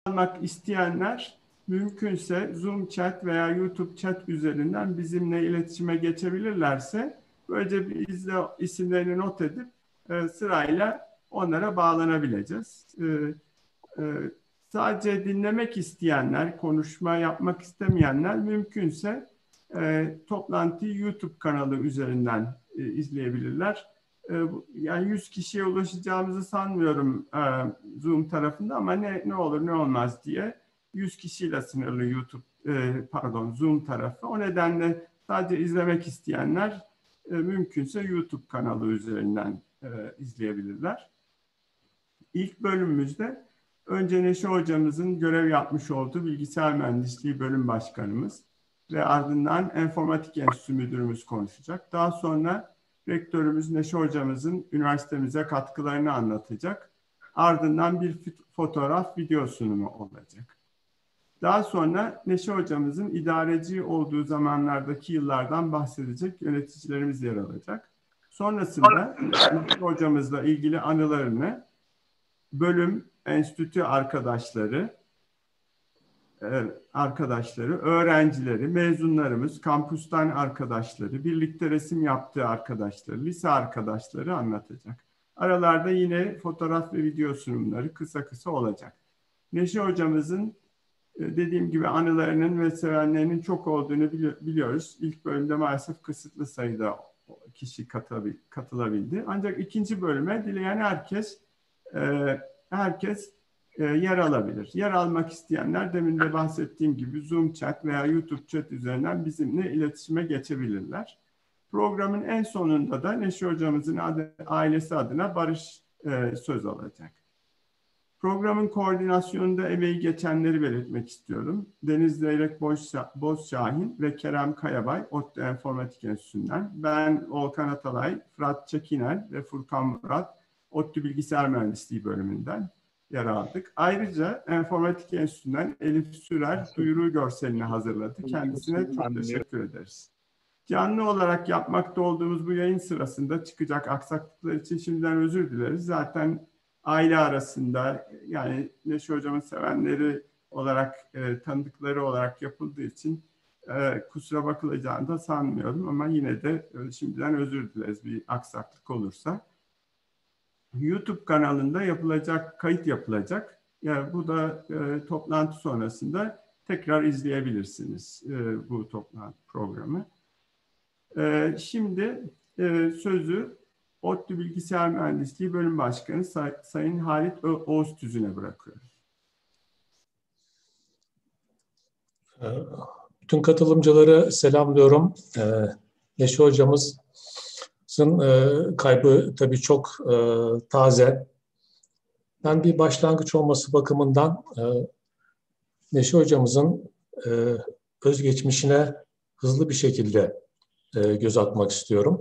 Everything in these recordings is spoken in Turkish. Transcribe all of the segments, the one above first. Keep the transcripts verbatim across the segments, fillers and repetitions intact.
almak isteyenler mümkünse Zoom chat veya YouTube chat üzerinden bizimle iletişime geçebilirlerse böylece biz de isimlerini not edip e, sırayla onlara bağlanabileceğiz. E, e, sadece dinlemek isteyenler, konuşma yapmak istemeyenler mümkünse e, toplantıyı YouTube kanalı üzerinden e, izleyebilirler. E, yani yüz kişiye ulaşacağımızı sanmıyorum e, Zoom tarafında ama ne ne olur ne olmaz diye yüz kişiyle sınırlı YouTube e, pardon Zoom tarafı. O nedenle sadece izlemek isteyenler e, mümkünse YouTube kanalı üzerinden e, izleyebilirler. İlk bölümümüzde önce Neşe hocamızın görev yapmış olduğu bilgisayar mühendisliği bölüm başkanımız ve ardından Enformatik Enstitüsü müdürümüz konuşacak. Daha sonra rektörümüz Neşe hocamızın üniversitemize katkılarını anlatacak. Ardından bir fotoğraf, video sunumu olacak. Daha sonra Neşe hocamızın idareci olduğu zamanlardaki yıllardan bahsedecek yöneticilerimiz yer alacak. Sonrasında Neşe hocamızla ilgili anılarını bölüm, enstitü arkadaşları, arkadaşları, öğrencileri, mezunlarımız, kampüsten arkadaşları, birlikte resim yaptığı arkadaşları, lise arkadaşları anlatacak. Aralarda yine fotoğraf ve video sunumları kısa kısa olacak. Neşe hocamızın dediğim gibi anılarının ve sevenlerinin çok olduğunu biliyoruz. İlk bölümde maalesef kısıtlı sayıda kişi katılabildi. Ancak ikinci bölüme dileyen herkes herkes yer alabilir. Yer almak isteyenler demin de bahsettiğim gibi Zoom chat veya YouTube chat üzerinden bizimle iletişime geçebilirler. Programın en sonunda da Neşe hocamızın adı, ailesi adına Barış e, söz alacak. Programın koordinasyonunda emeği geçenleri belirtmek istiyorum. Deniz Zeyrek Bozşahin ve Kerem Kayabay, ODTÜ Enformatik Enstitüsü'nden. Ben Volkan Atalay, Fırat Çekiner ve Furkan Murat, ODTÜ Bilgisayar Mühendisliği bölümünden yer aldık. Ayrıca Enformatik Enstitüsü'nden Elif Sürer duyuru görselini hazırladı. Kendisine çok teşekkür ederiz. Canlı olarak yapmakta olduğumuz bu yayın sırasında çıkacak aksaklıklar için şimdiden özür dileriz. Zaten aile arasında yani Neşe hocamın sevenleri olarak, e, tanıdıkları olarak yapıldığı için e, kusura bakılacağını da sanmıyorum ama yine de e, şimdiden özür dileriz bir aksaklık olursa. YouTube kanalında yapılacak, kayıt yapılacak. Yani bu da e, toplantı sonrasında tekrar izleyebilirsiniz e, bu toplantı programı. E, şimdi e, sözü ODTÜ Bilgisayar Mühendisliği Bölüm Başkanı Say Sayın Halit Oğuztüzün'e bırakıyoruz. Bütün katılımcıları selamlıyorum. Neşe hocamızın kaybı tabii çok taze. Ben bir başlangıç olması bakımından Neşe hocamızın özgeçmişine hızlı bir şekilde göz atmak istiyorum.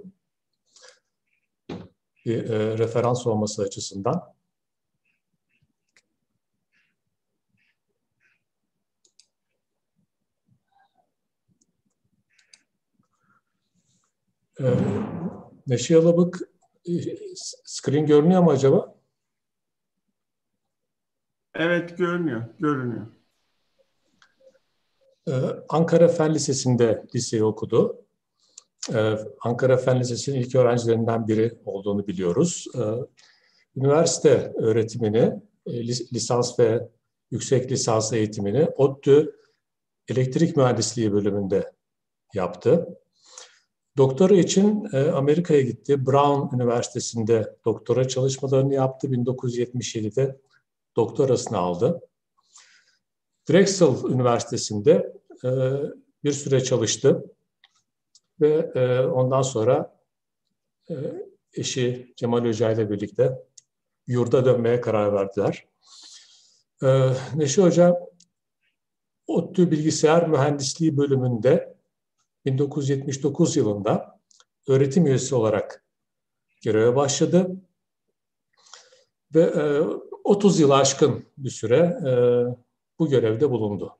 Bir referans olması açısından. Neşe Yalabık, screen görünüyor mu acaba? Evet, görünüyor, görünüyor. Ankara Fen Lisesi'nde liseyi okudu. Ankara Fen Lisesi'nin ilk öğrencilerinden biri olduğunu biliyoruz. Üniversite öğretimini, lisans ve yüksek lisans eğitimini ODTÜ Elektrik Mühendisliği bölümünde yaptı. Doktora için Amerika'ya gitti. Brown Üniversitesi'nde doktora çalışmalarını yaptı. bin dokuz yüz yetmiş yedide doktorasını aldı. Drexel Üniversitesi'nde bir süre çalıştı. Ve ondan sonra eşi Cemal Hoca ile birlikte yurda dönmeye karar verdiler. Neşe Hoca ODTÜ Bilgisayar Mühendisliği bölümünde bin dokuz yüz yetmiş dokuz yılında öğretim üyesi olarak göreve başladı. Ve otuz yılı aşkın bir süre bu görevde bulundu.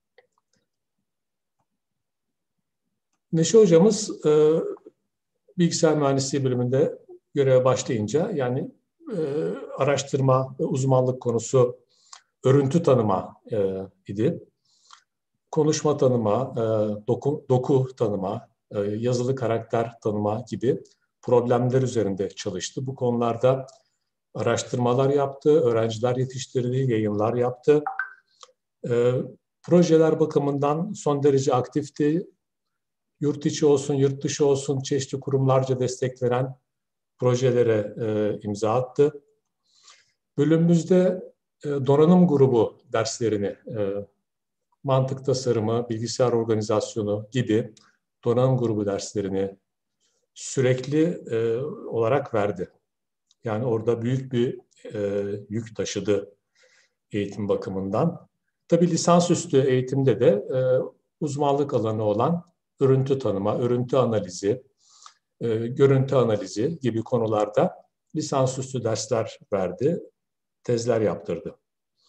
Neşe hocamız bilgisayar mühendisliği bölümünde göreve başlayınca yani araştırma ve uzmanlık konusu örüntü tanıma e, idi. Konuşma tanıma, e, doku, doku tanıma, e, yazılı karakter tanıma gibi problemler üzerinde çalıştı. Bu konularda araştırmalar yaptı, öğrenciler yetiştirdi, yayınlar yaptı. E, projeler bakımından son derece aktifti. Yurt içi olsun, yurt dışı olsun çeşitli kurumlarca destek veren projelere e, imza attı. Bölümümüzde e, donanım grubu derslerini, e, mantık tasarımı, bilgisayar organizasyonu gibi donanım grubu derslerini sürekli e, olarak verdi. Yani orada büyük bir e, yük taşıdı eğitim bakımından. Tabii lisansüstü eğitimde de e, uzmanlık alanı olan örüntü tanıma, örüntü analizi, e, görüntü analizi gibi konularda lisansüstü dersler verdi, tezler yaptırdı.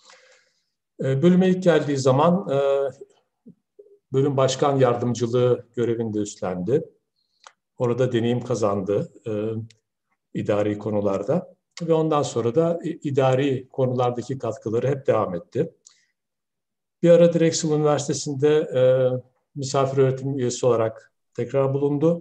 E, bölüme ilk geldiği zaman e, bölüm başkan yardımcılığı görevinde üstlendi. Orada deneyim kazandı e, idari konularda ve ondan sonra da idari konulardaki katkıları hep devam etti. Bir ara Drexel Üniversitesi'nde e, misafir öğretim üyesi olarak tekrar bulundu.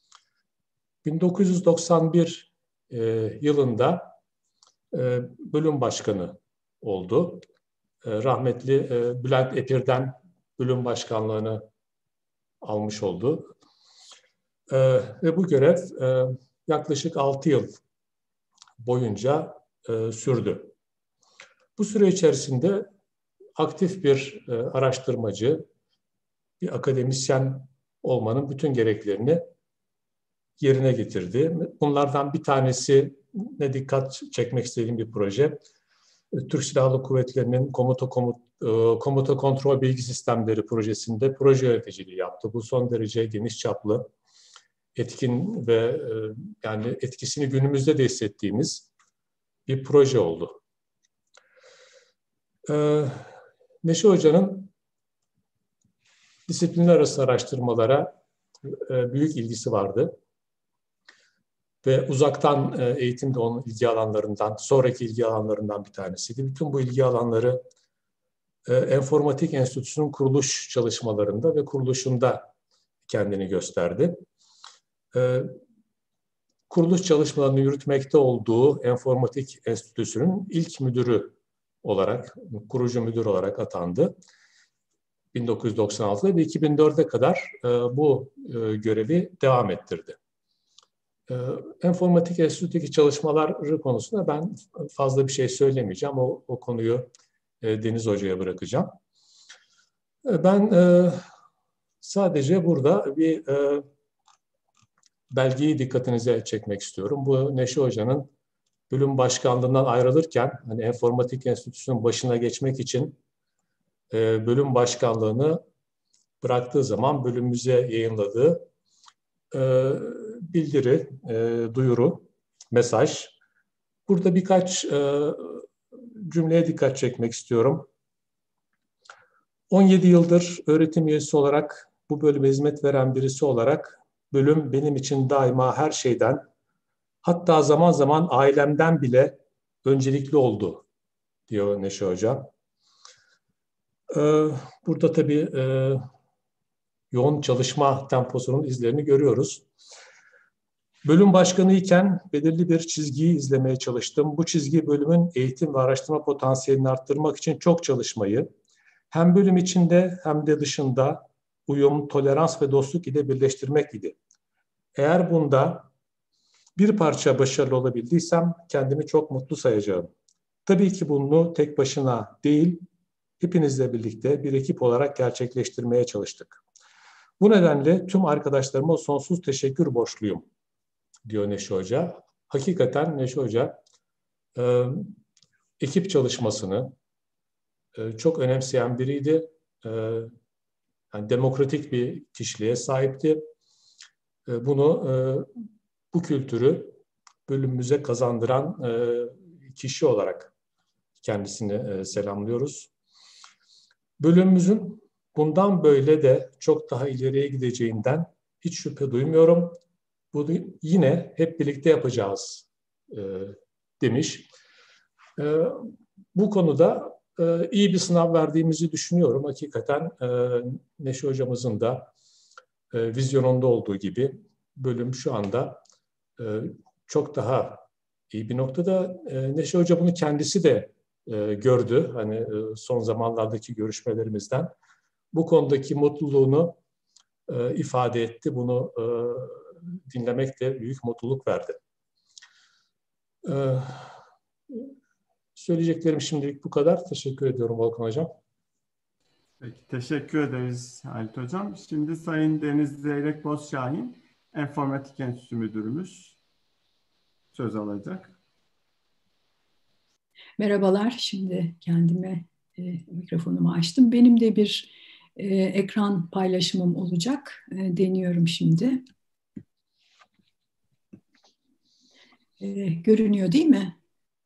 bin dokuz yüz doksan bir e, yılında e, bölüm başkanı oldu. E, rahmetli e, Bülent Epir'den bölüm başkanlığını almış oldu. E, ve bu görev e, yaklaşık altı yıl boyunca e, sürdü. Bu süre içerisinde aktif bir e, araştırmacı, bir akademisyen olmanın bütün gereklerini yerine getirdi. Bunlardan bir tanesi, ne dikkat çekmek istediğim bir proje, Türk Silahlı Kuvvetleri'nin komuta, komut, e, komuta kontrol bilgi sistemleri projesinde proje yöneticiliği yaptı. Bu son derece geniş çaplı, etkin ve e, yani etkisini günümüzde de hissettiğimiz bir proje oldu. Ee, Neşe Hoca'nın disiplinler arası araştırmalara e, büyük ilgisi vardı. Ve uzaktan e, eğitim de onun ilgi alanlarından, sonraki ilgi alanlarından bir tanesiydi. Bütün bu ilgi alanları e, Enformatik Enstitüsü'nün kuruluş çalışmalarında ve kuruluşunda kendini gösterdi. E, kuruluş çalışmalarını yürütmekte olduğu Enformatik Enstitüsü'nün ilk müdürü olarak, kurucu müdür olarak atandı. bin dokuz yüz doksan altıda ve iki bin dörde kadar e, bu e, görevi devam ettirdi. E, Enformatik Enstitü'deki çalışmaları konusunda ben fazla bir şey söylemeyeceğim. O, o konuyu e, Deniz Hoca'ya bırakacağım. E, ben e, sadece burada bir e, belgeyi dikkatinize çekmek istiyorum. Bu Neşe Hoca'nın bölüm başkanlığından ayrılırken hani Enformatik Enstitüsü'nün başına geçmek için e, bölüm başkanlığını bıraktığı zaman bölümümüze yayınladığı e, bildiri, e, duyuru, mesaj. Burada birkaç e, cümleye dikkat çekmek istiyorum. on yedi yıldır öğretim üyesi olarak, bu bölüme hizmet veren birisi olarak bölüm benim için daima her şeyden, hatta zaman zaman ailemden bile öncelikli oldu, diyor Neşe Hoca. Ee, burada tabii e, yoğun çalışma temposunun izlerini görüyoruz. Bölüm başkanı iken belirli bir çizgiyi izlemeye çalıştım. Bu çizgi bölümün eğitim ve araştırma potansiyelini arttırmak için çok çalışmayı, hem bölüm içinde hem de dışında uyum, tolerans ve dostluk ile birleştirmek idi. Eğer bunda bir parça başarılı olabildiysem kendimi çok mutlu sayacağım. Tabii ki bunu tek başına değil, hepinizle birlikte bir ekip olarak gerçekleştirmeye çalıştık. Bu nedenle tüm arkadaşlarıma sonsuz teşekkür borçluyum, diyor Neşe Hoca. Hakikaten Neşe Hoca e, ekip çalışmasını e, çok önemseyen biriydi. E, yani demokratik bir kişiliğe sahipti. E, bunu, e, bu kültürü bölümümüze kazandıran e, kişi olarak kendisini e, selamlıyoruz. Bölümümüzün bundan böyle de çok daha ileriye gideceğinden hiç şüphe duymuyorum. Bunu yine hep birlikte yapacağız e, demiş. E, bu konuda e, iyi bir sınav verdiğimizi düşünüyorum. Hakikaten e, Neşe hocamızın da e, vizyonunda olduğu gibi bölüm şu anda e, çok daha iyi bir noktada. E, Neşe Hoca bunu kendisi de e, gördü. Hani e, son zamanlardaki görüşmelerimizden. Bu konudaki mutluluğunu e, ifade etti. Bunu e, dinlemek de büyük mutluluk verdi. E, söyleyeceklerim şimdilik bu kadar. Teşekkür ediyorum Volkan Hocam. Peki, teşekkür ederiz Halit Hocam. Şimdi Sayın Deniz Zeyrek Bozşahin, Enformatik Enstitüsü Müdürümüz söz alacak. Merhabalar, şimdi kendime e, mikrofonumu açtım. Benim de bir e, ekran paylaşımım olacak. E, deniyorum şimdi. E, görünüyor değil mi?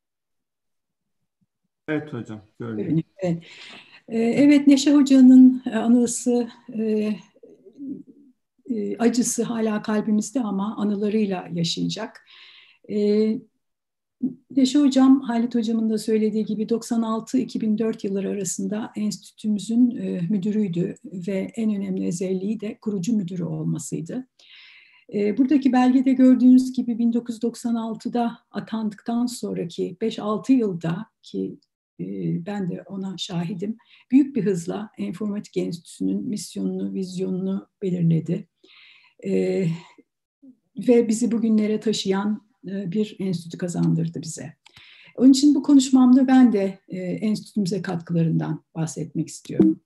Evet hocam, görünüyor. Görünüyor. Evet. E, evet, Neşe Hoca'nın anısı, e, e, acısı hala kalbimizde ama anılarıyla yaşayacak. E, Neşe Hocam, Halit Hocam'ın da söylediği gibi doksan altı iki bin dört yılları arasında enstitümüzün e, müdürüydü ve en önemli özelliği de kurucu müdürü olmasıydı. E, buradaki belgede gördüğünüz gibi bin dokuz yüz doksan altıda atandıktan sonraki beş altı yılda ki e, ben de ona şahidim, büyük bir hızla Enformatik Enstitüsü'nün misyonunu, vizyonunu belirledi. E, ve bizi bugünlere taşıyan bir enstitü kazandırdı bize. Onun için bu konuşmamda ben de e, enstitümüze katkılarından bahsetmek istiyorum.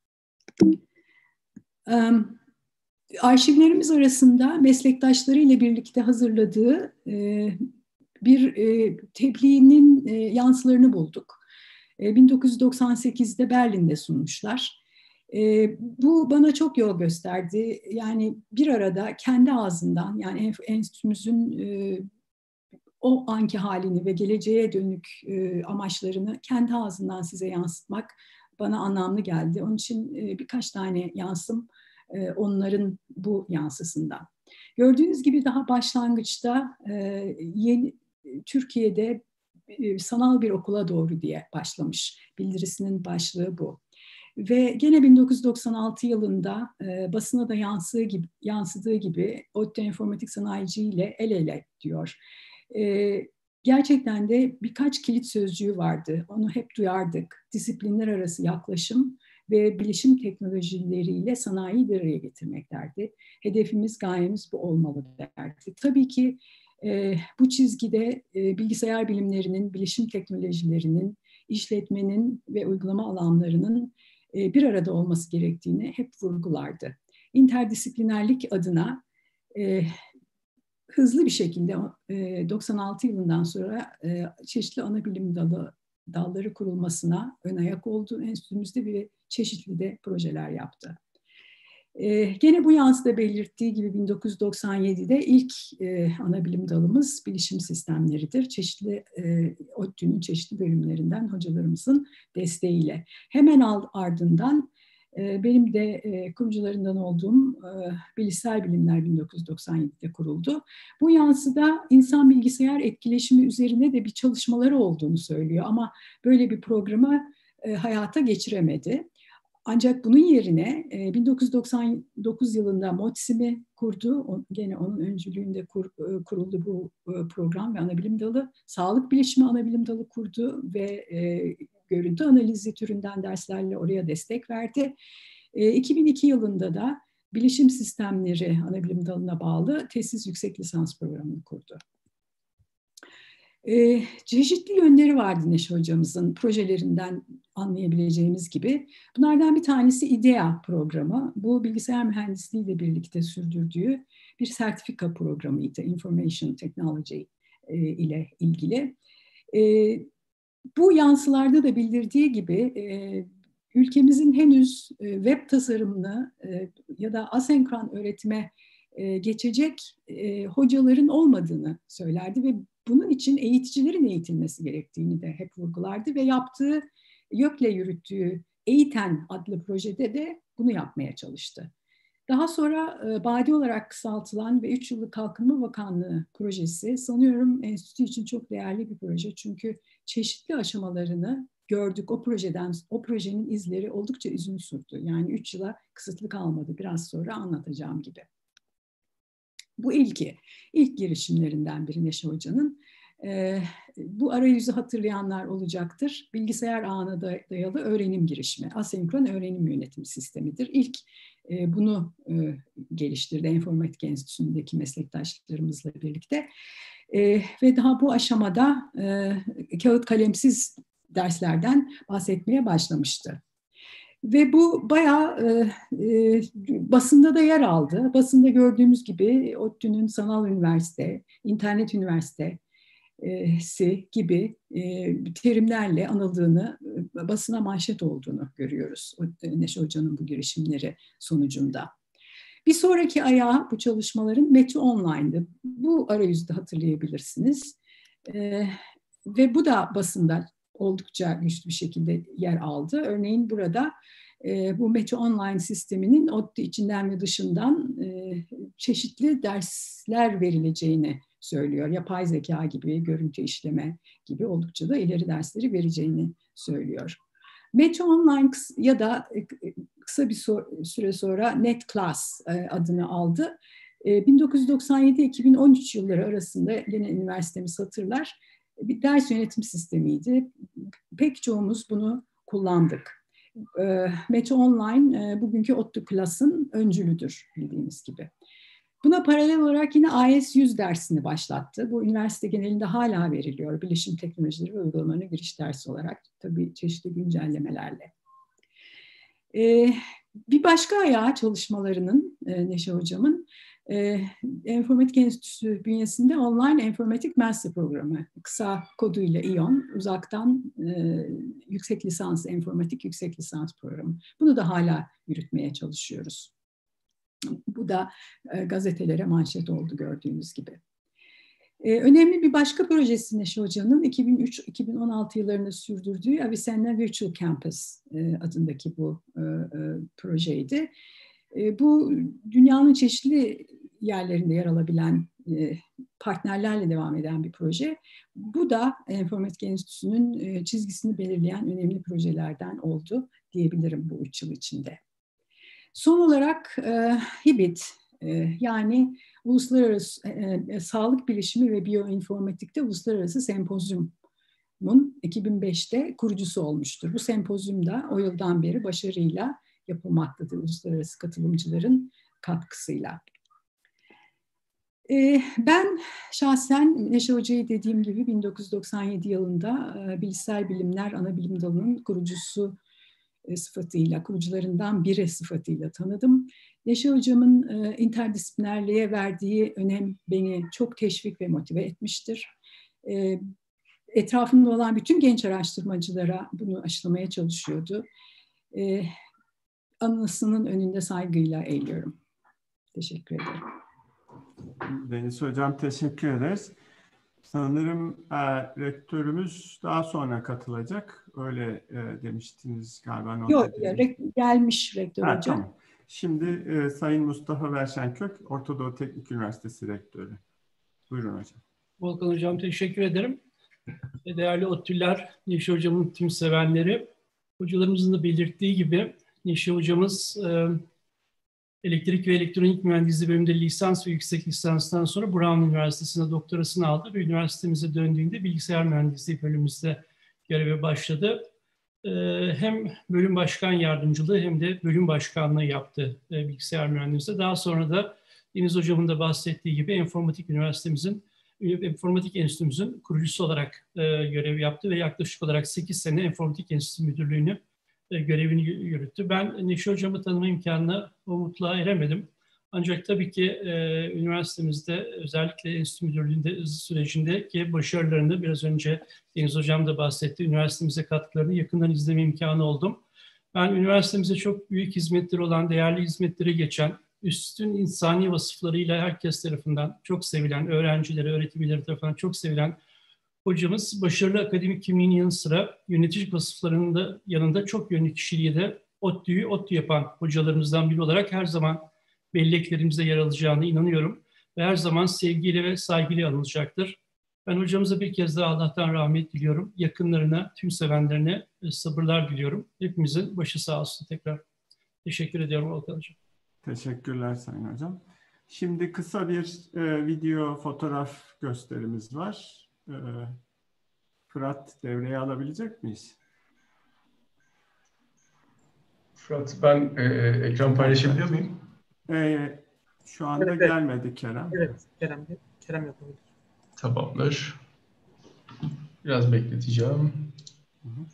E, arşivlerimiz arasında meslektaşlarıyla birlikte hazırladığı e, bir e, tebliğinin e, yansılarını bulduk. E, bin dokuz yüz doksan sekizde Berlin'de sunmuşlar. E, bu bana çok yol gösterdi. Yani bir arada kendi ağzından, yani enstitümüzün e, o anki halini ve geleceğe dönük e, amaçlarını kendi ağzından size yansıtmak bana anlamlı geldi. Onun için e, birkaç tane yansım e, onların bu yansısından. Gördüğünüz gibi daha başlangıçta e, yeni, Türkiye'de e, sanal bir okula doğru diye başlamış. Bildirisinin başlığı bu. Ve gene bin dokuz yüz doksan altı yılında e, basına da yansıdığı gibi, yansıdığı gibi ODTÜ Enformatik Sanayici ile el ele diyor. Ee, gerçekten de birkaç kilit sözcüğü vardı. Onu hep duyardık. Disiplinler arası yaklaşım ve bilişim teknolojileriyle sanayiyi bir araya getirmeklerdi. Hedefimiz, gayemiz bu olmalı derdi. Tabii ki e, bu çizgide e, bilgisayar bilimlerinin, bilişim teknolojilerinin, işletmenin ve uygulama alanlarının e, bir arada olması gerektiğini hep vurgulardı. İnterdisiplinerlik adına e, hızlı bir şekilde doksan altı yılından sonra çeşitli ana bilim dalı, dalları kurulmasına ön ayak oldu. Enstitümüzde bir çeşitli de projeler yaptı. Gene bu yansıda belirttiği gibi bin dokuz yüz doksan yedide ilk ana bilim dalımız bilişim sistemleridir. Çeşitli ODTÜ'nün çeşitli bölümlerinden hocalarımızın desteğiyle. Hemen ardından benim de kurucularından olduğum Bilişsel Bilimler bin dokuz yüz doksan yedide kuruldu. Bu yansıda insan bilgisayar etkileşimi üzerine de bir çalışmaları olduğunu söylüyor ama böyle bir programı hayata geçiremedi. Ancak bunun yerine bin dokuz yüz doksan dokuz yılında MOTSİM'i kurdu. Gene onun öncülüğünde kur, kuruldu bu program ve anabilim dalı. Sağlık bilişimi anabilim dalı kurdu ve e, görüntü analizi türünden derslerle oraya destek verdi. E, iki bin iki yılında da bilişim sistemleri anabilim dalına bağlı tesis yüksek lisans programını kurdu. Ee, çeşitli yönleri vardı Neşe Hocamızın projelerinden anlayabileceğimiz gibi. Bunlardan bir tanesi İDEA programı. Bu bilgisayar mühendisliği ile birlikte sürdürdüğü bir sertifika programıydı. Information Technology e, ile ilgili. E, bu yansılarda da bildirdiği gibi e, ülkemizin henüz e, web tasarımını e, ya da asenkron öğretime e, geçecek e, hocaların olmadığını söylerdi ve bunun için eğiticilerin eğitilmesi gerektiğini de hep vurgulardı ve yaptığı, YÖK'le yürüttüğü EİTEN adlı projede de bunu yapmaya çalıştı. Daha sonra e, BADİ olarak kısaltılan ve üç yıllık Kalkınma Bakanlığı projesi sanıyorum enstitü için çok değerli bir proje. Çünkü çeşitli aşamalarını gördük. O projeden, o projenin izleri oldukça uzun sürdü. Yani üç yıla kısıtlı kalmadı. Biraz sonra anlatacağım gibi. Bu ilki, ilk girişimlerinden biri Neşe Hoca'nın. Ee, bu arayüzü hatırlayanlar olacaktır. Bilgisayar ağına dayalı öğrenim girişimi, asenkron öğrenim yönetimi sistemidir. İlk e, bunu e, geliştirdi Enformatik Enstitüsü'ndeki meslektaşlarımızla birlikte. E, ve daha bu aşamada e, kağıt kalemsiz derslerden bahsetmeye başlamıştı. Ve bu bayağı e, e, basında da yer aldı. Basında gördüğümüz gibi ODTÜ'nün sanal üniversite, internet üniversitesi gibi e, terimlerle anıldığını, basına manşet olduğunu görüyoruz Neşe Hoca'nın bu girişimleri sonucunda. Bir sonraki ayağı bu çalışmaların Meto Online'dı. Bu arayüzde hatırlayabilirsiniz. E, ve bu da basında oldukça güçlü bir şekilde yer aldı. Örneğin burada e, bu Meto Online sisteminin ODTÜ içinden ve dışından e, çeşitli dersler verileceğini söylüyor. Yapay zeka gibi, görüntü işleme gibi oldukça da ileri dersleri vereceğini söylüyor. Meto Online ya da kısa bir süre sonra NetClass adını aldı. bin dokuz yüz doksan yedi iki bin on üç yılları arasında yine üniversitemiz hatırlar, bir ders yönetim sistemiydi. Pek çoğumuz bunu kullandık. Meto Online bugünkü ODTÜ Class'ın öncülüdür bildiğiniz gibi. Buna paralel olarak yine A S yüz dersini başlattı. Bu üniversite genelinde hala veriliyor. Bilişim teknolojileri ve uygulamalarına giriş dersi olarak. Tabii çeşitli güncellemelerle. Ee, bir başka ayağı çalışmalarının Neşe Hocam'ın Enformatik Enstitüsü bünyesinde Online Enformatik Master Programı, kısa koduyla İON, uzaktan e, yüksek lisans, enformatik yüksek lisans programı. Bunu da hala yürütmeye çalışıyoruz. Bu da e, gazetelere manşet oldu gördüğünüz gibi. E, önemli bir başka projesi Neşe Hoca'nın iki bin üç iki bin on altı yıllarında sürdürdüğü Avicenna Virtual Campus e, adındaki bu e, e, projeydi. E, bu dünyanın çeşitli yerlerinde yer alabilen e, partnerlerle devam eden bir proje. Bu da Enformatik Enstitüsü'nün e, çizgisini belirleyen önemli projelerden oldu diyebilirim bu üç yıl içinde. Son olarak e, HİBİT e, yani Uluslararası e, Sağlık Bilişimi ve Biyoinformatik'te Uluslararası Sempozyum'un iki bin beşte kurucusu olmuştur. Bu sempozyum da o yıldan beri başarıyla yapılmaktadır uluslararası katılımcıların katkısıyla. E, ben şahsen Neşe Hoca'yı dediğim gibi bin dokuz yüz doksan yedi yılında e, Bilişsel Bilimler Anabilim Dalı'nın kurucusu sıfatıyla, kurucularından biri sıfatıyla tanıdım. Neşe Hocam'ın e, interdisiplinerliğe verdiği önem beni çok teşvik ve motive etmiştir. E, etrafımda olan bütün genç araştırmacılara bunu aşılamaya çalışıyordu. E, anısının önünde saygıyla eğiliyorum. Teşekkür ederim. Deniz Hocam teşekkür ederiz. Sanırım e, rektörümüz daha sonra katılacak. Öyle e, demiştiniz galiba. Yok, re gelmiş rektör ha, hocam. Tamam. Şimdi e, Sayın Mustafa Verşenkök, Orta Doğu Teknik Üniversitesi Rektörü. Buyurun hocam. Volkan Hocam teşekkür ederim. Değerli ODTÜ'ler, Neşe Hocam'ın tüm sevenleri. Hocalarımızın da belirttiği gibi Neşe Hocamız e, Elektrik ve Elektronik Mühendisliği bölümünde lisans ve yüksek lisanstan sonra Brown Üniversitesi'nde doktorasını aldı ve üniversitemize döndüğünde bilgisayar mühendisliği bölümümüzde göreve başladı. Hem bölüm başkan yardımcılığı hem de bölüm başkanlığı yaptı bilgisayar mühendisliği. Daha sonra da Deniz Hocam'ın da bahsettiği gibi Enformatik Üniversitemizin, Enformatik Enstitümüzün kurucusu olarak görev yaptı ve yaklaşık olarak sekiz sene Enformatik Enstitüsü Müdürlüğü'nü görevini yürüttü. Ben Neşe Hocam'ı tanıma imkanına o mutluluğa eremedim. Ancak tabii ki e, üniversitemizde özellikle enstitü müdürlüğünde sürecindeki başarılarını biraz önce Deniz Hocam da bahsetti. Üniversitemize katkılarını yakından izleme imkanı oldum. Ben üniversitemize çok büyük hizmetleri olan, değerli hizmetleri geçen, üstün insani vasıflarıyla herkes tarafından çok sevilen, öğrencileri, öğretim üyeleri tarafından çok sevilen hocamız başarılı akademik kimliğinin yanı sıra yönetici vasıflarının da yanında çok yönlü kişiliği de ODTÜ'yü ODTÜ yapan hocalarımızdan biri olarak her zaman belleklerimizde yer alacağına inanıyorum ve her zaman sevgiyle ve saygıyla anılacaktır. Ben hocamıza bir kez daha Allah'tan rahmet diliyorum. Yakınlarına, tüm sevenlerine sabırlar diliyorum. Hepimizin başı sağ olsun tekrar. Teşekkür ediyorum Volkan Hocam. Teşekkürler Sayın Hocam. Şimdi kısa bir e, video fotoğraf gösterimiz var. E, Fırat, devreye alabilecek miyiz? Fırat, ben e, ekran paylaşabiliyor muyum? E, şu anda Evet, evet. gelmedi Kerem. Evet, Kerem, Kerem yapabilir. Tamamdır. Biraz bekleteceğim. Hı hı.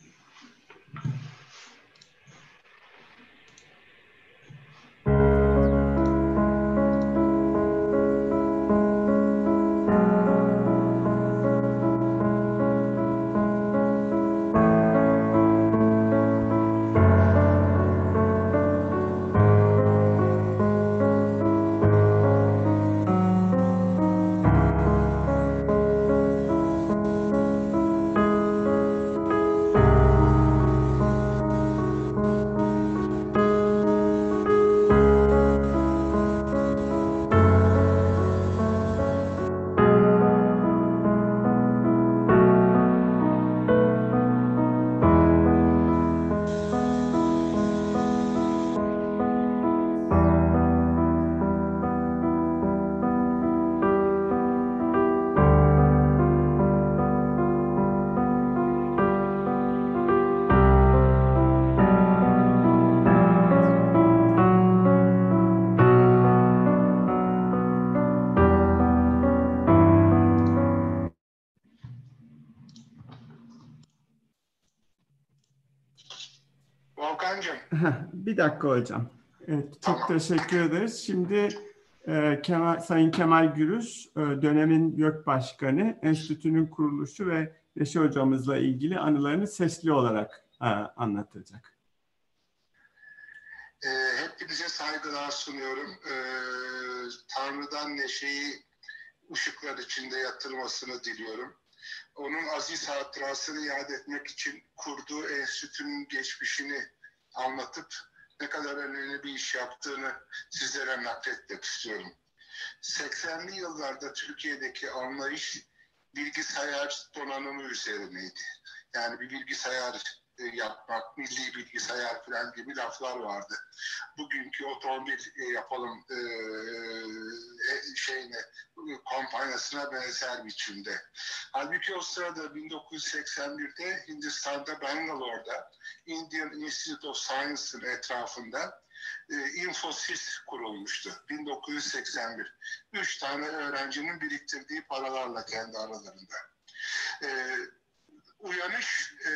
Volkan'cığım. Bir dakika hocam. Evet, çok teşekkür ederiz. Şimdi e, Kemal, Sayın Kemal Gürüz, e, dönemin YÖK Başkanı, enstitünün kuruluşu ve Neşe hocamızla ilgili anılarını sesli olarak e, anlatacak. E, hepinize saygılar sunuyorum. E, Tanrı'dan Neşe'yi ışıklar içinde yatırmasını diliyorum. Onun aziz hatırasını yad etmek için kurduğu enstitünün geçmişini anlatıp ne kadar önemli bir iş yaptığını sizlere nakletmek istiyorum. seksenli yıllarda Türkiye'deki anlayış bilgisayar donanımı üzerineydi. Yani bir bilgisayar yapmak, milli bilgisayar falan gibi laflar vardı. Bugünkü otomobil yapalım e, şeyine, kampanyasına benzer biçimde. Halbuki o sırada bin dokuz yüz seksen birde Hindistan'da Bangalore'da Indian Institute of Science'ın etrafında e, Infosys kurulmuştu. bin dokuz yüz seksen bir. Üç tane öğrencinin biriktirdiği paralarla kendi aralarında. E, uyanış e,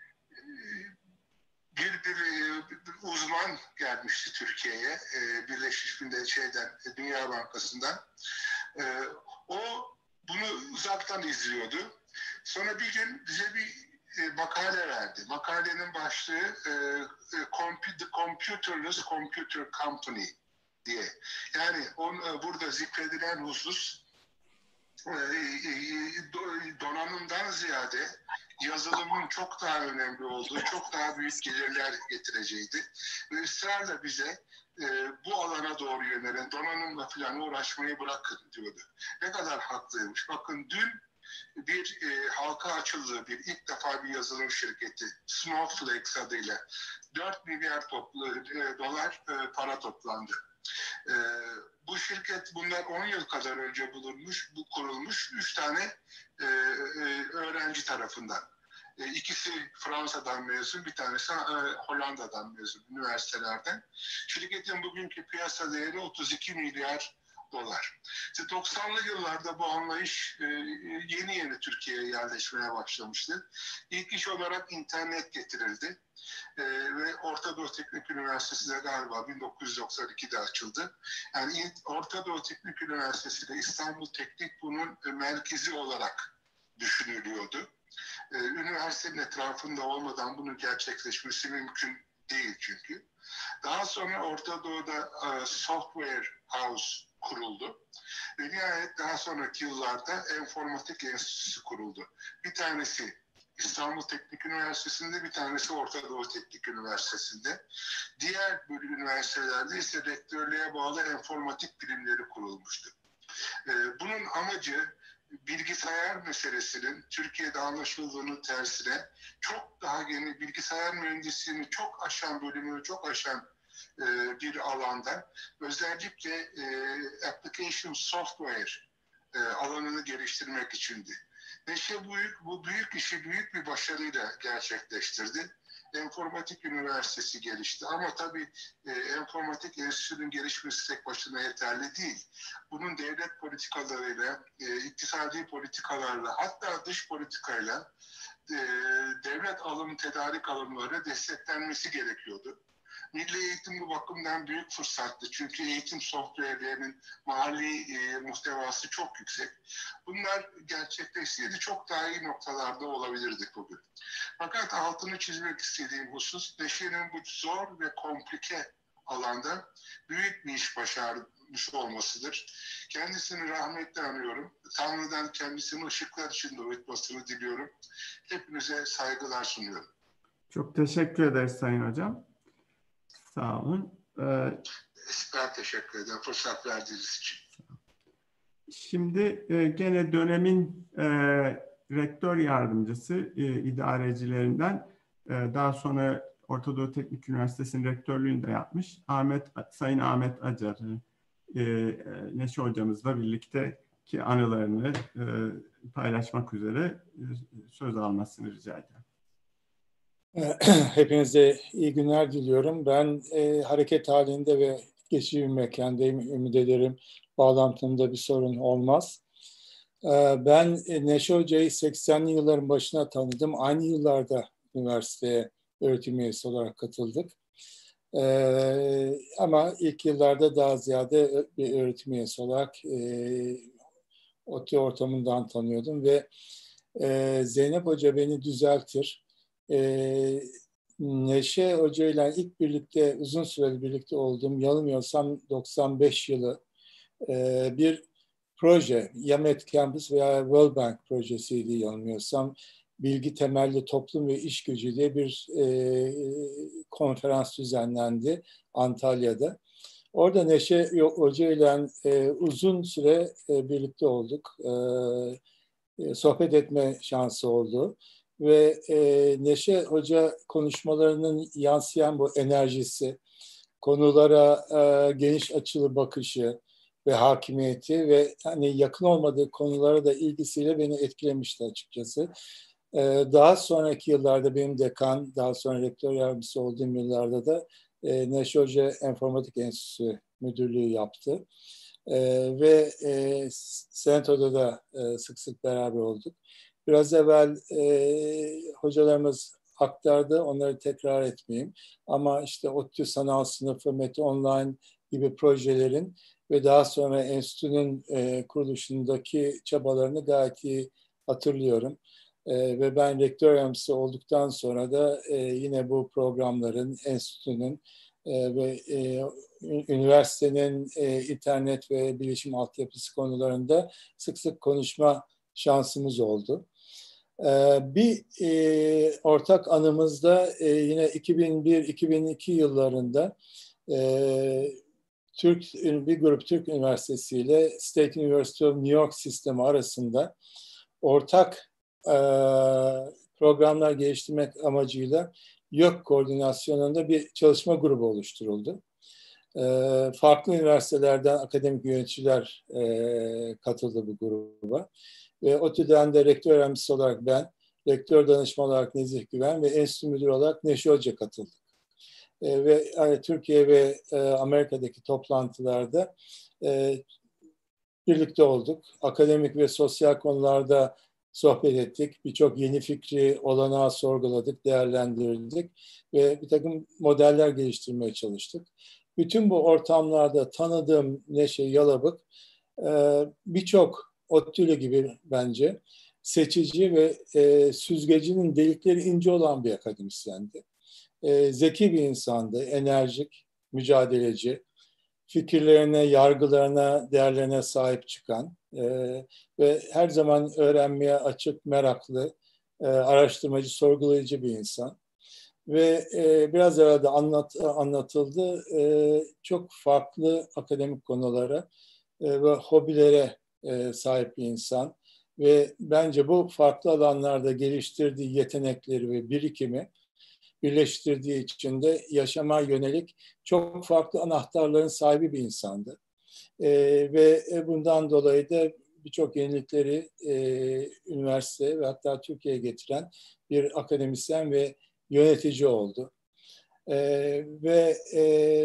Bir, bir, bir uzman gelmişti Türkiye'ye, e, Birleşmiş Milletler şeyden, Dünya Bankası'ndan. E, o bunu uzaktan izliyordu. Sonra bir gün bize bir e, makale verdi. Makalenin başlığı e, The Computerless Computer Company diye. Yani on, e, burada zikredilen husus e, e, donanımdan ziyade yazılımın çok daha önemli olduğu, çok daha büyük gelirler getireceğiydi. Ve ısrarla bize e, bu alana doğru yönelen, donanımla falan uğraşmayı bırakın diyordu. Ne kadar haklıymış. Bakın dün bir e, halka açıldığı bir ilk defa bir yazılım şirketi Snowflake adıyla dört milyar toplu, e, dolar e, para toplandı. E, bu şirket bundan on yıl kadar önce bulunmuş, bu kurulmuş üç tane e, e, öğrenci tarafından. E, ikisi Fransa'dan mezun, bir tanesi e, Hollanda'dan mezun, üniversitelerden. Şirketin bugünkü piyasa değeri otuz iki milyar dolar. İşte doksanlı yıllarda bu anlayış e, yeni yeni Türkiye'ye yerleşmeye başlamıştı. İlk iş olarak internet getirildi. Ee, ve Orta Doğu Teknik Üniversitesi de galiba bin dokuz yüz doksan ikide açıldı. Yani Orta Doğu Teknik Üniversitesi de İstanbul Teknik bunun merkezi olarak düşünülüyordu. Ee, üniversitenin etrafında olmadan bunun gerçekleşmesi mümkün değil çünkü. Daha sonra Orta Doğu'da uh, Software House kuruldu. Ve nihayet daha sonraki yıllarda Enformatik Enstitüsü kuruldu. Bir tanesi İstanbul Teknik Üniversitesi'nde, bir tanesi Orta Doğu Teknik Üniversitesi'nde. Diğer bölüm üniversitelerde ise rektörlüğe bağlı enformatik birimleri kurulmuştu. Bunun amacı bilgisayar meselesinin Türkiye'de anlaşıldığının tersine çok daha yeni bilgisayar mühendisliğini çok aşan bölümünü çok aşan e, bir alanda özellikle e, application software e, alanını geliştirmek içindi. Neşe bu, bu büyük işi büyük bir başarıyla gerçekleştirdi. Enformatik Üniversitesi gelişti. Ama tabii e, enformatik enstitünün gelişmesi tek başına yeterli değil. Bunun devlet politikalarıyla, e, iktisadi politikalarla, hatta dış politikayla e, devlet alım, tedarik alımları desteklenmesi gerekiyordu. Milli eğitim bu bakımdan büyük fırsattı. Çünkü eğitim software'lerinin mali e, muhtevası çok yüksek. Bunlar gerçekleşseydi çok daha iyi noktalarda olabilirdik bugün. Fakat altını çizmek istediğim husus, Neşe'nin bu zor ve komplike alanda büyük bir iş başarmış olmasıdır. Kendisini rahmetle anıyorum. Tanrı'dan kendisini ışıklar içinde uyutmasını diliyorum. Hepinize saygılar sunuyorum. Çok teşekkür ederiz Sayın Hocam. Sağ olun. Ee, ben teşekkür ederim fırsat verdiğiniz için. Şimdi e, gene dönemin e, rektör yardımcısı, e, idarecilerinden e, daha sonra Orta Doğu Teknik Üniversitesi'nin rektörlüğünü de yapmış Ahmet Sayın Ahmet Acar'ı e, Neşe hocamızla birlikte ki anılarını e, paylaşmak üzere e, söz almasını rica ederim. Hepinize iyi günler diliyorum. Ben e, hareket halinde ve geçici bir mekandayım. Ümit ederim bağlantımda bir sorun olmaz. E, ben e, Neşe Hoca'yı seksenli yılların başına tanıdım. Aynı yıllarda üniversiteye öğretim üyesi olarak katıldık. E, ama ilk yıllarda daha ziyade bir öğretim üyesi olarak e, ODTÜ ortamından tanıyordum ve e, Zeynep Hoca beni düzeltir. Ee, Neşe Hoca ile ilk birlikte uzun süreli birlikte olduğum, yanılmıyorsam doksan beş yılı e, bir proje, Yamet Campus veya World Bank projesiydi yanılmıyorsam. Bilgi temelli toplum ve iş gücü diye bir e, konferans düzenlendi Antalya'da. Orada Neşe Hoca ile e, uzun süre e, birlikte olduk. E, e, sohbet etme şansı oldu. Ve e, Neşe Hoca konuşmalarının yansıyan bu enerjisi, konulara e, geniş açılı bakışı ve hakimiyeti ve hani yakın olmadığı konulara da ilgisiyle beni etkilemişti açıkçası. E, daha sonraki yıllarda benim dekan, daha sonra rektör yardımcısı olduğum yıllarda da e, Neşe Hoca Enformatik Enstitüsü müdürlüğü yaptı. E, ve e, Senato'da da e, sık sık beraber olduk. Biraz evvel e, hocalarımız aktardı, onları tekrar etmeyeyim. Ama işte ODTÜ Sanal Sınıfı, Mete Online gibi projelerin ve daha sonra enstitünün e, kuruluşundaki çabalarını gayet iyi hatırlıyorum. E, ve ben rektör yardımcısı olduktan sonra da e, yine bu programların, enstitünün e, ve e, üniversitenin e, internet ve bilişim altyapısı konularında sık sık konuşma şansımız oldu. Bir e, ortak anımızda e, yine iki bin bir iki bin iki yıllarında e, Türk bir grup Türk Üniversitesi ile State University of New York sistemi arasında ortak e, programlar geliştirmek amacıyla YÖK koordinasyonunda bir çalışma grubu oluşturuldu. E, farklı üniversitelerden akademik yöneticiler e, katıldı bu gruba. Ve ODTÜ'den de rektör yardımcısı olarak ben, rektör danışman olarak Nezih Güven ve enstitü müdürü olarak Neşe Hoca katıldık. E, ve yani Türkiye ve e, Amerika'daki toplantılarda e, birlikte olduk. Akademik ve sosyal konularda sohbet ettik. Birçok yeni fikri, olanağı sorguladık, değerlendirdik ve bir takım modeller geliştirmeye çalıştık. Bütün bu ortamlarda tanıdığım Neşe Yalabık e, birçok ODTÜ'lü gibi bence seçici ve e, süzgecinin delikleri ince olan bir akademisyendi. E, zeki bir insandı, enerjik, mücadeleci, fikirlerine, yargılarına, değerlerine sahip çıkan e, ve her zaman öğrenmeye açık, meraklı, e, araştırmacı, sorgulayıcı bir insan. Ve e, biraz evvel de anlat, anlatıldı, e, çok farklı akademik konulara e, ve hobilere e, sahip bir insan. Ve bence bu farklı alanlarda geliştirdiği yetenekleri ve birikimi birleştirdiği için de yaşama yönelik çok farklı anahtarların sahibi bir insandı. E, ve bundan dolayı da birçok yenilikleri e, üniversite ve hatta Türkiye'ye getiren bir akademisyen ve yönetici oldu. E, ve e,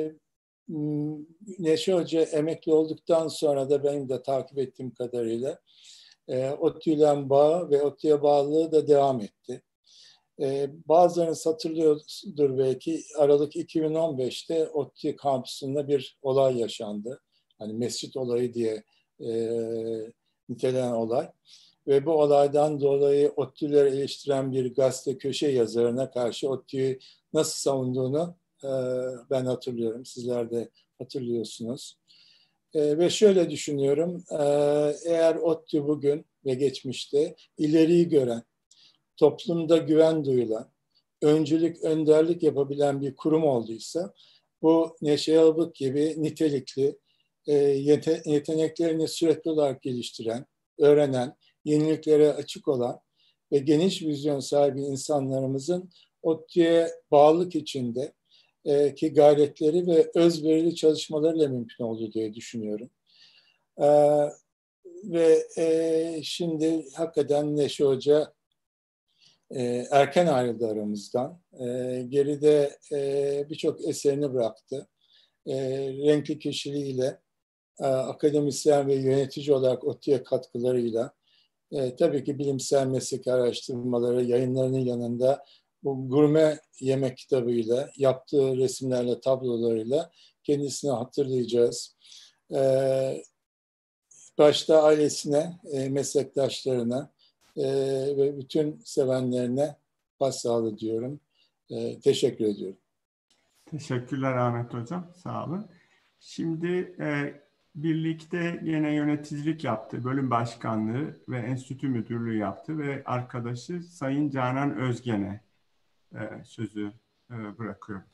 Neşe Hoca emekli olduktan sonra da benim de takip ettiğim kadarıyla e, ODTÜ'yle bağı ve ODTÜ'ye bağlılığı da devam etti. E, bazılarınız hatırlıyordur belki, Aralık iki bin on beşte ODTÜ kampüsünde bir olay yaşandı. Hani mescit olayı diye e, nitelenen olay. Ve bu olaydan dolayı ODTÜ'leri eleştiren bir gazete köşe yazarına karşı ODTÜ'yü nasıl savunduğunu e, ben hatırlıyorum. Sizler de hatırlıyorsunuz. E, ve şöyle düşünüyorum, e, eğer ODTÜ bugün ve geçmişte ileriyi gören, toplumda güven duyulan, öncülük, önderlik yapabilen bir kurum olduysa, bu Neşe Yalabık gibi nitelikli, e, yete, yeteneklerini sürekli olarak geliştiren, öğrenen, yeniliklere açık olan ve geniş vizyon sahibi insanlarımızın ODTÜ'ye bağlılık içinde e, ki gayretleri ve özverili çalışmalarıyla mümkün oldu diye düşünüyorum. E, ve e, şimdi hakikaten Neşe Hoca e, erken ayrıldı aramızdan. E, geride e, birçok eserini bıraktı. E, renkli kişiliğiyle, e, akademisyen ve yönetici olarak ODTÜ'ye katkılarıyla, e, tabii ki bilimsel meslek araştırmaları, yayınlarının yanında bu gurme yemek kitabıyla, yaptığı resimlerle, tablolarıyla kendisini hatırlayacağız. E, başta ailesine, e, meslektaşlarına e, ve bütün sevenlerine başsağlığı diyorum. E, teşekkür ediyorum. Teşekkürler Ahmet Hocam. Sağ olun. Şimdi e, birlikte yine yöneticilik yaptı. Bölüm başkanlığı ve enstitü müdürlüğü yaptı ve arkadaşı Sayın Canan Özgen'e e, sözü e, bırakıyorum.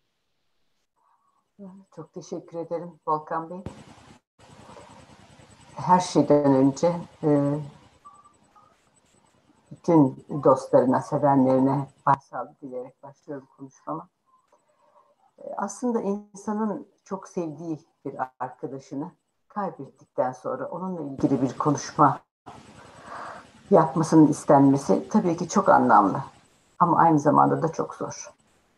Çok teşekkür ederim Volkan Bey. Her şeyden önce e, bütün dostlarına, sevenlerine başsağlığı dileyerek başlıyorum konuşmama. E, aslında insanın çok sevdiği bir arkadaşını kaybettikten sonra onunla ilgili bir konuşma yapmasının istenmesi tabii ki çok anlamlı. Ama aynı zamanda da çok zor.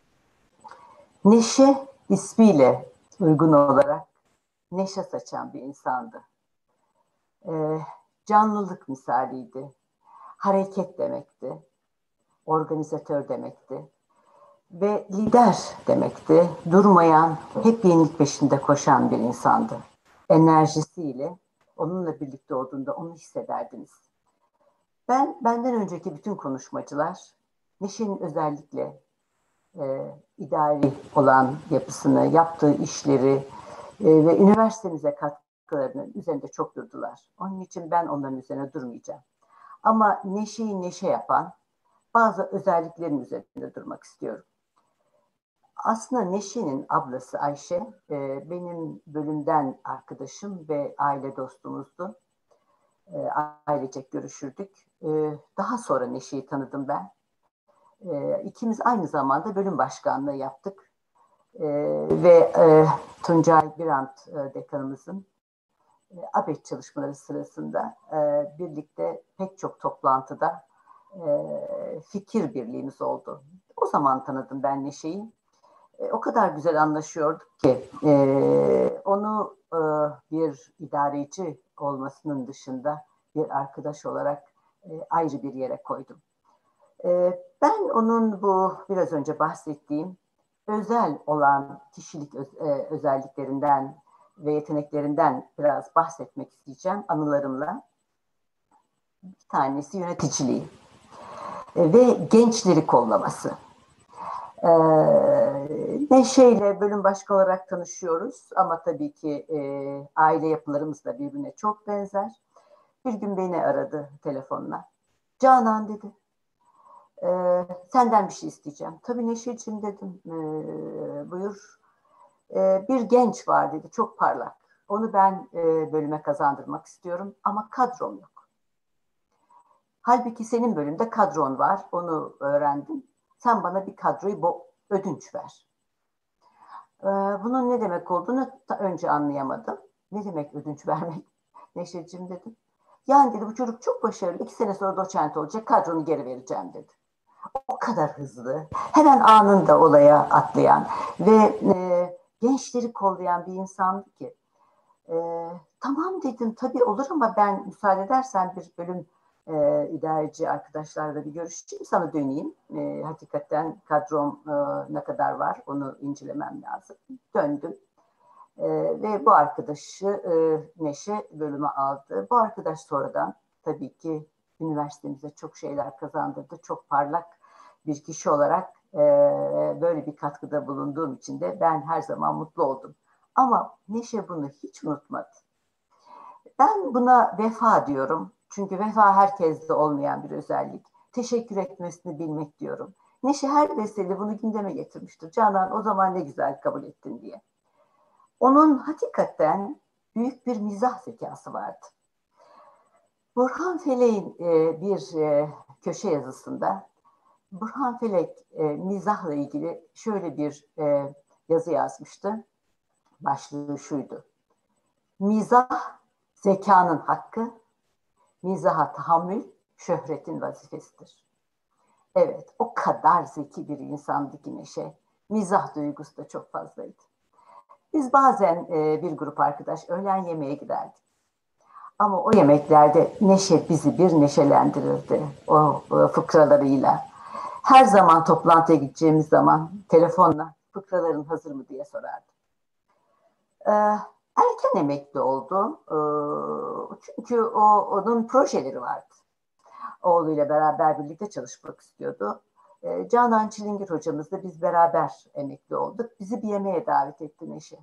Neşe ismiyle uygun olarak neşe saçan bir insandı. Ee, canlılık misaliydi. Hareket demekti. Organizatör demekti. Ve lider demekti. Durmayan, hep yenilik peşinde koşan bir insandı. Enerjisiyle onunla birlikte olduğunda onu hissederdiniz. Ben, benden önceki bütün konuşmacılar Neşe'nin özellikle e, idari olan yapısını, yaptığı işleri e, ve üniversitemize katkılarının üzerinde çok durdular. Onun için ben onların üzerine durmayacağım. Ama Neşe'yi neşe yapan bazı özelliklerin üzerinde durmak istiyorum. Aslında Neşe'nin ablası Ayşe e, benim bölümden arkadaşım ve aile dostumuzdu. E, ailecek görüşürdük. E, daha sonra Neşe'yi tanıdım ben. E, ikimiz aynı zamanda bölüm başkanlığı yaptık. E, ve e, Tuncay Birant e, dekanımızın e, ABET çalışmaları sırasında e, birlikte pek çok toplantıda e, fikir birliğimiz oldu. O zaman tanıdım ben Neşe'yi. E, o kadar güzel anlaşıyorduk ki e, onu e, bir idareci olmasının dışında bir arkadaş olarak e, ayrı bir yere koydum. E, ben onun bu biraz önce bahsettiğim özel olan kişilik öz, e, özelliklerinden ve yeteneklerinden biraz bahsetmek isteyeceğim anılarımla. Bir tanesi yöneticiliği e, ve gençleri kollaması. E, Neşe ile bölüm başkanı olarak tanışıyoruz ama tabii ki e, aile yapılarımız da birbirine çok benzer. Bir gün beni aradı telefonla. Canan dedi. Ee, senden bir şey isteyeceğim. Tabii Neşeciğim dedim. E, buyur. E, bir genç var dedi. Çok parlak. Onu ben e, bölüme kazandırmak istiyorum ama kadrom yok. Halbuki senin bölümde kadron var, onu öğrendim. Sen bana bir kadroyu ödünç ver. Ee, bunun ne demek olduğunu önce anlayamadım. Ne demek ödünç vermek? Neşeciğim dedim. Yani dedi bu çocuk çok başarılı. İki sene sonra doçent olacak. Kadronu geri vereceğim dedi. O kadar hızlı. Hemen anında olaya atlayan ve e, gençleri kollayan bir insandı ki. E, tamam dedim tabii olur ama ben müsaade edersen bir bölüm e, idareci arkadaşlarla bir görüşeyim. Sana döneyim. E, hakikaten kadrom e, ne kadar var onu incelemem lazım. Döndüm. Ee, ve bu arkadaşı e, Neşe bölüme aldı. Bu arkadaş sonradan tabii ki üniversitemize çok şeyler kazandırdı. Çok parlak bir kişi olarak e, böyle bir katkıda bulunduğum için de ben her zaman mutlu oldum. Ama Neşe bunu hiç unutmadı. Ben buna vefa diyorum. Çünkü vefa herkeste olmayan bir özellik. Teşekkür etmesini bilmek diyorum. Neşe her vesile bunu gündeme getirmiştir. Canan o zaman ne güzel kabul ettin diye. Onun hakikaten büyük bir mizah zekası vardı. Burhan Felek'in e, bir e, köşe yazısında Burhan Felek e, mizahla ilgili şöyle bir e, yazı yazmıştı. Başlığı şuydu. Mizah zekanın hakkı, mizaha tahammül şöhretin vazifesidir. Evet, o kadar zeki bir insandı ki Neşe. Mizah duygusu da çok fazlaydı. Biz bazen e, bir grup arkadaş öğlen yemeğe giderdik. Ama o yemeklerde Neşe bizi bir neşelendirirdi o, o fıkralarıyla. Her zaman toplantıya gideceğimiz zaman telefonla fıkraların hazır mı diye sorardı. Ee, erken emekli oldu. Ee, çünkü o onun projeleri vardı. Oğluyla beraber birlikte çalışmak istiyordu. Ee, Canan Çilingir hocamızla biz beraber emekli olduk. Bizi bir yemeğe davet etti Neşe.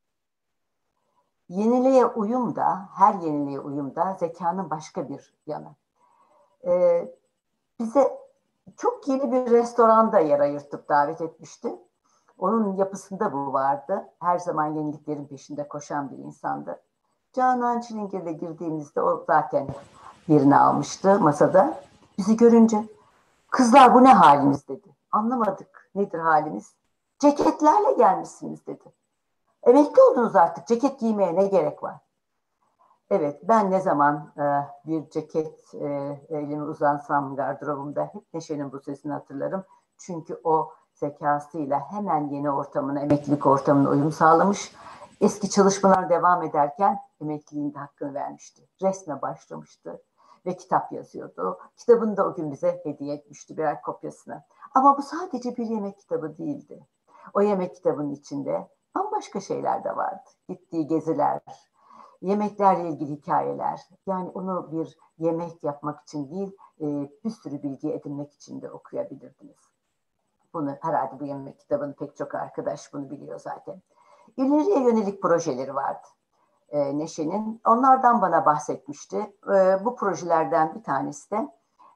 Yeniliğe uyum da, her yeniliğe uyum da zekanın başka bir yanı. Ee, bize çok yeni bir restoranda yer ayırtıp davet etmişti. Onun yapısında bu vardı. Her zaman yeniliklerin peşinde koşan bir insandı. Canan Çilingir'le girdiğimizde o zaten yerini almıştı masada. Bizi görünce, kızlar bu ne haliniz dedi. Anlamadık nedir halimiz. Ceketlerle gelmişsiniz dedi. Emekli oldunuz artık, ceket giymeye ne gerek var? Evet, ben ne zaman e, bir ceket e, elimi uzansam gardırobumda hep Neşe'nin bu sesini hatırlarım. Çünkü o zekasıyla hemen yeni ortamına, emeklilik ortamına uyum sağlamış. Eski çalışmalar devam ederken emekliliğin de hakkını vermişti. Resme başlamıştı ve kitap yazıyordu. Kitabını da o gün bize hediye etmişti, birer kopyasını. Ama bu sadece bir yemek kitabı değildi. O yemek kitabının içinde bambaşka şeyler de vardı. Gittiği geziler, yemeklerle ilgili hikayeler. Yani onu bir yemek yapmak için değil, bir sürü bilgi edinmek için de okuyabilirdiniz. Bunu herhalde bu yemek kitabının pek çok arkadaş bunu biliyor zaten. İleriye yönelik projeleri vardı Neşe'nin. Onlardan bana bahsetmişti. Bu projelerden bir tanesi de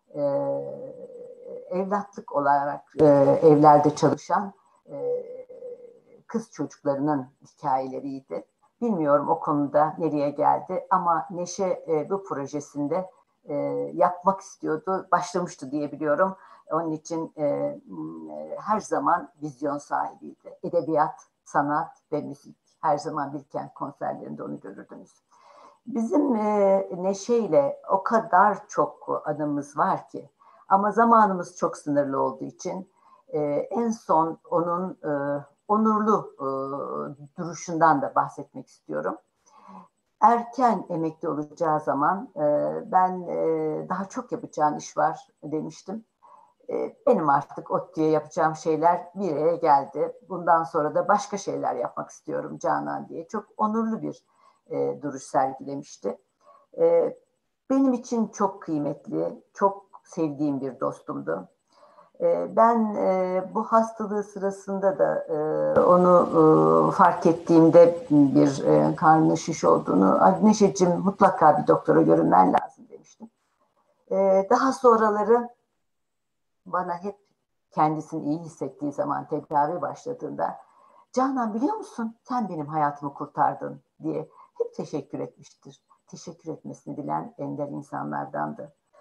evlatlık olarak evlerde çalışan kız çocuklarının hikayeleriydi. Bilmiyorum o konuda nereye geldi ama Neşe e, bu projesinde e, yapmak istiyordu, başlamıştı diye biliyorum. Onun için e, her zaman vizyon sahibiydi. Edebiyat, sanat ve müzik. Her zaman Bilkent konserlerinde onu görürdünüz. Bizim e, Neşe ile o kadar çok anımız var ki ama zamanımız çok sınırlı olduğu için e, en son onun e, onurlu e, duruşundan da bahsetmek istiyorum. Erken emekli olacağı zaman e, ben e, daha çok yapacağım iş var demiştim. E, benim artık ODTÜ'ye yapacağım şeyler bir yere geldi. Bundan sonra da başka şeyler yapmak istiyorum Canan diye. Çok onurlu bir e, duruş sergilemişti. E, benim için çok kıymetli, çok sevdiğim bir dostumdu. Ben bu hastalığı sırasında da onu fark ettiğimde bir karnı şiş olduğunu, Neşeciğim mutlaka bir doktora görünmen lazım demiştim. Daha sonraları bana hep kendisini iyi hissettiği zaman tedavi başladığında Canan biliyor musun sen benim hayatımı kurtardın diye hep teşekkür etmiştir. Teşekkür etmesini bilen ender insanlardandı.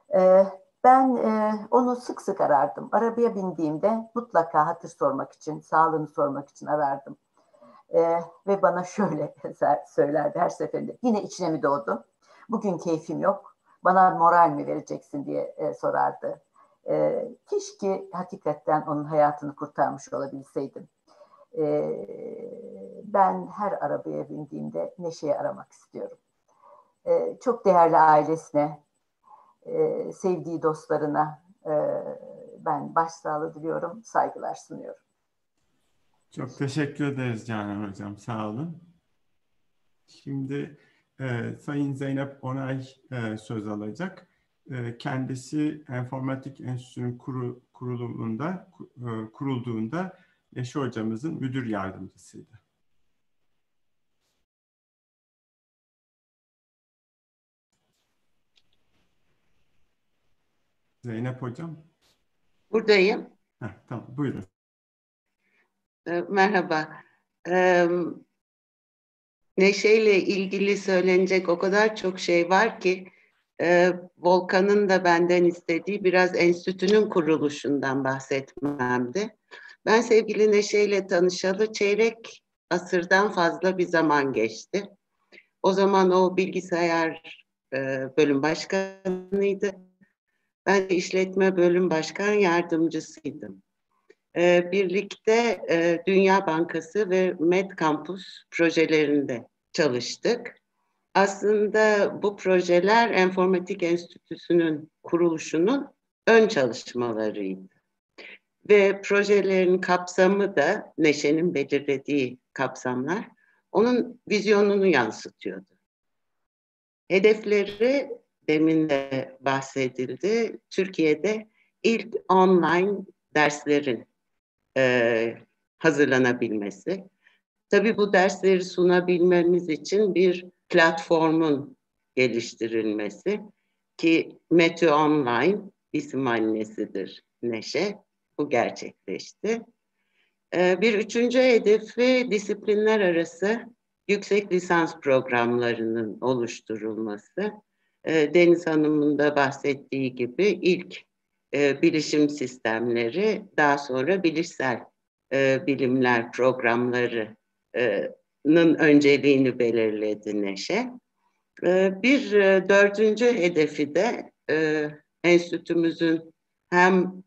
E, ben e, onu sık sık arardım. Arabaya bindiğimde mutlaka hatır sormak için, sağlığını sormak için arardım. E, ve bana şöyle söylerdi her seferinde. Yine içine mi doğdu? Bugün keyfim yok. Bana moral mi vereceksin diye e, sorardı. E, keşke hakikaten onun hayatını kurtarmış olabilseydim. E, ben her arabaya bindiğimde Neşe'yi aramak istiyorum. E, çok değerli ailesine, e, sevdiği dostlarına e, ben başsağlığı diliyorum, saygılar sunuyorum. Çok teşekkür ederiz Canan Hocam, sağ olun. Şimdi e, Sayın Zeynep Onay e, söz alacak. E, kendisi Enformatik Enstitüsü'nün kuru, kurulumunda, e, kurulduğunda Neşe Hocamızın müdür yardımcısıydı. Zeynep Hocam. Buradayım. Heh, tamam, buyurun. Merhaba. Ee, Neşe ile ilgili söylenecek o kadar çok şey var ki e, Volkan'ın da benden istediği biraz enstitünün kuruluşundan bahsetmemdi. Ben sevgili Neşe ile tanışalı çeyrek asırdan fazla bir zaman geçti. O zaman o bilgisayar e, bölüm başkanıydı. Ben de işletme bölüm başkan yardımcısıydım. Ee, birlikte e, Dünya Bankası ve Med Campus projelerinde çalıştık. Aslında bu projeler Enformatik Enstitüsü'nün kuruluşunun ön çalışmalarıydı. Ve projelerin kapsamı da Neşe'nin belirlediği kapsamlar onun vizyonunu yansıtıyordu. Hedefleri demin de bahsedildi. Türkiye'de ilk online derslerin e, hazırlanabilmesi. Tabii bu dersleri sunabilmemiz için bir platformun geliştirilmesi ki Metü Online isim annesidir Neşe. Bu gerçekleşti. E, bir üçüncü hedefi disiplinler arası yüksek lisans programlarının oluşturulması. E, Deniz Hanım'ın da bahsettiği gibi ilk e, bilişim sistemleri, daha sonra bilişsel e, bilimler programlarının önceliğini belirledi Neşe. E, bir e, dördüncü hedefi de e, enstitümüzün hem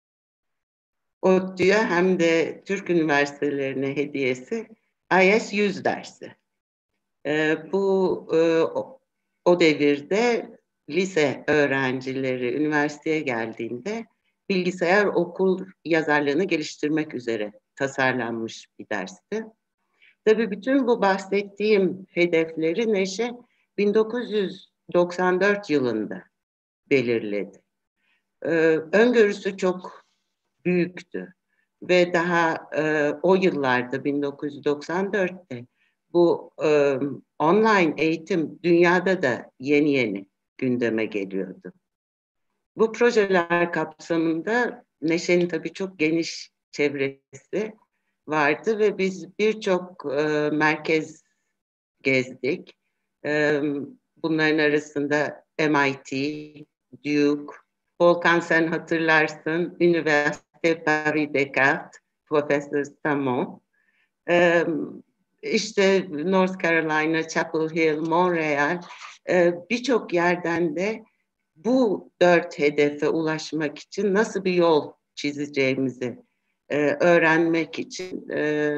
ODTÜ'ye hem de Türk üniversitelerine hediyesi I S yüz dersi. E, bu e, o, o devirde lise öğrencileri üniversiteye geldiğinde bilgisayar okul yazarlığını geliştirmek üzere tasarlanmış bir dersti. Tabii bütün bu bahsettiğim hedefleri Neşe bin dokuz yüz doksan dört yılında belirledi. Ee, öngörüsü çok büyüktü ve daha e, o yıllarda bin dokuz yüz doksan dörtte bu e, online eğitim dünyada da yeni yeni gündeme geliyordu. Bu projeler kapsamında Neşe'nin tabii çok geniş çevresi vardı ve biz birçok e, merkez gezdik. E, bunların arasında M I T, Duke, Volkan sen hatırlarsın, Üniversite Paris Descartes, Profesör Samon, e, işte North Carolina, Chapel Hill, Montreal, e, birçok yerden de bu dört hedefe ulaşmak için nasıl bir yol çizeceğimizi e, öğrenmek için e,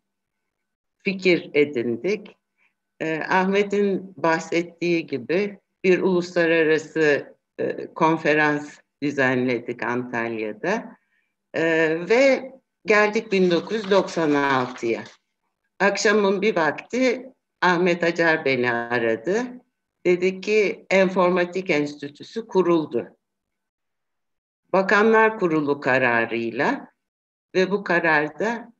fikir edindik. E, Ahmet'in bahsettiği gibi bir uluslararası e, konferans düzenledik Antalya'da e, ve geldik bin dokuz yüz doksan altıya. Akşamın bir vakti Ahmet Acar beni aradı. Dedi ki Enformatik Enstitüsü kuruldu. Bakanlar Kurulu kararıyla ve bu kararda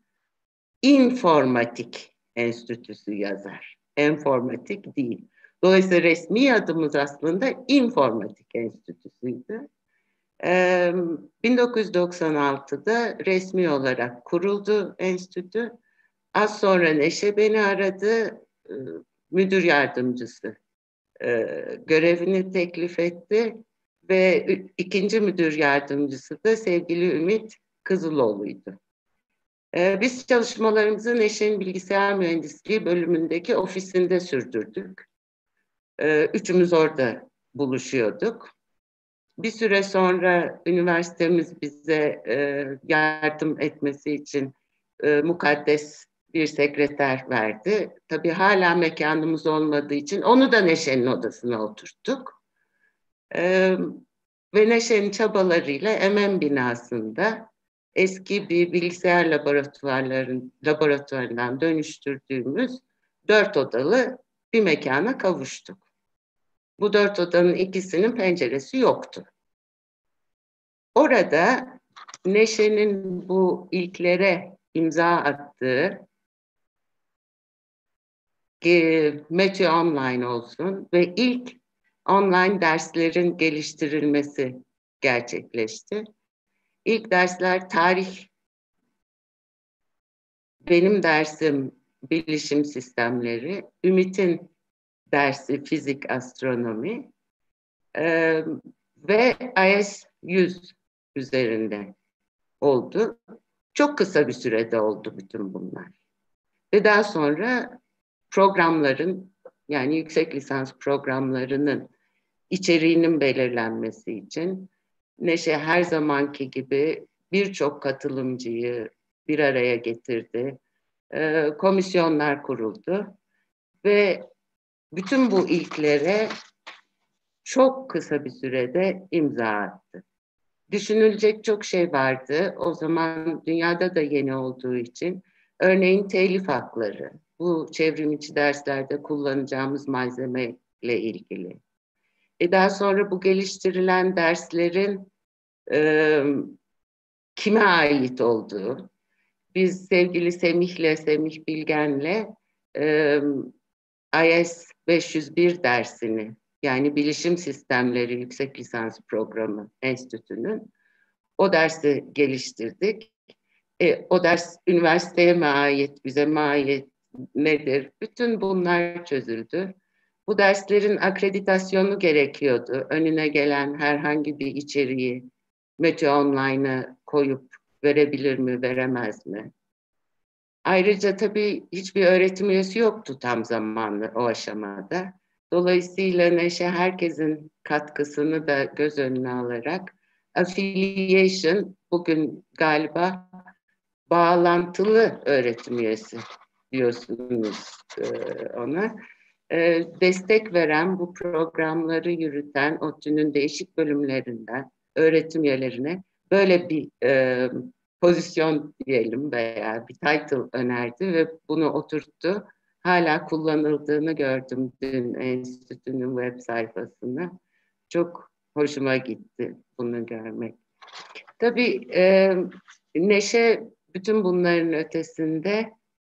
İnformatik Enstitüsü yazar. Enformatik değil. Dolayısıyla resmi adımız aslında İnformatik Enstitüsü'ydü. Ee, bin dokuz yüz doksan altıda resmi olarak kuruldu enstitü. Az sonra Neşe beni aradı, müdür yardımcısı görevini teklif etti ve ikinci müdür yardımcısı da sevgili Ümit Kızıloğlu'ydu. Ee, biz çalışmalarımızı Neşe'nin bilgisayar mühendisliği bölümündeki ofisinde sürdürdük. Ee, üçümüz orada buluşuyorduk. Bir süre sonra üniversitemiz bize e, yardım etmesi için e, mukaddes bir sekreter verdi. Tabii hala mekanımız olmadığı için onu da Neşe'nin odasına oturttuk. Ee, ve Neşe'nin çabalarıyla M M binasında eski bir bilgisayar laboratuvarların laboratuvarından dönüştürdüğümüz dört odalı bir mekana kavuştuk. Bu dört odanın ikisinin penceresi yoktu. Orada Neşe'nin bu ilklere imza attığı e, Meteo Online olsun ve ilk online derslerin geliştirilmesi gerçekleşti. İlk dersler tarih, benim dersim bilişim sistemleri, Ümit'in dersi fizik, astronomi e, ve I S yüz üzerinde oldu. Çok kısa bir sürede oldu bütün bunlar. Ve daha sonra programların, yani yüksek lisans programlarının içeriğinin belirlenmesi için Neşe her zamanki gibi birçok katılımcıyı bir araya getirdi. E, komisyonlar kuruldu ve bütün bu ilklere çok kısa bir sürede imza attı. Düşünülecek çok şey vardı. O zaman dünyada da yeni olduğu için. Örneğin telif hakları. Bu çevrimiçi derslerde kullanacağımız malzemeyle ilgili. E daha sonra bu geliştirilen derslerin e, kime ait olduğu. Biz sevgili Semih'le, Semih Bilgen'le e, I S beş yüz bir dersini, yani Bilişim Sistemleri Yüksek Lisans Programı Enstitüsü'nün o dersi geliştirdik. E, o ders üniversiteye mi ait, bize mi ait, nedir? Bütün bunlar çözüldü. Bu derslerin akreditasyonu gerekiyordu. Önüne gelen herhangi bir içeriği Meteo Online'a koyup verebilir mi, veremez mi? Ayrıca tabii hiçbir öğretim üyesi yoktu tam zamanlı o aşamada. Dolayısıyla Neşe herkesin katkısını da göz önüne alarak affiliation, bugün galiba bağlantılı öğretim üyesi diyorsunuz ona. Destek veren, bu programları yürüten ODTÜ'nün değişik bölümlerinden öğretim üyelerine böyle bir e, pozisyon diyelim veya bir title önerdi ve bunu oturttu. Hala kullanıldığını gördüm dün enstitünün web sayfasında. Çok hoşuma gitti bunu görmek. Tabii e, Neşe bütün bunların ötesinde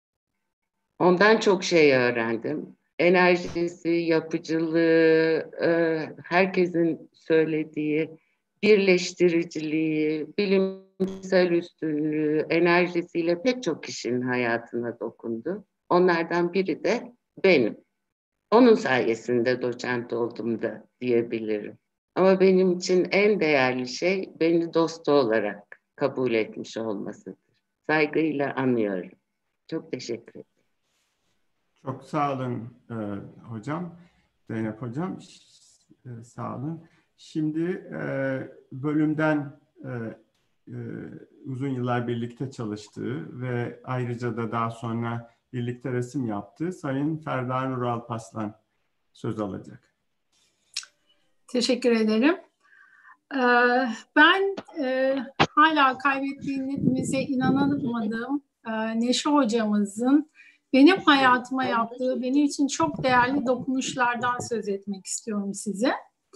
ondan çok şey öğrendim. Enerjisi, yapıcılığı, e, herkesin söylediği birleştiriciliği, bilimsel üstünlüğü, enerjisiyle pek çok kişinin hayatına dokundu. Onlardan biri de benim. Onun sayesinde doçent oldum da diyebilirim. Ama benim için en değerli şey beni dostu olarak kabul etmiş olmasıdır. Saygıyla anıyorum. Çok teşekkür ederim. Çok sağ olun e, hocam, Zeynep hocam. E, sağ olun. Şimdi e, bölümden e, e, uzun yıllar birlikte çalıştığı ve ayrıca da daha sonra birlikte resim yaptığı Sayın Ferda Nur Alparslan söz alacak. Teşekkür ederim. Ee, ben e, hala kaybettiğimize inanamadığım e, Neşe hocamızın benim hayatıma yaptığı, benim için çok değerli dokunuşlardan söz etmek istiyorum size.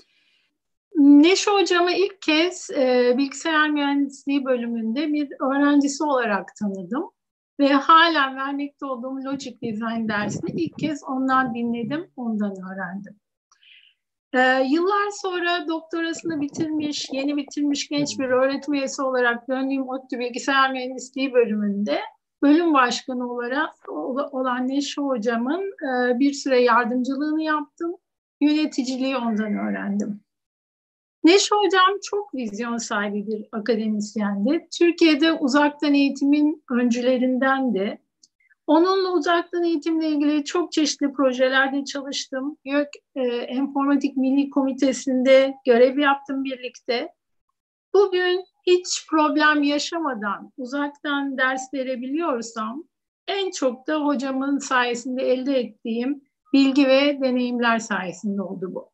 Neşe hocamı ilk kez e, bilgisayar mühendisliği bölümünde bir öğrencisi olarak tanıdım. Ve hala vermekte olduğum Logic Design dersini ilk kez ondan dinledim, ondan öğrendim. Ee, yıllar sonra doktorasını bitirmiş, yeni bitirmiş genç bir öğretim üyesi olarak döndüğüm ODTÜ Bilgisayar Mühendisliği bölümünde bölüm başkanı olarak olan Neşe hocamın e, bir süre yardımcılığını yaptım. Yöneticiliği ondan öğrendim. Neşe Hocam çok vizyon sahibi bir akademisyendi. Türkiye'de uzaktan eğitimin öncülerindendi. Onunla uzaktan eğitimle ilgili çok çeşitli projelerde çalıştım. YÖK e, Enformatik Milli Komitesi'nde görev yaptım birlikte. Bugün hiç problem yaşamadan uzaktan ders verebiliyorsam en çok da hocamın sayesinde elde ettiğim bilgi ve deneyimler sayesinde oldu bu.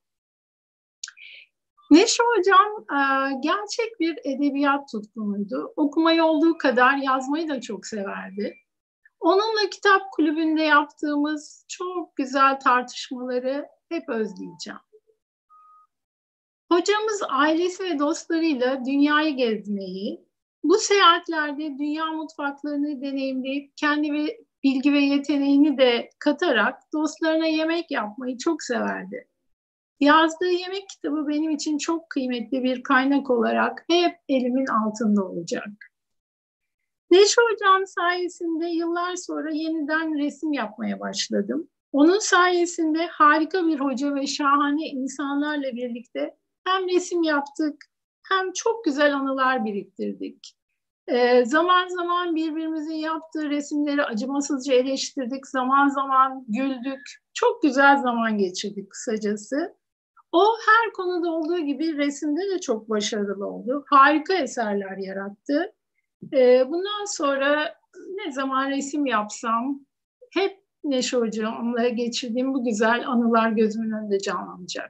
Neşe Hocam gerçek bir edebiyat tutkunuydu. Okumayı olduğu kadar yazmayı da çok severdi. Onunla kitap kulübünde yaptığımız çok güzel tartışmaları hep özleyeceğim. Hocamız ailesi ve dostlarıyla dünyayı gezmeyi, bu seyahatlerde dünya mutfaklarını deneyimleyip kendi ve bilgi ve yeteneğini de katarak dostlarına yemek yapmayı çok severdi. Yazdığı yemek kitabı benim için çok kıymetli bir kaynak olarak hep elimin altında olacak. Neşe Hocam sayesinde yıllar sonra yeniden resim yapmaya başladım. Onun sayesinde harika bir hoca ve şahane insanlarla birlikte hem resim yaptık hem çok güzel anılar biriktirdik. Ee, zaman zaman birbirimizin yaptığı resimleri acımasızca eleştirdik, zaman zaman güldük. Çok güzel zaman geçirdik kısacası. O her konuda olduğu gibi resimde de çok başarılı oldu. Harika eserler yarattı. Ee, bundan sonra ne zaman resim yapsam hep Neşe Hocam'la geçirdiğim bu güzel anılar gözümün önünde canlanacak.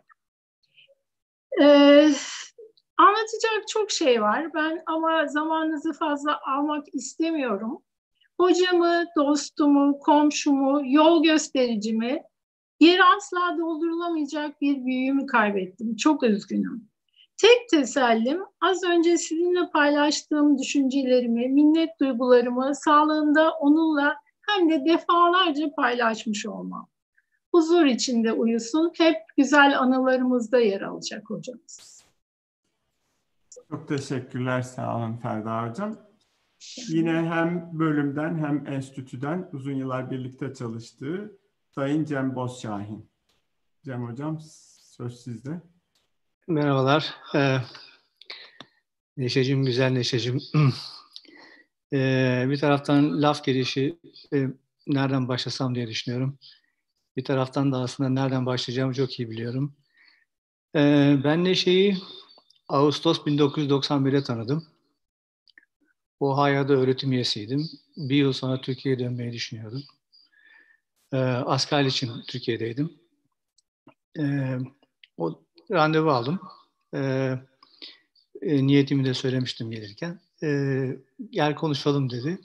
Ee, anlatacak çok şey var. Ben ama zamanınızı fazla almak istemiyorum. Hocamı, dostumu, komşumu, yol göstericimi, yeri asla doldurulamayacak bir büyüğümü kaybettim. Çok üzgünüm. Tek tesellim az önce sizinle paylaştığım düşüncelerimi, minnet duygularımı sağlığında onunla hem de defalarca paylaşmış olmam. Huzur içinde uyusun, hep güzel anılarımızda yer alacak hocamız. Çok teşekkürler, sağ olun Ferda Hocam. Yine hem bölümden hem enstitüden uzun yıllar birlikte çalıştığı Sayın Cem Bozşahin. Cem Hocam, söz sizde. Merhabalar. Ee, Neşeciğim, güzel Neşeciğim. ee, bir taraftan laf gelişi e, nereden başlasam diye düşünüyorum. Bir taraftan da aslında nereden başlayacağımı çok iyi biliyorum. Ee, ben Neşe'yi Ağustos bin dokuz yüz doksan bir'de tanıdım. Ohio'da öğretim üyesiydim. Bir yıl sonra Türkiye'ye dönmeyi düşünüyordum. Ee, askerlik için Türkiye'deydim. Ee, o randevu aldım. Ee, e, niyetimi de söylemiştim gelirken. Ee, gel konuşalım dedi.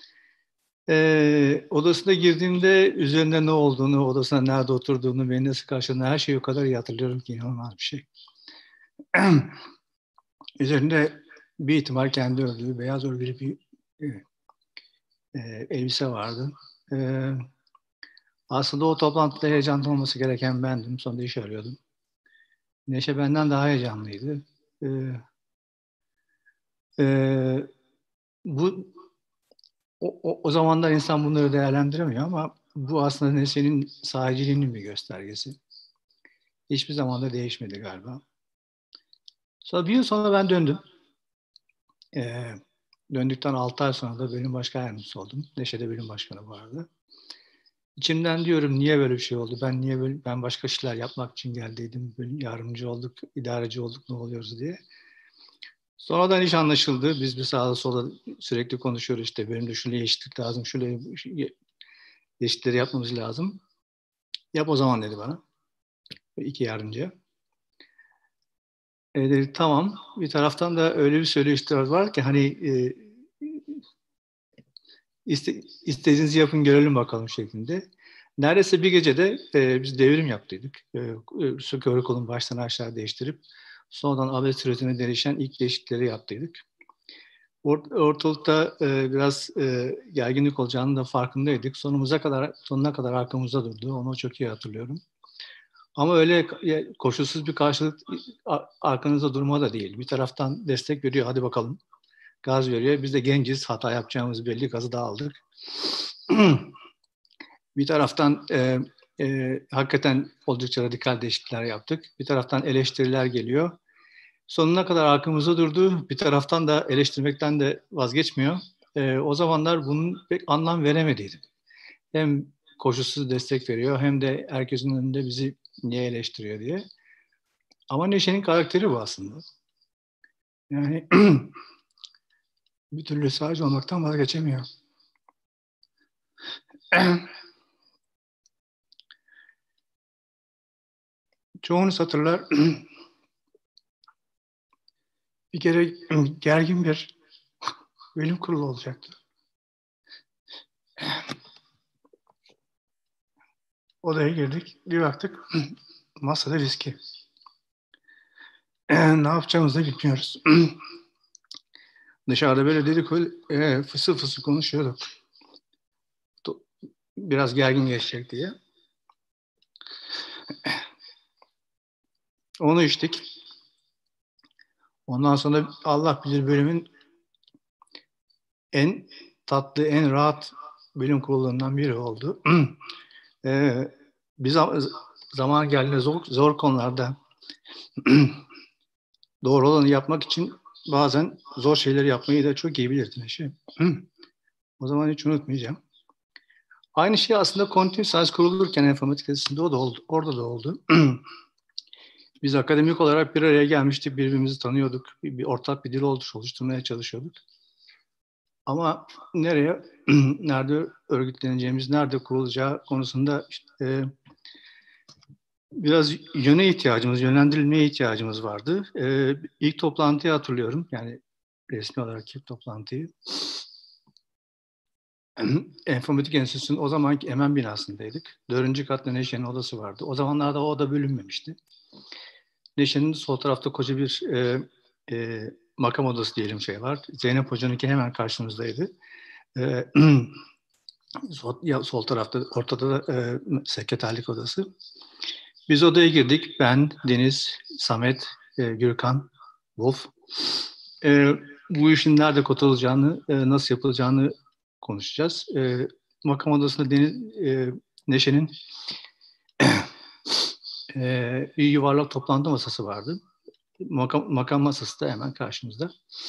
Ee, odasına girdiğimde üzerinde ne olduğunu, odasına nerede oturduğunu, beni nasıl karşıladığını her şeyi o kadar iyi hatırlıyorum ki inanılmaz bir şey. Üzerinde bir ihtimal kendi ördüğü beyaz örgülü bir e, e, elbise vardı. E, aslında o toplantıda heyecanlı olması gereken bendim. Sonunda iş arıyordum. Neşe benden daha heyecanlıydı. E, e, bu o, o, o zamanlar insan bunları değerlendiremiyor ama bu aslında Neşe'nin sahiciliğinin bir göstergesi. Hiçbir zaman da değişmedi galiba. Sonra bir yıl sonra ben döndüm. Ee, döndükten altı ay sonra da bölüm başkan yardımcısı oldum. Neşe'de bölüm başkanı vardı. İçimden diyorum niye böyle bir şey oldu? Ben niye böyle, ben başka işler yapmak için geldiydim. Bölüm yardımcı olduk, idareci olduk, ne oluyoruz diye. Sonradan iş anlaşıldı. Biz bir sağda solda sürekli konuşuyoruz işte. Bölümde şöyle eşitlik lazım, şöyle eşitleri yapmamız lazım. Yap o zaman dedi bana. İki yardımcıya. E dedi, tamam. Bir taraftan da öyle bir söyleyişler var ki hani e, iste, istediğinizi yapın görelim bakalım şeklinde. Neredeyse bir gecede e, biz devrim yaptıydık. E, Curriculum baştan aşağı değiştirip sonradan abes sürecine değişen ilk değişiklikleri yaptıydık. Ort, ortalıkta e, biraz e, gerginlik olacağını da farkındaydık. Sonumuza kadar, sonuna kadar arkamızda durdu. Onu çok iyi hatırlıyorum. Ama öyle koşulsuz bir karşılık arkanızda durma da değil. Bir taraftan destek veriyor, hadi bakalım. Gaz veriyor. Biz de genciz, hata yapacağımız belli, gazı da aldık. Bir taraftan e, e, hakikaten oldukça radikal değişiklikler yaptık. Bir taraftan eleştiriler geliyor. Sonuna kadar arkamızda durdu. Bir taraftan da eleştirmekten de vazgeçmiyor. E, o zamanlar bunun pek anlam veremediydim. Hem koşulsuz destek veriyor hem de herkesin önünde bizi niye eleştiriyor diye. Ama Neşe'nin karakteri bu aslında. Yani bir türlü sadece olmaktan vazgeçemiyor. Çoğunuz hatırlar. Bir kere gergin bir bölüm kurulu olacaktı. Odaya girdik. Bir baktık masada riski. Ne yapacağımızı da bilmiyoruz. Dışarıda böyle dedikodu, e, fısır fısır konuşuyorduk. Biraz gergin geçecek diye. Onu içtik. Ondan sonra Allah bilir bölümün en tatlı, en rahat bölüm kurullarından biri oldu. ee, biz zaman geldiğinde zor, zor konularda doğru olanı yapmak için bazen zor şeyleri yapmayı da çok iyi bilirdi Neşe. O zaman hiç unutmayacağım. Aynı şey aslında Continuous kurulurken enformatik tesisinde o da oldu, orada da oldu. Biz akademik olarak bir araya gelmiştik, birbirimizi tanıyorduk, bir, bir ortak bir dil oluşturmaya çalışıyorduk. Ama nereye, nerede örgütleneceğimiz, nerede kurulacağı konusunda işte, e, biraz yöne ihtiyacımız, yönlendirilmeye ihtiyacımız vardı. E, ilk toplantıyı hatırlıyorum, yani resmi olarak ilk toplantıyı. Enformatik Enstitüsü'nün o zamanki Emen binasındaydık. Dördüncü katta Neşe'nin odası vardı. O zamanlarda o oda bölünmemişti. Neşe'nin sol tarafta koca bir e, e, makam odası diyelim şey var. Zeynep Hoca'nınki hemen karşımızdaydı. E, sol, ya, sol tarafta, ortada da e, sekreterlik odası. Biz odaya girdik. Ben, Deniz, Samet, e, Gürkan, Wolf. E, bu işin nerede kurtulacağını, e, nasıl yapılacağını konuşacağız. E, makam odasında Deniz, e, Neşe'nin e, bir yuvarlak toplantı masası vardı. Makam, makam masası da hemen karşımızda.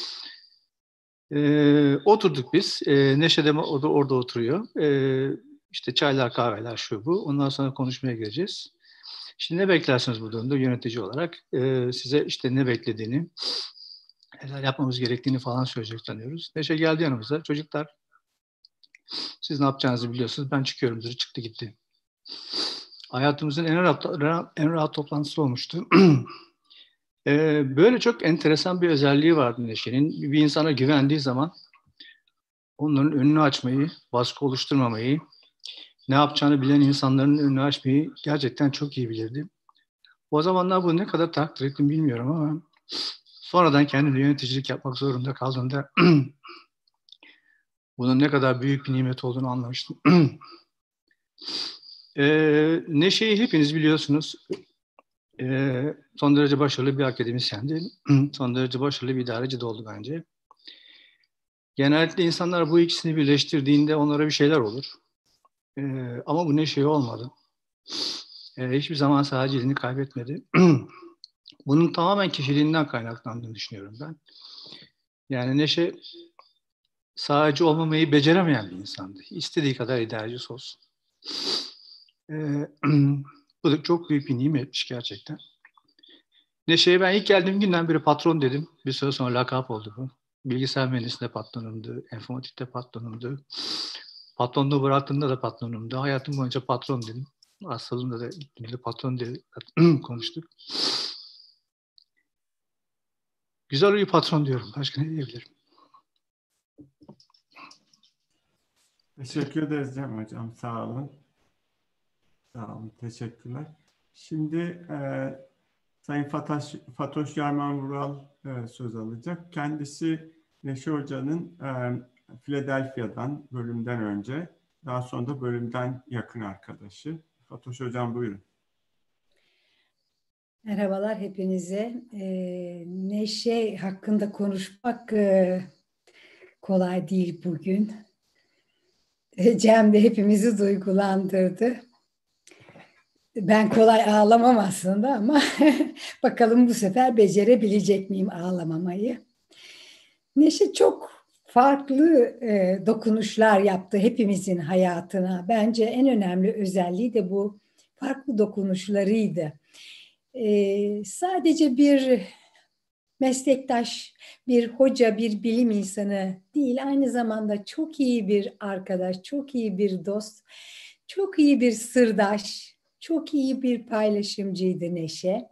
E, oturduk biz. E, Neşe de orada, orada oturuyor. E, işte çaylar, kahveler, şu bu. Ondan sonra konuşmaya gireceğiz. Şimdi ne beklersiniz bu durumda yönetici olarak? E, size işte ne beklediğini, neler yapmamız gerektiğini falan söyleyecek sanıyoruz. Neşe geldi yanımıza. Çocuklar, siz ne yapacağınızı biliyorsunuz. Ben çıkıyorum dedi. Çıktı gitti. Hayatımızın en rahat, en rahat toplantısı olmuştu. ee, böyle çok enteresan bir özelliği vardı Neşe'nin. Bir insana güvendiği zaman onların önünü açmayı, baskı oluşturmamayı, ne yapacağını bilen insanların önünü açmayı gerçekten çok iyi bilirdi. O zamanlar bunu ne kadar takdir ettim bilmiyorum ama sonradan kendimle yöneticilik yapmak zorunda kaldığımda bunun ne kadar büyük bir nimet olduğunu anlamıştım. Ee, Neşe'yi hepiniz biliyorsunuz. Ee, son derece başarılı bir akademisyendi. Son derece başarılı bir idareci de oldu bence. Genellikle insanlar bu ikisini birleştirdiğinde onlara bir şeyler olur. Ee, ama bu Neşe olmadı. Ee, hiçbir zaman sahiciliğini kaybetmedi. Bunun tamamen kişiliğinden kaynaklandığını düşünüyorum ben. Yani Neşe sadece olmamayı beceremeyen bir insandı. İstediği kadar idarecisi olsun. Ee, bu da çok büyük bir nimetmiş gerçekten. Neşe'ye ben ilk geldiğim günden beri patron dedim. Bir süre sonra lakap oldu bu. Bilgisayar mühendisliğinde patronumdu, enformatikte patronumdu. Patronluğu bıraktığımda da patronumdu. Hayatım boyunca patron dedim. Hastalığımda da gittiğimde patron diye konuştuk. Güzel bir patron diyorum. Başka ne diyebilirim? Teşekkür ederiz Cem Hocam. Sağ olun. Sağ olun. Teşekkürler. Şimdi e, Sayın Fatoş, Fatoş Yarman Vural e, söz alacak. Kendisi Neşe Hoca'nın e, Philadelphia'dan, bölümden önce, daha sonra da bölümden yakın arkadaşı. Fatoş Hocam buyurun. Merhabalar hepinize. E, Neşe hakkında konuşmak e, kolay değil bugün. E, Cem de hepimizi duygulandırdı. Ben kolay ağlamam aslında ama bakalım bu sefer becerebilecek miyim ağlamamayı. Neşe çok farklı e, dokunuşlar yaptı hepimizin hayatına. Bence en önemli özelliği de bu farklı dokunuşlarıydı. E, sadece bir meslektaş, bir hoca, bir bilim insanı değil, aynı zamanda çok iyi bir arkadaş, çok iyi bir dost, çok iyi bir sırdaş, çok iyi bir paylaşımcıydı Neşe.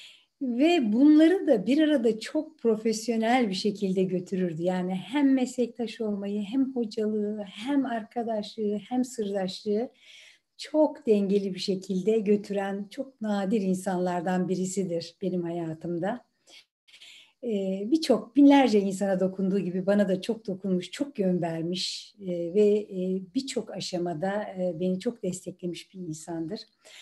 Ve bunları da bir arada çok profesyonel bir şekilde götürürdü. Yani hem meslektaş olmayı, hem hocalığı, hem arkadaşlığı, hem sırdaşlığı çok dengeli bir şekilde götüren çok nadir insanlardan birisidir benim hayatımda. Ee, birçok binlerce insana dokunduğu gibi bana da çok dokunmuş, çok yön vermiş e, ve e, birçok aşamada e, beni çok desteklemiş bir insandır.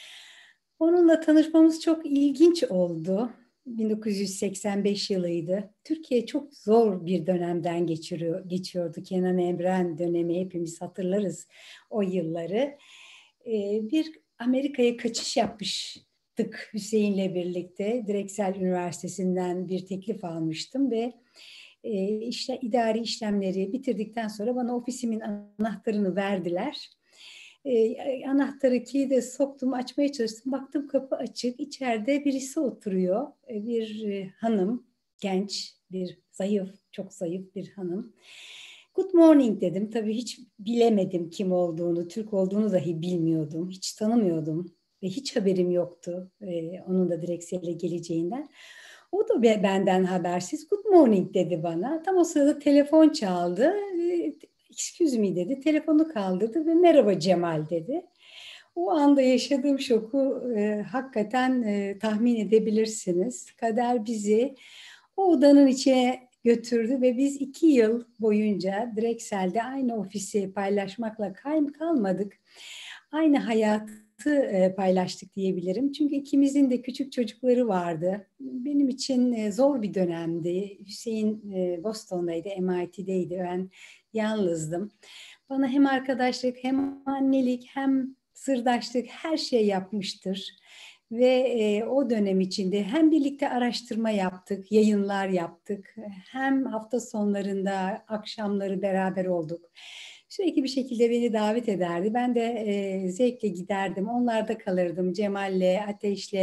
Onunla tanışmamız çok ilginç oldu. bin dokuz yüz seksen beş yılıydı. Türkiye çok zor bir dönemden geçiriyor, geçiyordu. Kenan Evren dönemi, hepimiz hatırlarız o yılları. Ee, bir Amerika'ya kaçış yapmıştık Hüseyin'le birlikte. Drexel Üniversitesi'nden bir teklif almıştım ve e, işte idari işlemleri bitirdikten sonra bana ofisimin anahtarını verdiler. E, anahtarı kilide soktum, açmaya çalıştım. Baktım kapı açık, içeride birisi oturuyor. E, bir e, hanım, genç, bir zayıf, çok zayıf bir hanım. Good morning dedim. Tabii hiç bilemedim kim olduğunu, Türk olduğunu dahi bilmiyordum. Hiç tanımıyordum ve hiç haberim yoktu e, onun da Drexel'e geleceğinden. O da benden habersiz good morning dedi bana. Tam o sırada telefon çaldı. E, excuse me dedi. Telefonu kaldırdı ve merhaba Cemal dedi. O anda yaşadığım şoku e, hakikaten e, tahmin edebilirsiniz. Kader bizi o odanın içine götürdü ve biz iki yıl boyunca Drexel'de aynı ofisi paylaşmakla kalmadık. Aynı hayatı e, paylaştık diyebilirim. Çünkü ikimizin de küçük çocukları vardı. Benim için e, zor bir dönemdi. Hüseyin e, Boston'daydı, M I T'deydi. Ben yalnızdım. Bana hem arkadaşlık, hem annelik, hem sırdaşlık her şey yapmıştır. Ve e, o dönem içinde hem birlikte araştırma yaptık, yayınlar yaptık, hem hafta sonlarında akşamları beraber olduk. Sürekli bir şekilde beni davet ederdi. Ben de e, zevkle giderdim. Onlarda kalırdım. Cemal'le, Ateş'le,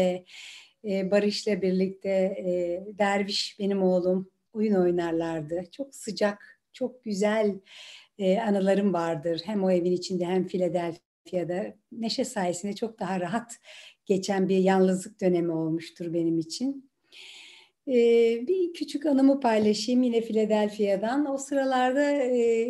e, Barış'la birlikte e, Derviş benim oğlum oyun oynarlardı. Çok sıcak, çok güzel e, anılarım vardır. Hem o evin içinde hem Philadelphia'da. Neşe sayesinde çok daha rahat geçen bir yalnızlık dönemi olmuştur benim için. Ee, bir küçük anımı paylaşayım yine Philadelphia'dan. O sıralarda e,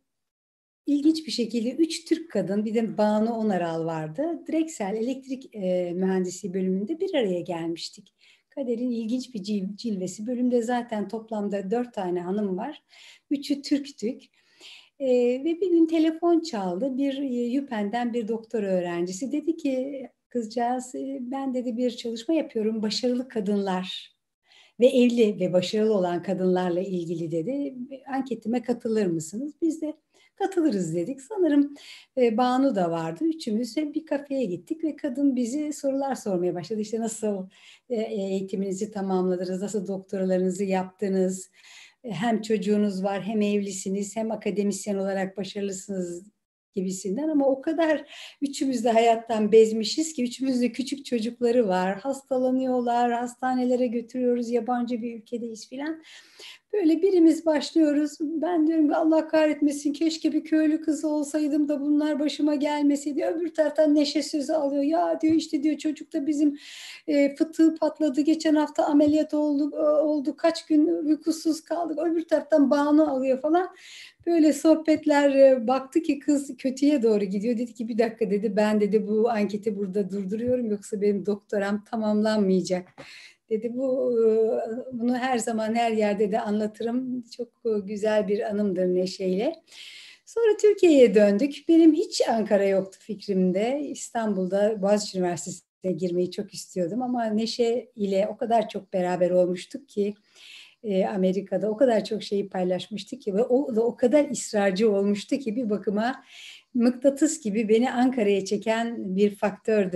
ilginç bir şekilde üç Türk kadın, bir de Banu Onaral vardı. Drexel Elektrik e, Mühendisliği bölümünde bir araya gelmiştik. Kaderin ilginç bir cil, cilvesi. Bölümde zaten toplamda dört tane hanım var. Üçü Türktük. Ee, ve bir gün telefon çaldı. Bir e, Yüpen'den bir doktor öğrencisi dedi ki, kızcağız ben dedi bir çalışma yapıyorum başarılı kadınlar ve evli ve başarılı olan kadınlarla ilgili dedi. Anketime katılır mısınız? Biz de katılırız dedik. Sanırım e, Banu da vardı. Üçümüz de bir kafeye gittik ve kadın bizi sorular sormaya başladı. İşte nasıl e, eğitiminizi tamamladınız, nasıl doktoralarınızı yaptınız, hem çocuğunuz var, hem evlisiniz, hem akademisyen olarak başarılısınız gibisinden. Ama o kadar üçümüz de hayattan bezmişiz ki, üçümüz de küçük çocukları var, hastalanıyorlar, hastanelere götürüyoruz, yabancı bir ülkedeyiz filan. Böyle birimiz başlıyoruz. Ben diyorum ki Allah kahretmesin, keşke bir köylü kızı olsaydım da bunlar başıma gelmeseydi. Öbür taraftan Neşe sözü alıyor. Ya diyor işte diyor çocuk da bizim e, fıtığı patladı. Geçen hafta ameliyat olduk, oldu. Kaç gün uykusuz kaldık. Öbür taraftan Banu alıyor falan. Böyle sohbetler e, baktı ki kız kötüye doğru gidiyor. Dedi ki bir dakika dedi, ben dedi bu anketi burada durduruyorum. Yoksa benim doktoram tamamlanmayacak. Dedi bu bunu her zaman her yerde de anlatırım. Çok güzel bir anımdır Neşe'yle. Sonra Türkiye'ye döndük. Benim hiç Ankara yoktu fikrimde. İstanbul'da Boğaziçi Üniversitesi'ne girmeyi çok istiyordum ama Neşe ile o kadar çok beraber olmuştuk ki Amerika'da o kadar çok şeyi paylaşmıştık ki ve o da o kadar ısrarcı olmuştu ki bir bakıma mıknatıs gibi beni Ankara'ya çeken bir faktördür.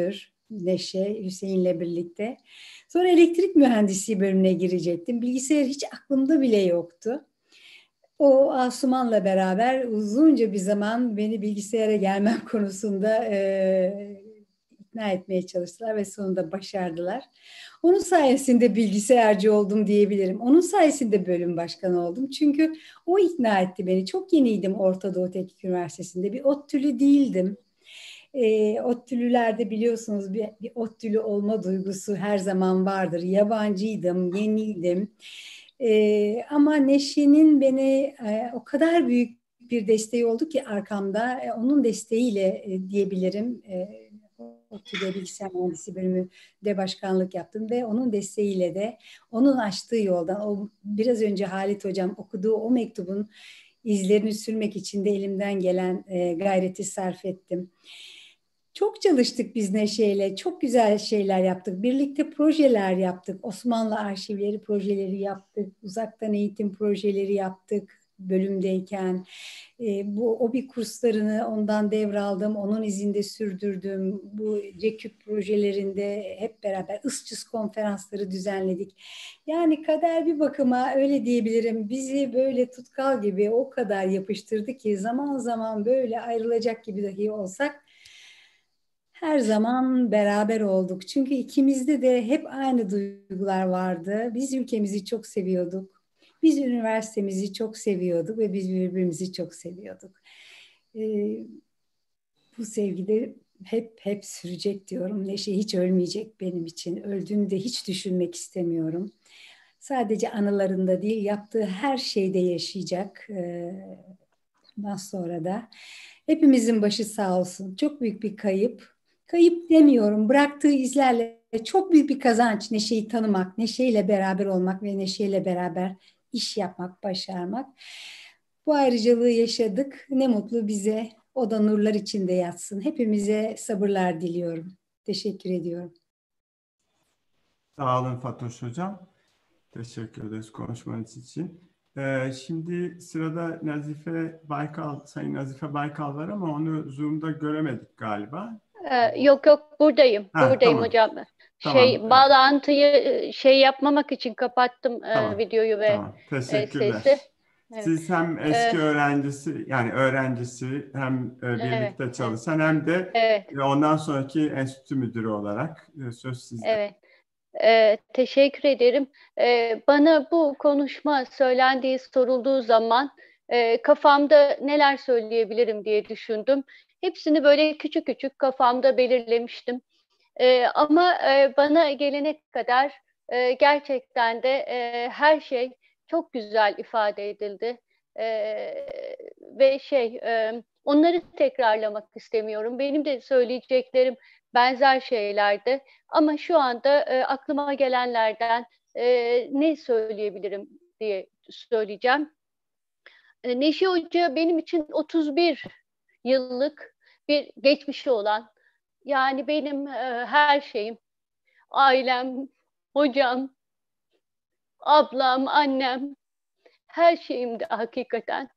Neşe, Hüseyin'le birlikte. Sonra elektrik mühendisliği bölümüne girecektim. Bilgisayar hiç aklımda bile yoktu. O Asuman'la beraber uzunca bir zaman beni bilgisayara gelmem konusunda e, ikna etmeye çalıştılar ve sonunda başardılar. Onun sayesinde bilgisayarcı oldum diyebilirim. Onun sayesinde bölüm başkanı oldum. Çünkü o ikna etti beni. Çok yeniydim Orta Doğu Teknik Üniversitesi'nde. Bir ODTÜ'lü değildim. E, ODTÜ'lülerde biliyorsunuz bir, bir ODTÜ'lü olma duygusu her zaman vardır. Yabancıydım, yeniydim. E, ama Neşe'nin beni e, o kadar büyük bir desteği oldu ki arkamda. E, onun desteğiyle e, diyebilirim. E, ODTÜ'de bilgisayar mühendisi bölümünde başkanlık yaptım ve onun desteğiyle de onun açtığı yoldan, o biraz önce Halit Hocam okuduğu o mektubun izlerini sürmek için de elimden gelen e, gayreti sarf ettim. Çok çalıştık biz Neşe'yle, çok güzel şeyler yaptık. Birlikte projeler yaptık. Osmanlı arşivleri projeleri yaptık. Uzaktan eğitim projeleri yaptık bölümdeyken. E, bu OBİ kurslarını ondan devraldım. Onun izinde sürdürdüm. Bu CEKÜP projelerinde hep beraber ısçız konferansları düzenledik. Yani kader bir bakıma öyle diyebilirim. Bizi böyle tutkal gibi o kadar yapıştırdı ki zaman zaman böyle ayrılacak gibi dahi olsak her zaman beraber olduk. Çünkü ikimizde de hep aynı duygular vardı. Biz ülkemizi çok seviyorduk. Biz üniversitemizi çok seviyorduk ve biz birbirimizi çok seviyorduk. Ee, bu sevgi de hep hep sürecek diyorum. Neşe hiç ölmeyecek benim için. Öldüğünü de hiç düşünmek istemiyorum. Sadece anılarında değil, yaptığı her şeyde yaşayacak. Ee, bundan sonra da hepimizin başı sağ olsun. Çok büyük bir kayıp. Kayıp demiyorum, bıraktığı izlerle çok büyük bir kazanç. Neşe'yi tanımak, Neşe'yle beraber olmak ve Neşe'yle beraber iş yapmak, başarmak. Bu ayrıcalığı yaşadık. Ne mutlu bize. O da nurlar içinde yatsın. Hepimize sabırlar diliyorum. Teşekkür ediyorum. Sağ olun Fatoş Hocam. Teşekkür ederiz konuşmanız için. Ee, şimdi sırada Nazife Baykal, Sayın Nazife Baykal var ama onu Zoom'da göremedik galiba. Ee, yok yok buradayım. Ha, buradayım tamam. hocam. Tamam. Şey bağlantıyı şey yapmamak için kapattım Tamam. e, videoyu ve Tamam. Teşekkürler. e, sesi. Evet. Siz hem eski Ee, öğrencisi yani öğrencisi hem e, birlikte evet, çalışan hem de evet. e, ondan sonraki enstitü müdürü olarak e, söz sizde. Evet. Ee, teşekkür ederim. Ee, bana bu konuşma söylendiği, sorulduğu zaman e, kafamda neler söyleyebilirim diye düşündüm. Hepsini böyle küçük küçük kafamda belirlemiştim. Ee, ama e, bana gelene kadar e, gerçekten de e, her şey çok güzel ifade edildi. E, ve şey e, onları tekrarlamak istemiyorum. Benim de söyleyeceklerim benzer şeylerdi. Ama şu anda e, aklıma gelenlerden e, ne söyleyebilirim diye söyleyeceğim. E, Neşe Hoca benim için otuz bir yıllık bir geçmişi olan, yani benim e, her şeyim, ailem, hocam, ablam, annem, her şeyimdi hakikaten.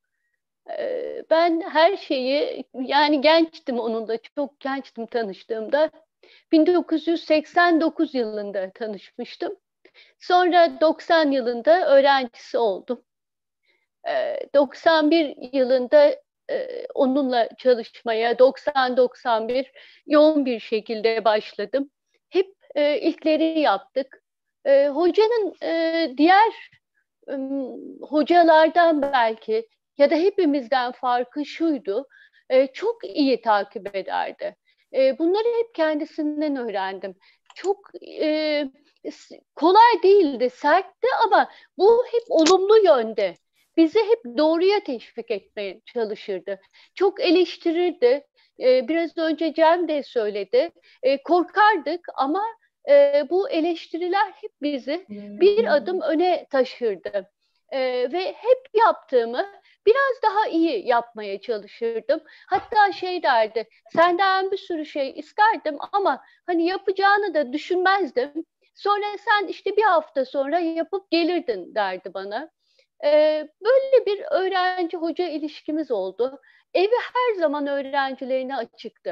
E, ben her şeyi, yani gençtim onunla, çok gençtim tanıştığımda. bin dokuz yüz seksen dokuz yılında tanışmıştım. Sonra doksan yılında öğrencisi oldum. E, doksan bir yılında e, onunla çalışmaya, doksan doksan bir yoğun bir şekilde başladım. Hep e, ilkleri yaptık. E, hocanın e, diğer e, hocalardan belki ya da hepimizden farkı şuydu, e, çok iyi takip ederdi. E, bunları hep kendisinden öğrendim. Çok e, kolay değildi, sertti ama bu hep olumlu yönde. Bizi hep doğruya teşvik etmeye çalışırdı. Çok eleştirirdi. Ee, biraz önce Cem de söyledi. Ee, korkardık ama e, bu eleştiriler hep bizi bir adım öne taşırdı. Ee, ve hep yaptığımı biraz daha iyi yapmaya çalışırdım. Hatta şey derdi, senden bir sürü şey isterdim ama hani yapacağını da düşünmezdim. Sonra sen işte bir hafta sonra yapıp gelirdin derdi bana. Ee, böyle bir öğrenci hoca ilişkimiz oldu. Evi her zaman öğrencilerine açıktı.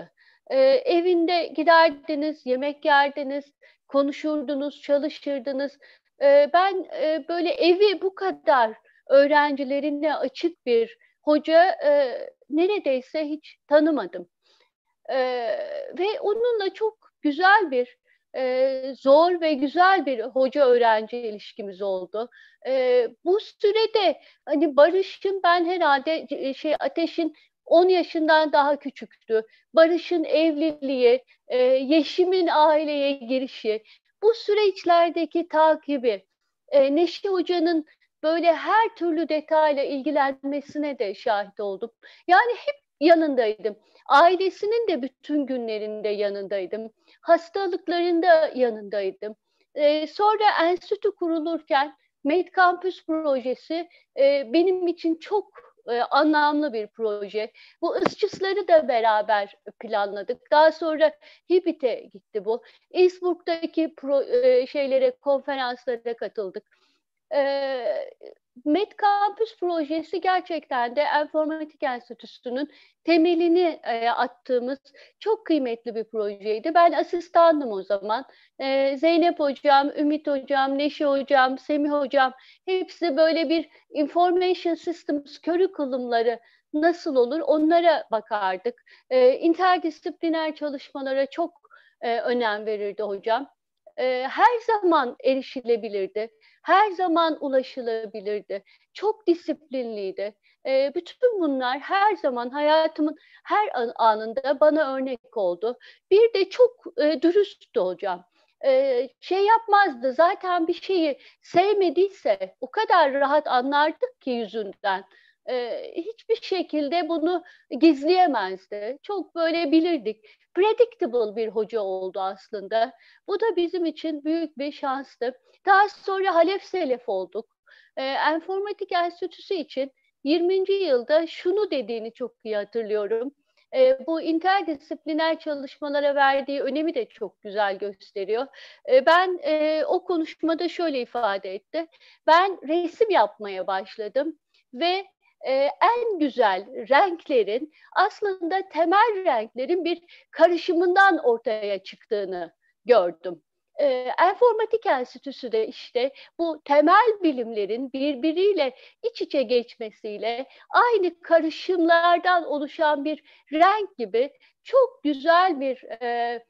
E, evinde giderdiniz, yemek yerdiniz, konuşurdunuz, çalışırdınız. E, ben e, böyle evi bu kadar öğrencilerine açık bir hoca e, neredeyse hiç tanımadım. E, ve onunla çok güzel bir, e, zor ve güzel bir hoca-öğrenci ilişkimiz oldu. E, bu sürede hani Barış'ın ben herhalde şey Ateş'in on yaşından daha küçüktü. Barış'ın evliliği, e, Yeşim'in aileye girişi, bu süreçlerdeki takibi, e, Neşe Hoca'nın böyle her türlü detayla ilgilenmesine de şahit oldum. Yani hep yanındaydım. Ailesinin de bütün günlerinde yanındaydım. Hastalıklarında yanındaydım. Ee, sonra enstitü kurulurken MedCampus projesi e, benim için çok e, anlamlı bir proje. Bu ısçısları da beraber planladık. Daha sonra Hibit'e gitti bu. Innsbruck'taki pro, e, şeylere, konferanslara katıldık. E, MedCampus projesi gerçekten de Enformatik Enstitüsü'nün temelini e, attığımız çok kıymetli bir projeydi. Ben asistandım o zaman. E, Zeynep Hocam, Ümit Hocam, Neşe Hocam, Semih Hocam hepsi böyle bir Information Systems curriculum'ları nasıl olur onlara bakardık. E, interdisipliner çalışmalara çok e, önem verirdi hocam. E, her zaman erişilebilirdi. Her zaman ulaşılabilirdi. Çok disiplinliydi. E, bütün bunlar her zaman hayatımın her an, anında bana örnek oldu. Bir de çok e, dürüsttü hocam. E, şey yapmazdı. Zaten bir şeyi sevmediyse o kadar rahat anlardık ki yüzünden. E, hiçbir şekilde bunu gizleyemezdi. Çok böyle bilirdik. Predictable bir hoca oldu aslında. Bu da bizim için büyük bir şanstı. Daha sonra Halef Selef olduk. E, Enformatik Enstitüsü için yirminci yılda şunu dediğini çok iyi hatırlıyorum. E, bu interdisipliner çalışmalara verdiği önemi de çok güzel gösteriyor. E, ben e, o konuşmada şöyle ifade etti. Ben resim yapmaya başladım ve e, en güzel renklerin aslında temel renklerin bir karışımından ortaya çıktığını gördüm. E, Enformatik Enstitüsü de işte bu temel bilimlerin birbiriyle iç içe geçmesiyle aynı karışımlardan oluşan bir renk gibi çok güzel bir e,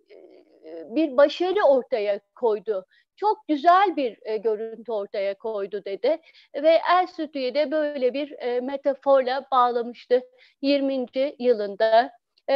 bir başarı ortaya koydu. Çok güzel bir e, görüntü ortaya koydu dedi ve enstitüye de böyle bir e, metaforla bağlamıştı yirminci yılında. E,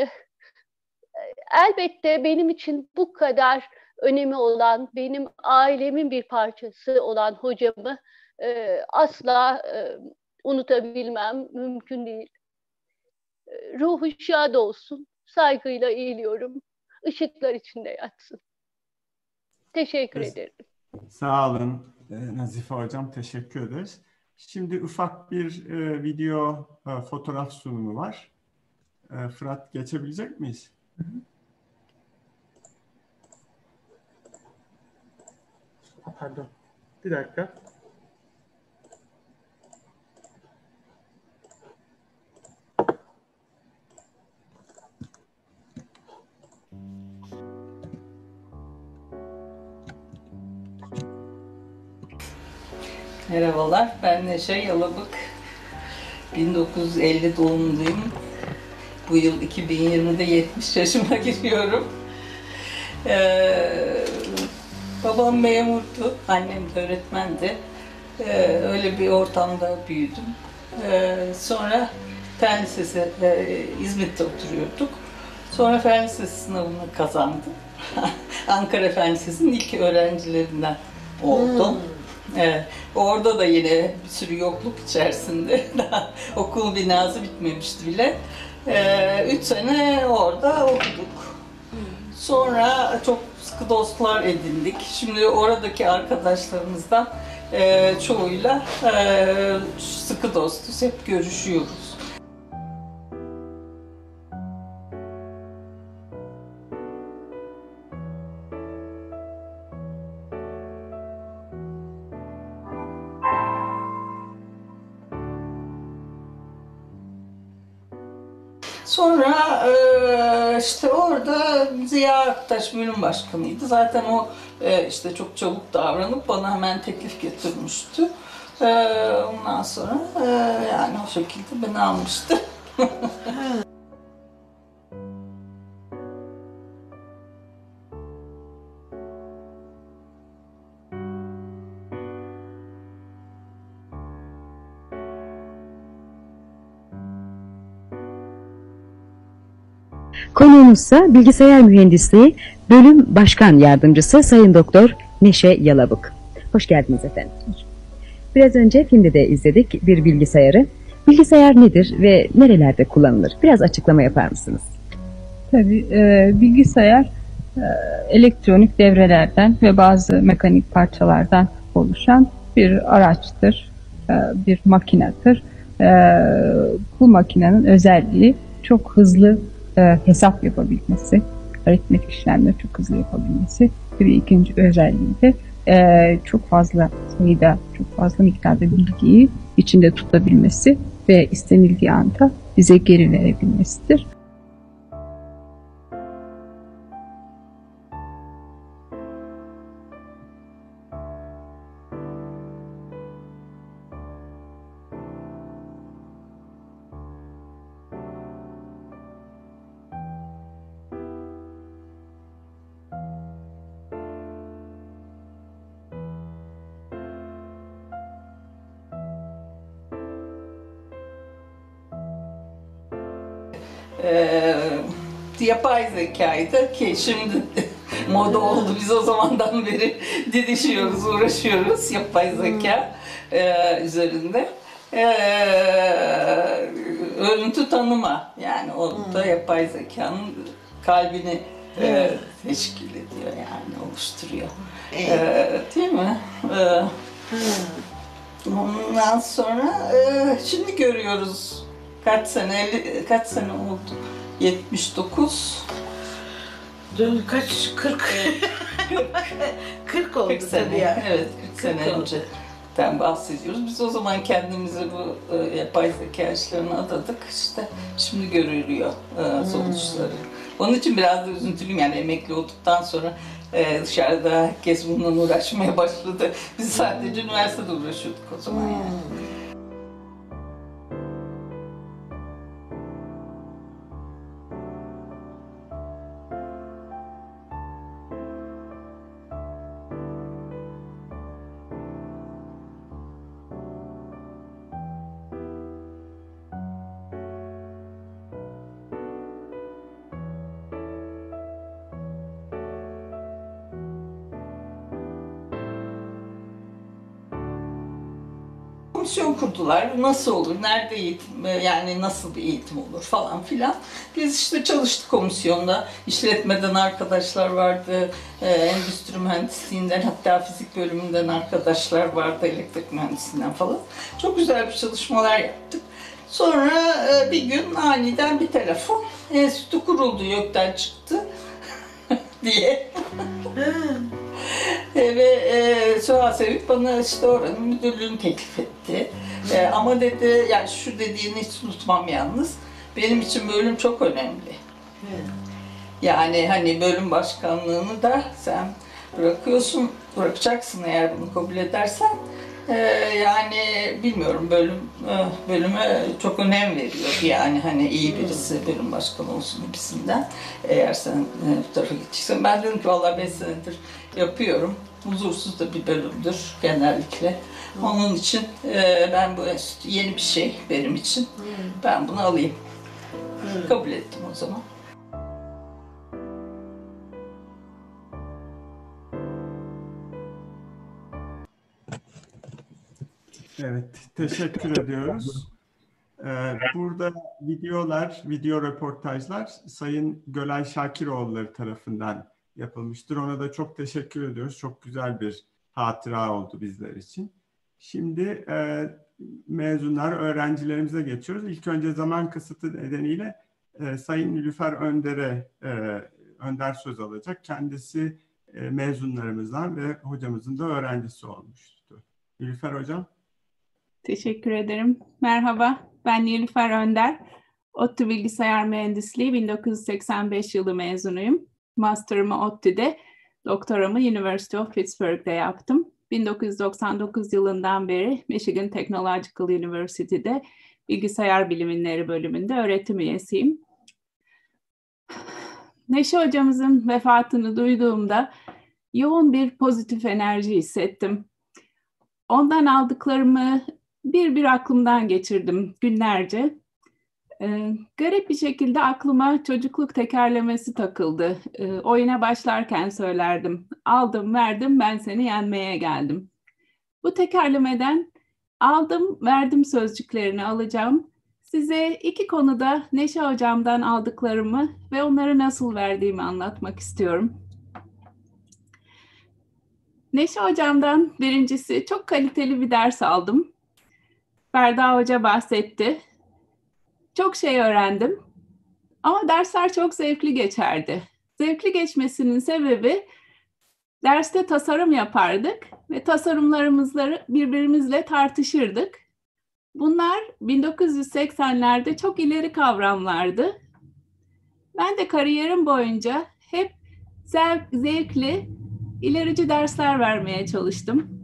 elbette benim için bu kadar önemi olan, benim ailemin bir parçası olan hocamı e, asla e, unutabilmem mümkün değil. E, ruhu şad olsun, saygıyla eğiliyorum. Işıklar içinde yatsın. Teşekkür Evet. ederim. Sağ olun Nazife Hocam, teşekkür ederiz. Şimdi ufak bir e, video, e, fotoğraf sunumu var. E, Fırat, geçebilecek miyiz? Hı hı. Pardon. Bir dakika. Merhabalar, ben Neşe Yalabık. bin dokuz yüz elli doğumluyum. Bu yıl iki bin yirmide yetmiş yaşıma giriyorum. Ee, babam memurdu, annem de öğretmendi. Ee, öyle bir ortamda büyüdüm. Ee, sonra Fen Lisesi, e, İzmit'te oturuyorduk. Sonra Fen Lisesi sınavını kazandım. Ankara Fen Lisesi'nin ilk öğrencilerinden oldum. Hmm. Evet, orada da yine bir sürü yokluk içerisinde. Daha okul binası bitmemişti bile. Ee, üç sene orada okuduk. Sonra çok sıkı dostlar edindik. Şimdi oradaki arkadaşlarımızdan e, çoğuyla e, sıkı dostuz, hep görüşüyoruz. Sonra işte orada Ziya Aktaş bölüm başkanıydı. Zaten o işte çok çabuk davranıp bana hemen teklif getirmişti. Ondan sonra yani o şekilde beni almıştı. Konuğumuzsa bilgisayar mühendisliği bölüm başkan yardımcısı Sayın Doktor Neşe Yalabık. Hoş geldiniz efendim. Biraz önce filmde de izledik bir bilgisayarı. Bilgisayar nedir ve nerelerde kullanılır? Biraz açıklama yapar mısınız? Tabii e, bilgisayar e, elektronik devrelerden ve bazı mekanik parçalardan oluşan bir araçtır, e, bir makinedir. E, bu makinenin özelliği çok hızlı e, hesap yapabilmesi, aritmetik işlemleri çok hızlı yapabilmesi. Bir ikinci özelliği de e, çok fazla sayıda, çok fazla miktarda bilgiyi içinde tutabilmesi ve istenildiği anda bize geri verebilmesidir. Ee, yapay zekaydı ki şimdi moda oldu. Biz o zamandan beri didişiyoruz, uğraşıyoruz yapay zeka e, üzerinde. E, örüntü tanıma, yani o da yapay zekanın kalbini e, teşkil ediyor, yani oluşturuyor. E, değil mi? E, ondan sonra e, şimdi görüyoruz. Kaç sene, elli, kaç sene oldu? yetmiş dokuz. Dön kaç? kırk. kırk oldu kırk sene, tabii ya. Evet, kırk sene önceden bahsediyoruz. Biz o zaman kendimizi bu e, yapay zeka işlerine adadık. İşte şimdi görülüyor e, sonuçları. Hmm. Onun için biraz da üzüntülüyüm, yani emekli olduktan sonra e, dışarıda herkes bununla uğraşmaya başladı. Biz sadece hmm. üniversitede uğraşıyorduk o zaman hmm. yani. Komisyon kurdular. Nasıl olur? Nerede eğitim, yani nasıl bir eğitim olur falan filan. Biz işte çalıştık komisyonda. İşletmeden arkadaşlar vardı, e, endüstri mühendisliğinden, hatta fizik bölümünden arkadaşlar vardı, elektrik mühendisliğinden falan. Çok güzel bir çalışmalar yaptık. Sonra e, bir gün aniden bir telefon, enstitü kuruldu, YÖK'ten çıktı diye. e, ve e, Suha Sevik bana işte oranın müdürlüğünü teklif etti. E, ama dedi, yani şu dediğini hiç unutmam yalnız, benim için bölüm çok önemli. Yani hani bölüm başkanlığını da sen bırakıyorsun, bırakacaksın eğer bunu kabul edersen. Ee, yani bilmiyorum, bölüm bölüme çok önem veriyor, yani hani iyi birisi bölüm başkanı olsun gibisinden, eğer sen e, bu tarafa gideceksen. Ben dedim ki vallahi beş senedir yapıyorum, huzursuz da bir bölümdür genellikle, onun için e, ben bu enstitü yeni bir şey benim için, ben bunu alayım. Kabul ettim o zaman. Evet, teşekkür ediyoruz. Ee, burada videolar, video röportajlar Sayın Gölay Şakiroğulları tarafından yapılmıştır. Ona da çok teşekkür ediyoruz. Çok güzel bir hatıra oldu bizler için. Şimdi e, mezunlar, öğrencilerimize geçiyoruz. İlk önce zaman kısıtı nedeniyle e, Sayın Nilüfer Önder'e e, Önder söz alacak. Kendisi e, mezunlarımızdan ve hocamızın da öğrencisi olmuştu. Nilüfer Hocam. Teşekkür ederim. Merhaba, ben Nilüfer Önder. ODTÜ Bilgisayar Mühendisliği bin dokuz yüz seksen beş yılı mezunuyum. Master'ımı ODTÜ'de, doktoramı University of Pittsburgh'de yaptım. bin dokuz yüz doksan dokuz yılından beri Michigan Technological University'de Bilgisayar Bilimleri bölümünde öğretim üyesiyim. Neşe hocamızın vefatını duyduğumda yoğun bir pozitif enerji hissettim. Ondan aldıklarımı bir bir aklımdan geçirdim günlerce. Ee, garip bir şekilde aklıma çocukluk tekerlemesi takıldı. Ee, oyuna başlarken söylerdim. Aldım, verdim, ben seni yenmeye geldim. Bu tekerlemeden aldım, verdim sözcüklerini alacağım. Size iki konuda Neşe hocamdan aldıklarımı ve onları nasıl verdiğimi anlatmak istiyorum. Neşe hocamdan birincisi çok kaliteli bir ders aldım. Ferda Hoca bahsetti. Çok şey öğrendim ama dersler çok zevkli geçerdi. Zevkli geçmesinin sebebi derste tasarım yapardık ve tasarımlarımızı birbirimizle tartışırdık. Bunlar bin dokuz yüz seksenlerde çok ileri kavramlardı. Ben de kariyerim boyunca hep zev- zevkli, ilerici dersler vermeye çalıştım.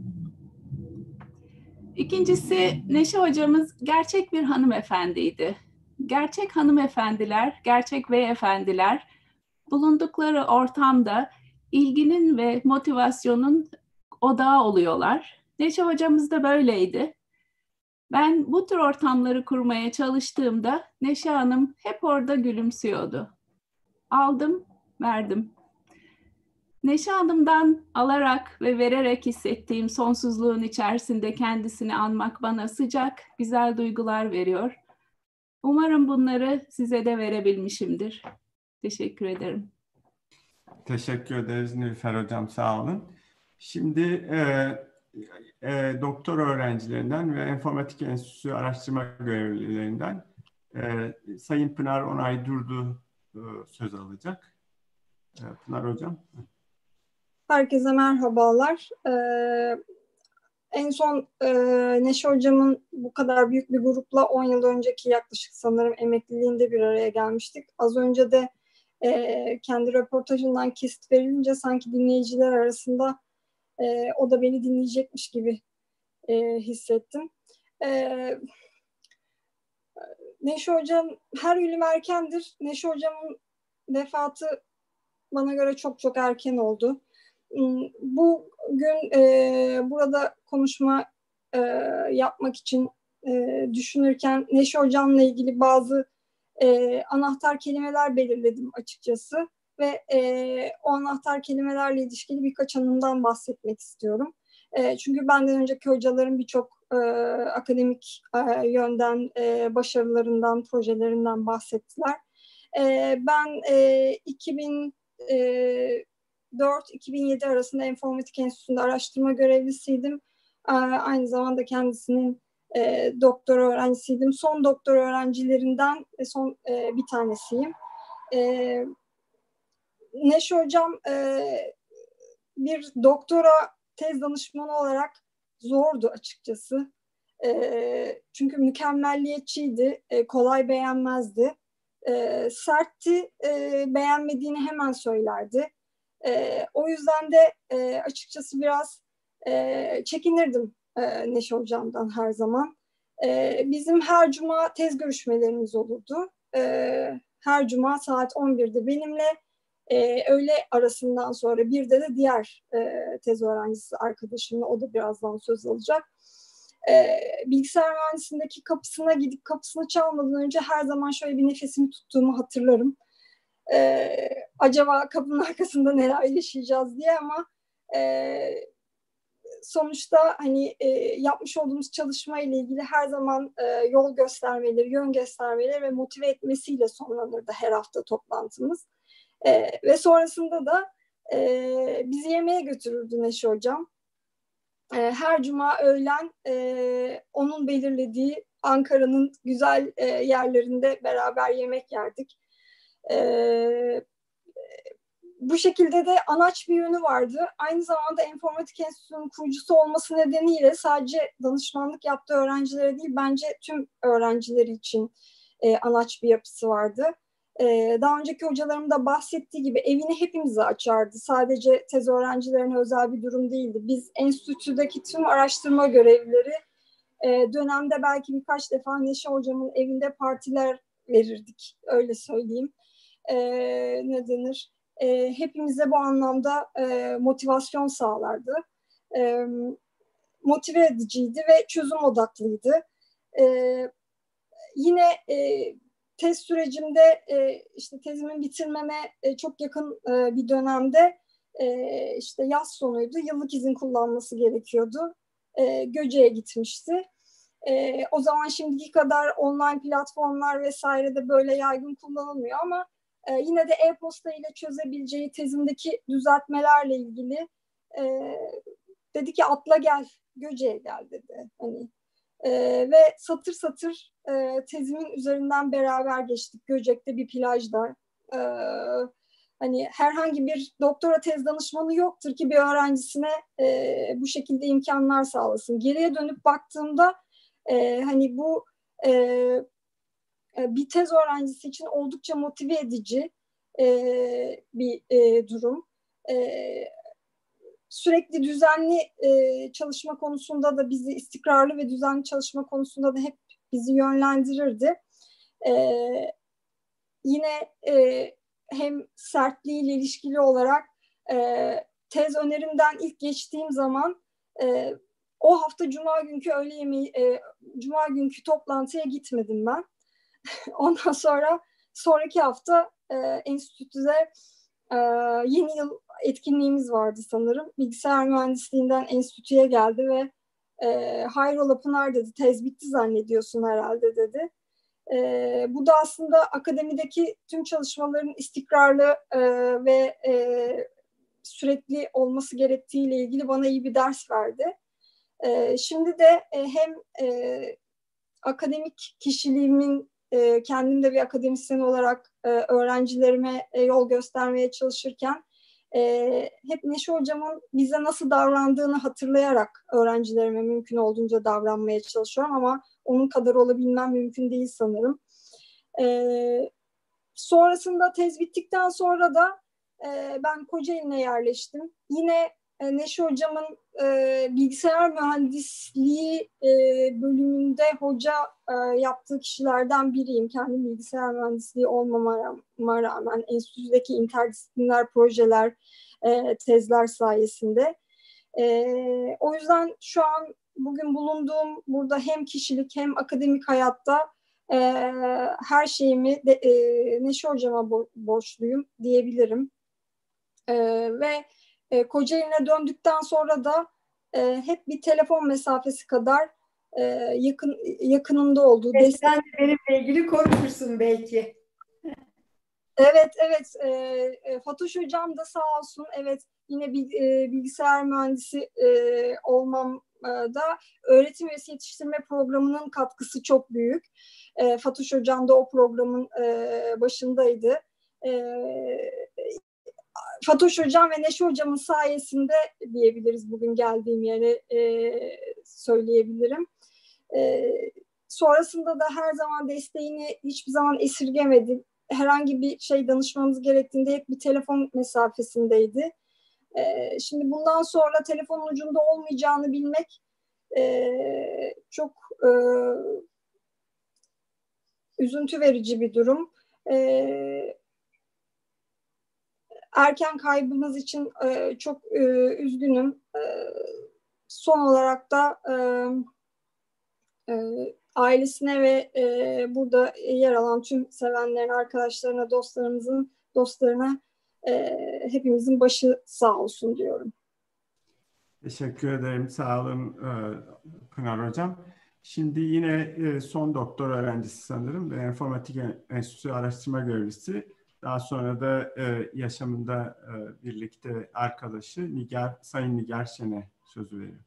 İkincisi, Neşe hocamız gerçek bir hanımefendiydi. Gerçek hanımefendiler, gerçek beyefendiler bulundukları ortamda ilginin ve motivasyonun odağı oluyorlar. Neşe hocamız da böyleydi. Ben bu tür ortamları kurmaya çalıştığımda Neşe Hanım hep orada gülümsüyordu. Aldım, verdim. Neşe Hanım'dan alarak ve vererek hissettiğim sonsuzluğun içerisinde kendisini anmak bana sıcak, güzel duygular veriyor. Umarım bunları size de verebilmişimdir. Teşekkür ederim. Teşekkür ederiz Nilüfer Hocam, sağ olun. Şimdi e, e, doktor öğrencilerinden ve Enformatik Enstitüsü araştırma görevlilerinden e, Sayın Pınar Onay Durdu e, söz alacak. E, Pınar Hocam. Herkese merhabalar. Ee, en son e, Neşe Hocam'ın bu kadar büyük bir grupla on yıl önceki yaklaşık sanırım emekliliğinde bir araya gelmiştik. Az önce de e, kendi röportajından kesit verilince sanki dinleyiciler arasında e, o da beni dinleyecekmiş gibi e, hissettim. E, Neşe Hocam, her ölüm erkendir. Neşe Hocam'ın vefatı bana göre çok çok erken oldu. Bugün e, burada konuşma e, yapmak için e, düşünürken Neşe Hocam'la ilgili bazı e, anahtar kelimeler belirledim açıkçası ve e, o anahtar kelimelerle ilişkili birkaç anımdan bahsetmek istiyorum. E, çünkü benden önceki hocaların birçok e, akademik e, yönden e, başarılarından, projelerinden bahsettiler. E, ben e, iki bin dört iki bin yedi arasında Enformatik Enstitüsü'nde araştırma görevlisiydim. Aynı zamanda kendisinin e, doktora öğrencisiydim. Son doktora öğrencilerinden son e, bir tanesiyim. E, Neşe Hocam e, bir doktora tez danışmanı olarak zordu açıkçası. E, çünkü mükemmelliyetçiydi, e, kolay beğenmezdi. E, sertti, e, beğenmediğini hemen söylerdi. E, o yüzden de e, açıkçası biraz e, çekinirdim e, Neşe Hocam'dan her zaman. E, bizim her cuma tez görüşmelerimiz olurdu. E, her cuma saat on birde benimle, e, öğle arasından sonra birde de diğer e, tez öğrencisi arkadaşımla, o da birazdan söz alacak. E, bilgisayar mühendisliğindeki kapısına gidip kapısını çalmadan önce her zaman şöyle bir nefesimi tuttuğumu hatırlarım. E, acaba kapının arkasında neler yaşayacağız diye, ama e, sonuçta hani e, yapmış olduğumuz çalışma ile ilgili her zaman e, yol göstermeleri, yön göstermeleri ve motive etmesiyle sonlanırdı her hafta toplantımız. E, ve sonrasında da e, bizi yemeğe götürürdü Neşe Hocam. Her cuma öğlen e, onun belirlediği Ankara'nın güzel e, yerlerinde beraber yemek yerdik. E, bu şekilde de anaç bir yönü vardı. Aynı zamanda Enformatik Enstitüsü'nün kurucusu olması nedeniyle sadece danışmanlık yaptığı öğrencilere değil, bence tüm öğrencileri için e, anaç bir yapısı vardı. E, daha önceki hocalarım da bahsettiği gibi evini hepimize açardı. Sadece tez öğrencilerine özel bir durum değildi. Biz enstitüdeki tüm araştırma görevlileri e, dönemde belki birkaç defa Neşe Hocam'ın evinde partiler verirdik, öyle söyleyeyim. E, ne denir? E, hepimize bu anlamda e, motivasyon sağlardı. E, motive ediciydi ve çözüm odaklıydı. E, yine e, tez sürecimde e, işte tezimin bitirmeme e, çok yakın e, bir dönemde e, işte yaz sonuydu. Yıllık izin kullanması gerekiyordu. E, Göce'ye gitmişti. E, o zaman şimdiki kadar online platformlar vesaire de böyle yaygın kullanılmıyor ama e, yine de e-posta ile çözebileceği tezimdeki düzeltmelerle ilgili e, dedi ki atla gel, Göce'ye gel dedi. Hani e, ve satır satır e, tezimin üzerinden beraber geçtik. Göcek'te bir plajda. E, hani herhangi bir doktora tez danışmanı yoktur ki bir öğrencisine e, bu şekilde imkanlar sağlasın. Geriye dönüp baktığımda e, hani bu e, bir tez öğrencisi için oldukça motive edici e, bir e, durum. E, sürekli düzenli e, çalışma konusunda da bizi, istikrarlı ve düzenli çalışma konusunda da hep bizi yönlendirirdi. E, yine e, hem sertliğiyle ilişkili olarak e, tez önerimden ilk geçtiğim zaman e, o hafta Cuma günkü öğle yemeği, e, Cuma günkü toplantıya gitmedim ben. Ondan sonra sonraki hafta e, enstitüde e, yeni yıl etkinliğimiz vardı sanırım. Bilgisayar mühendisliğinden enstitüye geldi ve e, hayrola Pınar dedi, tez bitti zannediyorsun herhalde dedi. E, bu da aslında akademideki tüm çalışmaların istikrarlı e, ve e, sürekli olması gerektiğiyle ilgili bana iyi bir ders verdi. E, şimdi de e, hem e, akademik kişiliğimin e, kendim de bir akademisyen olarak e, öğrencilerime e, yol göstermeye çalışırken e, hep Neşe Hocam'ın bize nasıl davrandığını hatırlayarak öğrencilerime mümkün olduğunca davranmaya çalışıyorum ama onun kadar olabilmem mümkün değil sanırım. E, sonrasında tez bittikten sonra da e, ben Kocaeli'ne yerleştim. Yine e, Neşe Hocam'ın e, bilgisayar mühendisliği e, bölümünde hoca e, yaptığı kişilerden biriyim. Kendim bilgisayar mühendisliği olmama rağmen enstitüdeki interdisipliner projeler, e, tezler sayesinde. E, o yüzden şu an bugün bulunduğum burada hem kişilik hem akademik hayatta e, her şeyimi de, e, Neşe Hocam'a bo- borçluyum diyebilirim. E, ve e, Kocaeli'ne döndükten sonra da e, hep bir telefon mesafesi kadar e, yakın yakınında olduğu. Evet, destek... Sen de benimle ilgili konuşursun belki. Evet, evet. E, e, Fatoş Hocam da sağ olsun. Evet, yine bir e, bilgisayar mühendisi e, olmam e, da öğretim üyesi yetiştirme programının katkısı çok büyük. E, Fatoş Hocam da o programın e, başındaydı. E, Fatoş Hocam ve Neşe Hocam'ın sayesinde diyebiliriz bugün geldiğim yere e, söyleyebilirim. E, sonrasında da her zaman desteğini hiçbir zaman esirgemedi. Herhangi bir şey danışmamız gerektiğinde hep bir telefon mesafesindeydi. E, şimdi bundan sonra telefonun ucunda olmayacağını bilmek e, çok e, üzüntü verici bir durum. E, Erken kaybımız için e, çok e, üzgünüm. E, son olarak da e, e, ailesine ve e, burada yer alan tüm sevenlerin, arkadaşlarına, dostlarımızın dostlarına e, hepimizin başı sağ olsun diyorum. Teşekkür ederim. Sağ olun Pınar Hocam. Şimdi yine son doktor öğrencisi sanırım ve Enformatik Enstitüsü Araştırma Görevlisi. Daha sonra da yaşamında birlikte arkadaşı Nigar, Sayın Nigar Şen'e sözü veriyorum.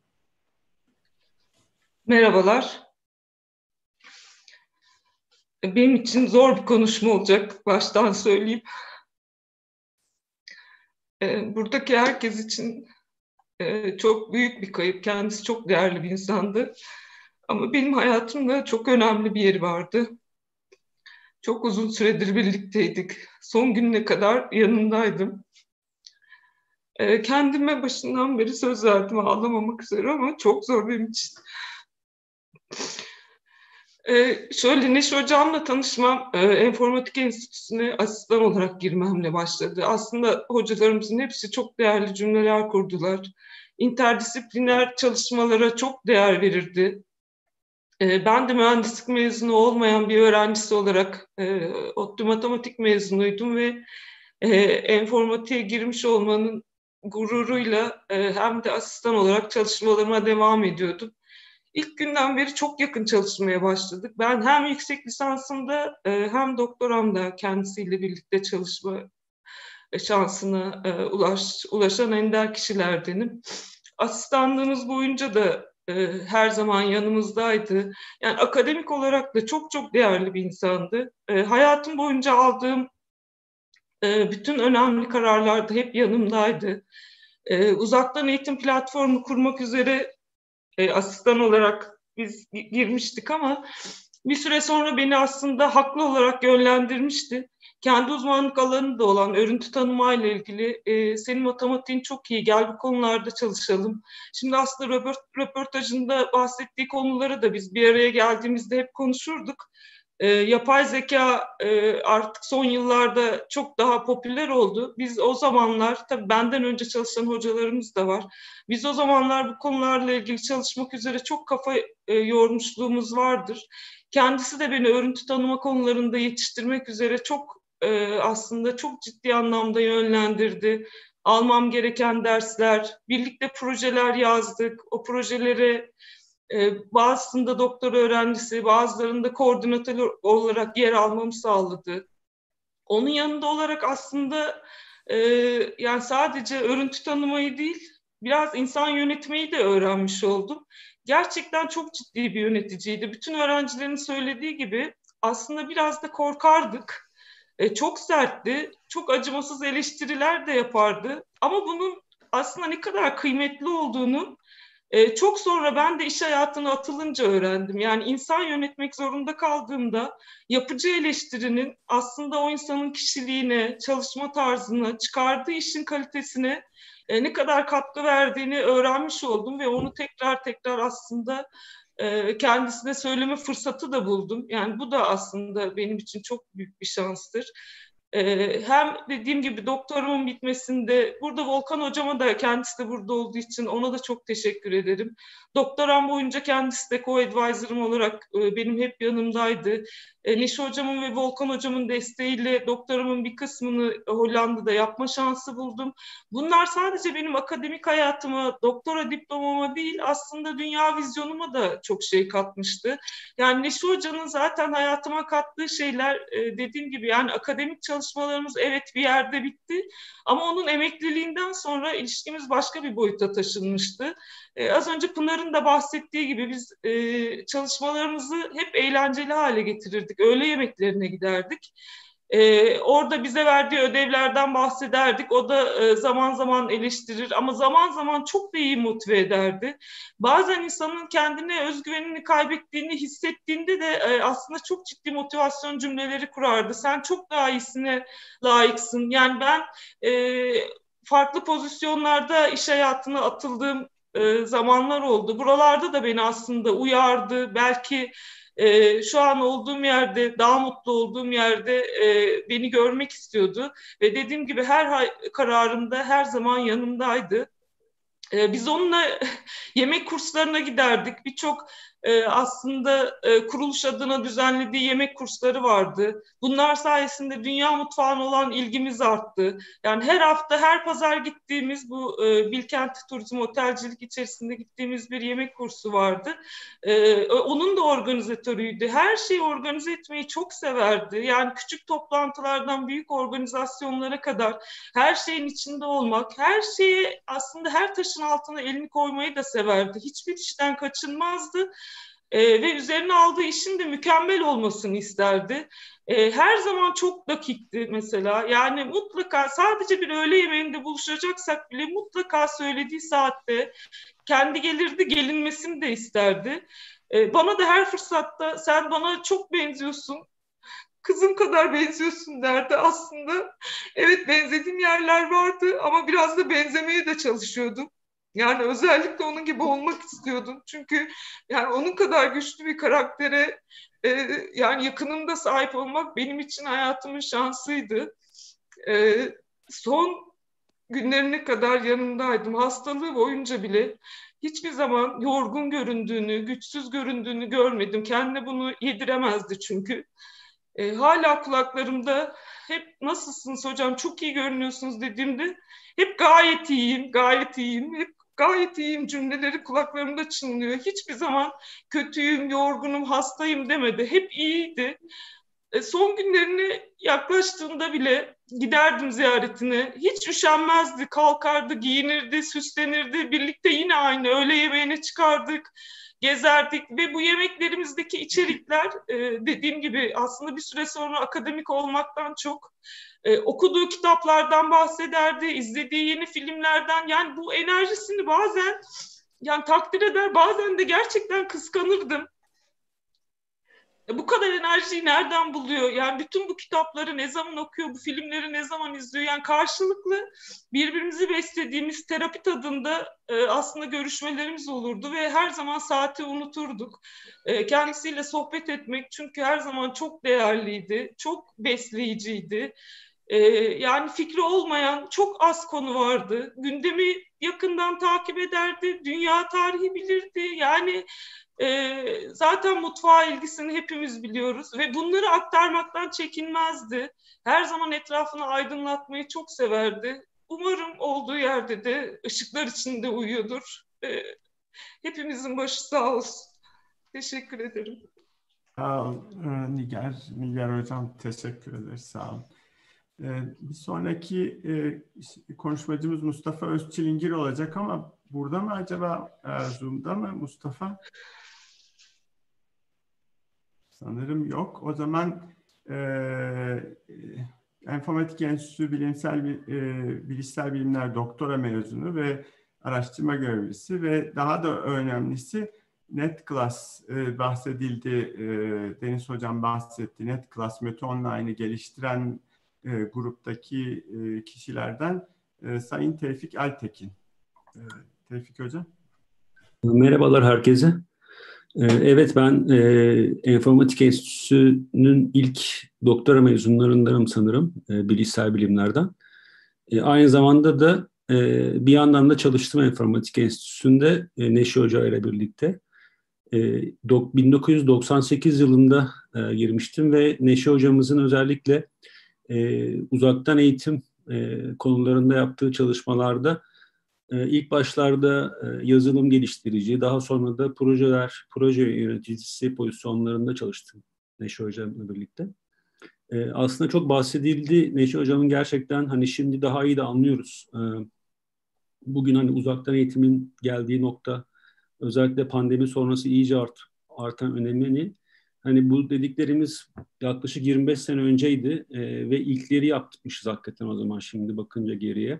Merhabalar. Benim için zor bir konuşma olacak. Baştan söyleyeyim. Buradaki herkes için çok büyük bir kayıp. Kendisi çok değerli bir insandı. Ama benim hayatımda çok önemli bir yeri vardı. Çok uzun süredir birlikteydik. Son gününe kadar yanındaydım. E, kendime başından beri söz verdim ağlamamak üzere ama çok zor benim için. Ee, şöyle Neşe Hocam'la tanışmam e, Enformatik Enstitüsü'ne asistan olarak girmemle başladı. Aslında hocalarımızın hepsi çok değerli cümleler kurdular. İnterdisipliner çalışmalara çok değer verirdi. E, ben de mühendislik mezunu olmayan bir öğrencisi olarak e, ODTÜ matematik mezunuydum ve e, enformatiğe girmiş olmanın gururuyla e, hem de asistan olarak çalışmalarıma devam ediyordum. İlk günden beri çok yakın çalışmaya başladık. Ben hem yüksek lisansımda hem doktoramda kendisiyle birlikte çalışma şansına ulaş, ulaşan ender kişilerdenim. Asistanlığımız boyunca da her zaman yanımızdaydı. Yani akademik olarak da çok çok değerli bir insandı. Hayatım boyunca aldığım bütün önemli kararlarda hep yanımdaydı. Uzaktan eğitim platformu kurmak üzere E, asistan olarak biz girmiştik ama bir süre sonra beni aslında haklı olarak yönlendirmişti. Kendi uzmanlık alanı da olan örüntü tanımayla ilgili e, senin matematiğin çok iyi, gel bu konularda çalışalım. Şimdi aslında röportajında bahsettiği konuları da biz bir araya geldiğimizde hep konuşurduk. E, yapay zeka e, artık son yıllarda çok daha popüler oldu. Biz o zamanlar, tabii benden önce çalışan hocalarımız da var. Biz o zamanlar bu konularla ilgili çalışmak üzere çok kafa e, yormuşluğumuz vardır. Kendisi de beni örüntü tanıma konularında yetiştirmek üzere çok e, aslında çok ciddi anlamda yönlendirdi. Almam gereken dersler, birlikte projeler yazdık. O projelere bazısında doktora öğrencisi, bazılarında koordinatör olarak yer almamı sağladı. Onun yanında olarak aslında e, yani sadece örüntü tanımayı değil, biraz insan yönetmeyi de öğrenmiş oldum. Gerçekten çok ciddi bir yöneticiydi. Bütün öğrencilerin söylediği gibi aslında biraz da korkardık. E, çok sertti, çok acımasız eleştiriler de yapardı. Ama bunun aslında ne kadar kıymetli olduğunu Ee, çok sonra ben de iş hayatına atılınca öğrendim. Yani insan yönetmek zorunda kaldığımda yapıcı eleştirinin aslında o insanın kişiliğine, çalışma tarzına, çıkardığı işin kalitesine e, ne kadar katkı verdiğini öğrenmiş oldum ve onu tekrar tekrar aslında e, kendisine söyleme fırsatı da buldum. Yani bu da aslında benim için çok büyük bir şanstır. Ee, hem dediğim gibi doktorumun bitmesinde burada Volkan hocama da kendisi de burada olduğu için ona da çok teşekkür ederim. Doktoram boyunca kendisi de co-advisor'ım olarak e, benim hep yanımdaydı. E, Neşe hocamın ve Volkan hocamın desteğiyle doktoramın bir kısmını Hollanda'da yapma şansı buldum. Bunlar sadece benim akademik hayatıma, doktora diplomama değil aslında dünya vizyonuma da çok şey katmıştı. Yani Neşe hocanın zaten hayatıma kattığı şeyler e, dediğim gibi yani akademik çalışmalarımız evet bir yerde bitti ama onun emekliliğinden sonra ilişkimiz başka bir boyuta taşınmıştı. Ee, az önce Pınar'ın da bahsettiği gibi biz e, çalışmalarımızı hep eğlenceli hale getirirdik. Öğle yemeklerine giderdik. Ee, orada bize verdiği ödevlerden bahsederdik. O da e, zaman zaman eleştirir ama zaman zaman çok da iyi motive ederdi. Bazen insanın kendine özgüvenini kaybettiğini hissettiğinde de e, aslında çok ciddi motivasyon cümleleri kurardı. Sen çok daha iyisine layıksın. Yani ben e, farklı pozisyonlarda iş hayatına atıldığım e, zamanlar oldu. Buralarda da beni aslında uyardı. Belki Ee, şu an olduğum yerde, daha mutlu olduğum yerde e, beni görmek istiyordu. Ve dediğim gibi her kararımda her zaman yanımdaydı. Ee, biz onunla yemek kurslarına giderdik. Birçok e, aslında e, kuruluş adına düzenlediği yemek kursları vardı. Bunlar sayesinde dünya mutfağına olan ilgimiz arttı. Yani her hafta, her pazar gittiğimiz bu e, Bilkent Turizm Otelcilik içerisinde gittiğimiz bir yemek kursu vardı. E, onun da organizatörüydü. Her şeyi organize etmeyi çok severdi. Yani küçük toplantılardan büyük organizasyonlara kadar her şeyin içinde olmak, her şeye aslında her taşın altına elini koymayı da severdi. Hiçbir işten kaçınmazdı. Ee, ve üzerine aldığı işin de mükemmel olmasını isterdi. Ee, her zaman çok dakikti mesela. Yani mutlaka sadece bir öğle yemeğinde buluşacaksak bile mutlaka söylediği saatte kendi gelirdi, gelinmesini de isterdi. Ee, bana da her fırsatta sen bana çok benziyorsun. kızım kadar benziyorsun derdi. Aslında evet, benzediğim yerler vardı ama biraz da benzemeye de çalışıyordum. Yani özellikle onun gibi olmak istiyordum. Çünkü yani onun kadar güçlü bir karaktere e, yani yakınımda sahip olmak benim için hayatımın şansıydı. E, son günlerine kadar yanındaydım. Hastalığı boyunca bile hiçbir zaman yorgun göründüğünü, güçsüz göründüğünü görmedim. Kendine bunu yediremezdi çünkü. E, hala kulaklarımda hep nasılsınız hocam, çok iyi görünüyorsunuz dediğimde hep gayet iyiyim, gayet iyiyim, hep gayet iyiyim cümleleri kulaklarımda çınlıyor. Hiçbir zaman kötüyüm, yorgunum, hastayım demedi. Hep iyiydi. E, son günlerine yaklaştığında bile giderdim ziyaretine. Hiç üşenmezdi, kalkardı, giyinirdi, süslenirdi. Birlikte yine aynı öğle yemeğine çıkardık, gezerdik ve bu yemeklerimizdeki içerikler e, dediğim gibi aslında bir süre sonra akademik olmaktan çok e, okuduğu kitaplardan bahsederdi, izlediği yeni filmlerden. Yani bu enerjisini bazen yani takdir eder, bazen de gerçekten kıskanırdım. Bu kadar enerjiyi nereden buluyor? Yani bütün bu kitapları ne zaman okuyor, bu filmleri ne zaman izliyor? Yani karşılıklı birbirimizi beslediğimiz terapi tadında e, aslında görüşmelerimiz olurdu ve her zaman saati unuturduk. E, kendisiyle sohbet etmek çünkü her zaman çok değerliydi, çok besleyiciydi. E, yani fikri olmayan çok az konu vardı. Gündemi yakından takip ederdi, dünya tarihi bilirdi. Yani Ee, zaten mutfağa ilgisini hepimiz biliyoruz ve bunları aktarmaktan çekinmezdi. Her zaman etrafını aydınlatmayı çok severdi. Umarım olduğu yerde de ışıklar içinde uyuyordur. Ee, hepimizin başı sağ olsun. Teşekkür ederim. Sağ ol Nigar. Nigar Hocam teşekkür ederiz. Sağ olun. Ee, bir sonraki e, konuşmacımız Mustafa Özçilingir olacak ama burada mı acaba? E, Zoom'da mı Mustafa? Sanırım yok. O zaman e, Enformatik Enstitüsü Bilimsel e, Bilişsel Bilimler Doktora mezunu ve araştırma görevlisi ve daha da önemlisi NetClass e, bahsedildi. E, Deniz Hocam bahsetti. NetClass Meta Online'ı geliştiren e, gruptaki e, kişilerden e, Sayın Tevfik Altekin. E, Tevfik Hocam. Merhabalar herkese. Evet, ben e, Enformatik Enstitüsü'nün ilk doktora mezunlarındanım sanırım, e, bilişsel bilimlerden. E, aynı zamanda da e, bir yandan da çalıştım Enformatik Enstitüsü'nde e, Neşe Hoca ile birlikte. E, do, bin dokuz yüz doksan sekiz yılında e, girmiştim ve Neşe Hocamızın özellikle e, uzaktan eğitim e, konularında yaptığı çalışmalarda İlk başlarda yazılım geliştirici, daha sonra da projeler, proje yöneticisi pozisyonlarında çalıştım Neşe Hocam'la birlikte. Aslında çok bahsedildi. Neşe Hocam'ın gerçekten hani şimdi daha iyi de anlıyoruz. Bugün hani uzaktan eğitimin geldiği nokta, özellikle pandemi sonrası iyice art, artan önemini, hani bu dediklerimiz yaklaşık yirmi beş sene önceydi ve ilkleri yapmışız hakikaten o zaman şimdi bakınca geriye.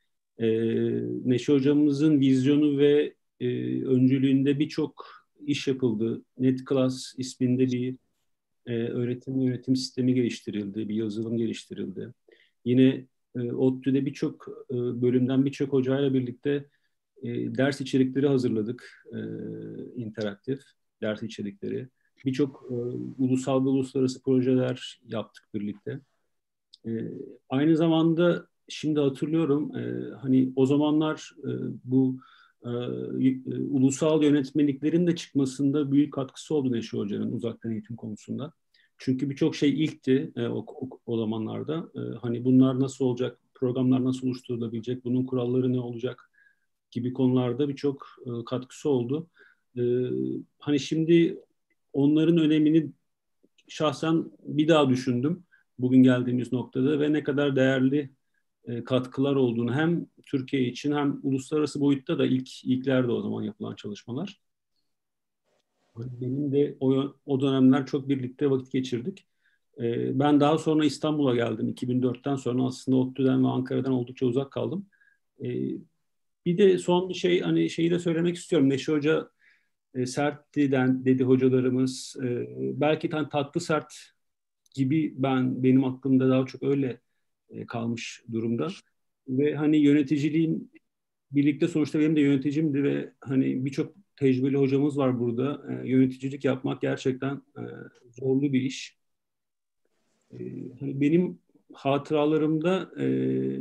Ee, Neşe Hocamızın vizyonu ve e, öncülüğünde birçok iş yapıldı. NetClass isminde bir e, öğretim yönetim sistemi geliştirildi, bir yazılım geliştirildi. Yine e, ODTÜ'de birçok e, bölümden birçok hocayla birlikte e, ders içerikleri hazırladık, e, interaktif ders içerikleri. Birçok e, ulusal ve uluslararası projeler yaptık birlikte. E, aynı zamanda şimdi hatırlıyorum e, hani o zamanlar e, bu e, e, ulusal yönetmeliklerin de çıkmasında büyük katkısı oldu Neşe Hoca'nın uzaktan eğitim konusunda. Çünkü birçok şey ilkti e, o, o, o zamanlarda. E, hani bunlar nasıl olacak, programlar nasıl oluşturulabilecek, bunun kuralları ne olacak gibi konularda birçok e, katkısı oldu. E, hani şimdi onların önemini şahsen bir daha düşündüm bugün geldiğimiz noktada ve ne kadar değerli katkılar olduğunu hem Türkiye için hem uluslararası boyutta da ilk ilklerde o zaman yapılan çalışmalar. Benim de o, o dönemler çok birlikte vakit geçirdik. Ben daha sonra İstanbul'a geldim. iki bin dörtten sonra aslında ODTÜ'den ve Ankara'dan oldukça uzak kaldım. Bir de son bir şey, hani şeyi de söylemek istiyorum. Neşe Hoca sertti dedi hocalarımız. Belki tatlı sert gibi ben benim aklımda daha çok öyle e, kalmış durumda. Ve hani yöneticiliğin birlikte sonuçta benim de yöneticimdi ve hani birçok tecrübeli hocamız var burada. E, yöneticilik yapmak gerçekten e, zorlu bir iş. E, hani benim hatıralarımda e,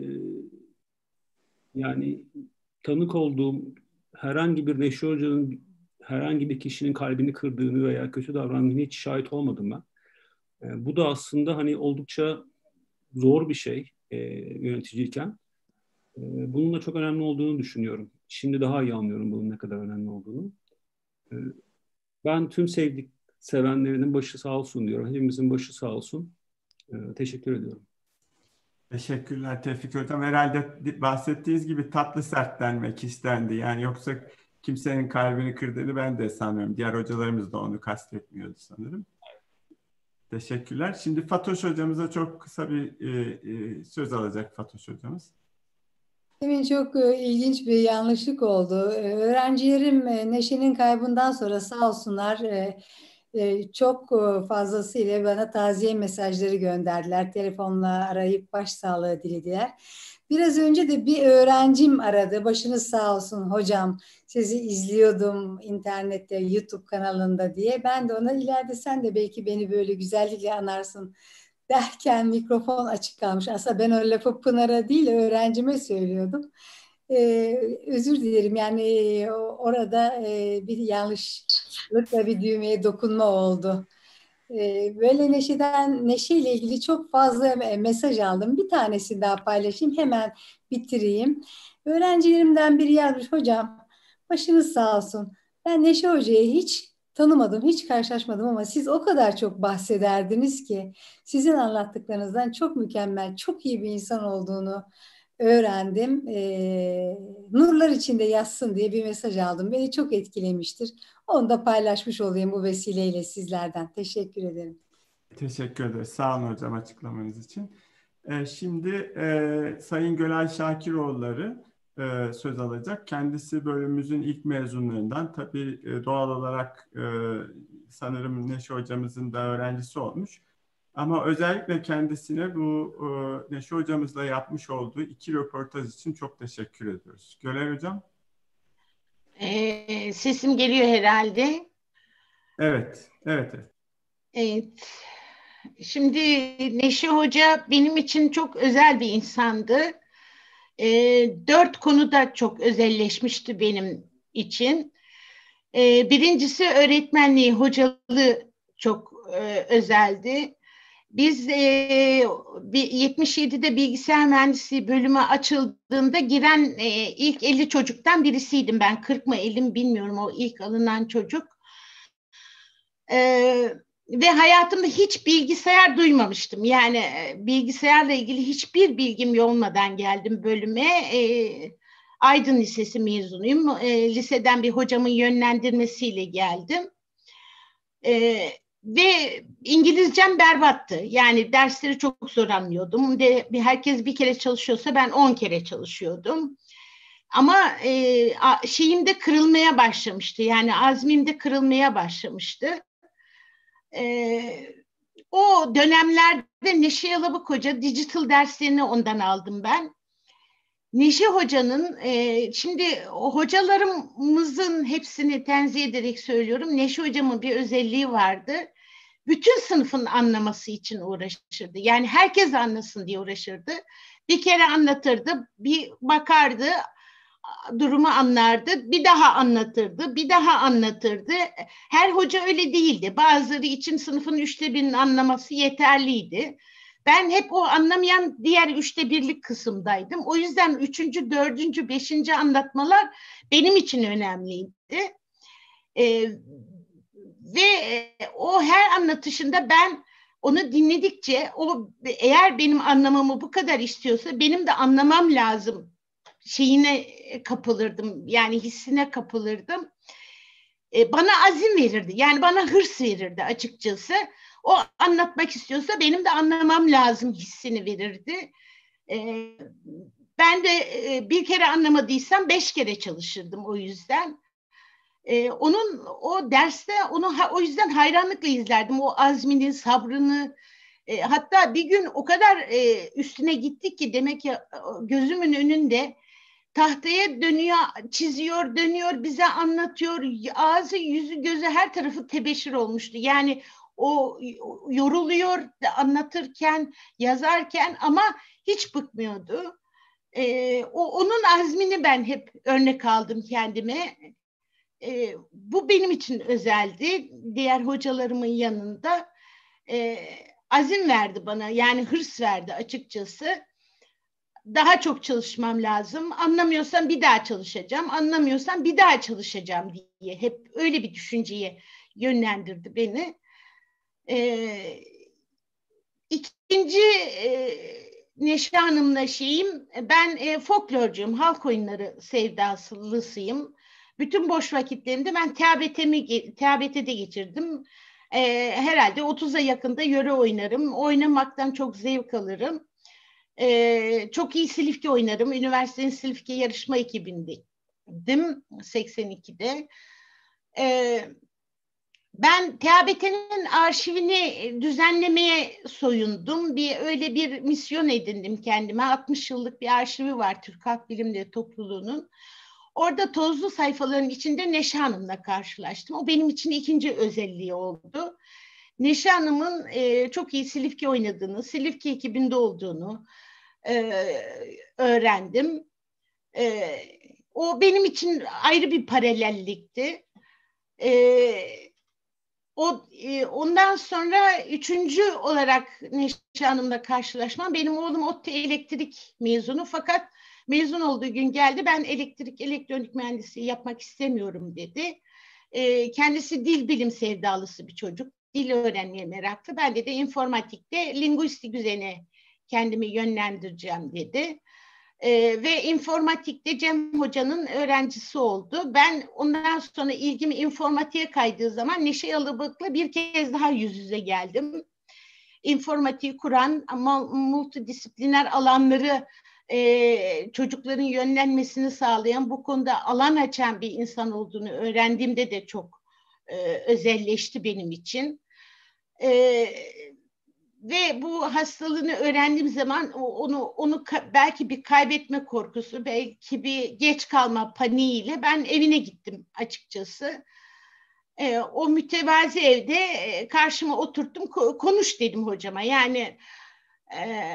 yani tanık olduğum herhangi bir Neşe Hoca'nın herhangi bir kişinin kalbini kırdığını veya kötü davrandığını hiç şahit olmadım ben. E, bu da aslında hani oldukça zor bir şey e, yöneticiyken. E, bunun da çok önemli olduğunu düşünüyorum. Şimdi daha iyi anlıyorum bunun ne kadar önemli olduğunu. E, ben tüm sevdik sevenlerinin başı sağ olsun diyorum. Hepimizin başı sağ olsun. E, teşekkür ediyorum. Teşekkürler Tevfik Hocam. Herhalde bahsettiğiniz gibi tatlı sert denmek istendi. Yani yoksa kimsenin kalbini kırdığını ben de sanmıyorum. Diğer hocalarımız da onu kastetmiyordu sanırım. Teşekkürler. Şimdi Fatoş Hocamıza çok kısa bir e, e, söz alacak Fatoş Hocamız. Demin çok e, ilginç bir yanlışlık oldu. E, öğrencilerim e, Neşe'nin kaybından sonra sağ olsunlar e, e, çok e, fazlasıyla bana taziye mesajları gönderdiler. Telefonla arayıp başsağlığı dilediler. Biraz önce de bir öğrencim aradı. Başınız sağ olsun hocam. Sizi izliyordum internette, YouTube kanalında diye. Ben de ona ileride sen de belki beni böyle güzellikle anarsın derken mikrofon açık kalmış. Aslında ben o lafı Pınar'a değil öğrencime söylüyordum. Ee, özür dilerim yani orada e, bir yanlışlıkla bir düğmeye dokunma oldu. Ee, böyle Neşe'den, Neşe ile ilgili çok fazla mesaj aldım. Bir tanesini daha paylaşayım, hemen bitireyim. Öğrencilerimden biri yazmış, hocam başınız sağ olsun. Ben Neşe Hoca'yı hiç tanımadım, hiç karşılaşmadım ama siz o kadar çok bahsederdiniz ki sizin anlattıklarınızdan çok mükemmel, çok iyi bir insan olduğunu öğrendim. Ee, nurlar içinde yatsın diye bir mesaj aldım. Beni çok etkilemiştir. Onu da paylaşmış olayım bu vesileyle sizlerden. Teşekkür ederim. Teşekkür ederiz. Sağ olun hocam açıklamanız için. Ee, şimdi e, Sayın Gölay Şakiroğulları e, söz alacak. Kendisi bölümümüzün ilk mezunlarından. Tabii e, doğal olarak e, sanırım Neşe hocamızın da öğrencisi olmuş. Ama özellikle kendisine bu e, Neşe hocamızla yapmış olduğu iki röportaj için çok teşekkür ediyoruz. Gölay hocam. Ee, sesim geliyor herhalde. Evet, evet, evet. Evet. Şimdi Neşe Hoca benim için çok özel bir insandı. Ee, dört konuda çok özelleşmişti benim için. Ee, birincisi öğretmenliği, hocalığı çok e, özeldi. Biz e, yetmiş yedide bilgisayar mühendisliği bölümü açıldığında giren e, ilk elli çocuktan birisiydim ben. kırk mı elli mi bilmiyorum o ilk alınan çocuk. Ee, ve hayatımda hiç bilgisayar duymamıştım. Yani e, bilgisayarla ilgili hiçbir bilgim olmadan geldim bölüme. E, Aydın Lisesi mezunuyum. E, liseden bir hocamın yönlendirmesiyle geldim. E, ve İngilizcem berbattı. Yani dersleri çok zor anlıyordum. De, herkes bir kere çalışıyorsa ben on kere çalışıyordum. Ama e, şeyim de kırılmaya başlamıştı. Yani azmim de kırılmaya başlamıştı. Ee, o dönemlerde Neşe Yalabık Hoca digital derslerini ondan aldım ben. Neşe Hoca'nın e, şimdi o hocalarımızın hepsini tenzih ederek söylüyorum. Neşe Hocamın bir özelliği vardı. Bütün sınıfın anlaması için uğraşırdı. Yani herkes anlasın diye uğraşırdı. Bir kere anlatırdı, bir bakardı, durumu anlardı, bir daha anlatırdı, bir daha anlatırdı. Her hoca öyle değildi. Bazıları için sınıfın üçte birinin anlaması yeterliydi. Ben hep o anlamayan diğer üçte birlik kısımdaydım. O yüzden üçüncü, dördüncü, beşinci anlatmalar benim için önemliydi. Ee, ve o her anlatışında ben onu dinledikçe, o eğer benim anlamamı bu kadar istiyorsa benim de anlamam lazım şeyine kapılırdım, yani hissine kapılırdım. E, bana azim verirdi, yani bana hırs verirdi açıkçası. O anlatmak istiyorsa benim de anlamam lazım hissini verirdi. E, ben de e, bir kere anlamadıysam beş kere çalışırdım o yüzden. E, onun o derste onu o yüzden hayranlıkla izlerdim. O azmini, sabrını, E, hatta bir gün o kadar e, üstüne gittik ki demek ki gözümün önünde tahtaya dönüyor, çiziyor, dönüyor, bize anlatıyor. Ağzı, yüzü, gözü her tarafı tebeşir olmuştu. Yani o yoruluyor anlatırken, yazarken ama hiç bıkmıyordu. Ee, o, onun azmini ben hep örnek aldım kendime. Ee, bu benim için özeldi. Diğer hocalarımın yanında e, azim verdi bana. Yani hırs verdi açıkçası. Daha çok çalışmam lazım. Anlamıyorsam bir daha çalışacağım. Anlamıyorsam bir daha çalışacağım diye. Hep öyle bir düşünceye yönlendirdi beni. Ee, ikinci e, Neşe Hanım'la şeyim, ben e, folklorcuyum, halk oyunları sevdalısıyım. Bütün boş vakitlerimde ben T A B T'mi T A B T'de geçirdim. E, herhalde otuza yakında yöre oynarım. Oynamaktan çok zevk alırım. E, çok iyi Silifke oynarım. Üniversitenin Silifke yarışma ekibindeydim seksen ikide. Evet. Ben T A B T'nin arşivini düzenlemeye soyundum. Bir öyle bir misyon edindim kendime. altmış yıllık bir arşivi var Türk Halk Bilimleri Topluluğu'nun. Orada tozlu sayfaların içinde Neşe Hanım'la karşılaştım. O benim için ikinci özelliği oldu. Neşe Hanım'ın e, çok iyi Silifke oynadığını, Silifke ekibinde olduğunu e, öğrendim. E, o benim için ayrı bir paralellikti. Evet. O, e, ondan sonra üçüncü olarak Neşe Hanım'la karşılaşmam. Benim oğlum ODTÜ elektrik mezunu fakat mezun olduğu gün geldi. Ben elektrik elektronik mühendisliği yapmak istemiyorum dedi. E, kendisi dil bilim sevdalısı bir çocuk. Dil öğrenmeye meraklı. Ben de, de informatikte linguistik üzerine kendimi yönlendireceğim dedi. Ee, ve informatikte Cem Hoca'nın öğrencisi oldu. Ben ondan sonra ilgimi informatiğe kaydığı zaman Neşe Yalıbık'la bir kez daha yüz yüze geldim. İnformatiği kuran ama multidisipliner alanları e, çocukların yönlenmesini sağlayan, bu konuda alan açan bir insan olduğunu öğrendiğimde de çok e, özelleşti benim için. Evet. Ve bu hastalığını öğrendiğim zaman onu onu belki bir kaybetme korkusu, belki bir geç kalma paniğiyle ben evine gittim açıkçası. E, o mütevazi evde e, karşıma oturttum, konuş dedim hocama. Yani e,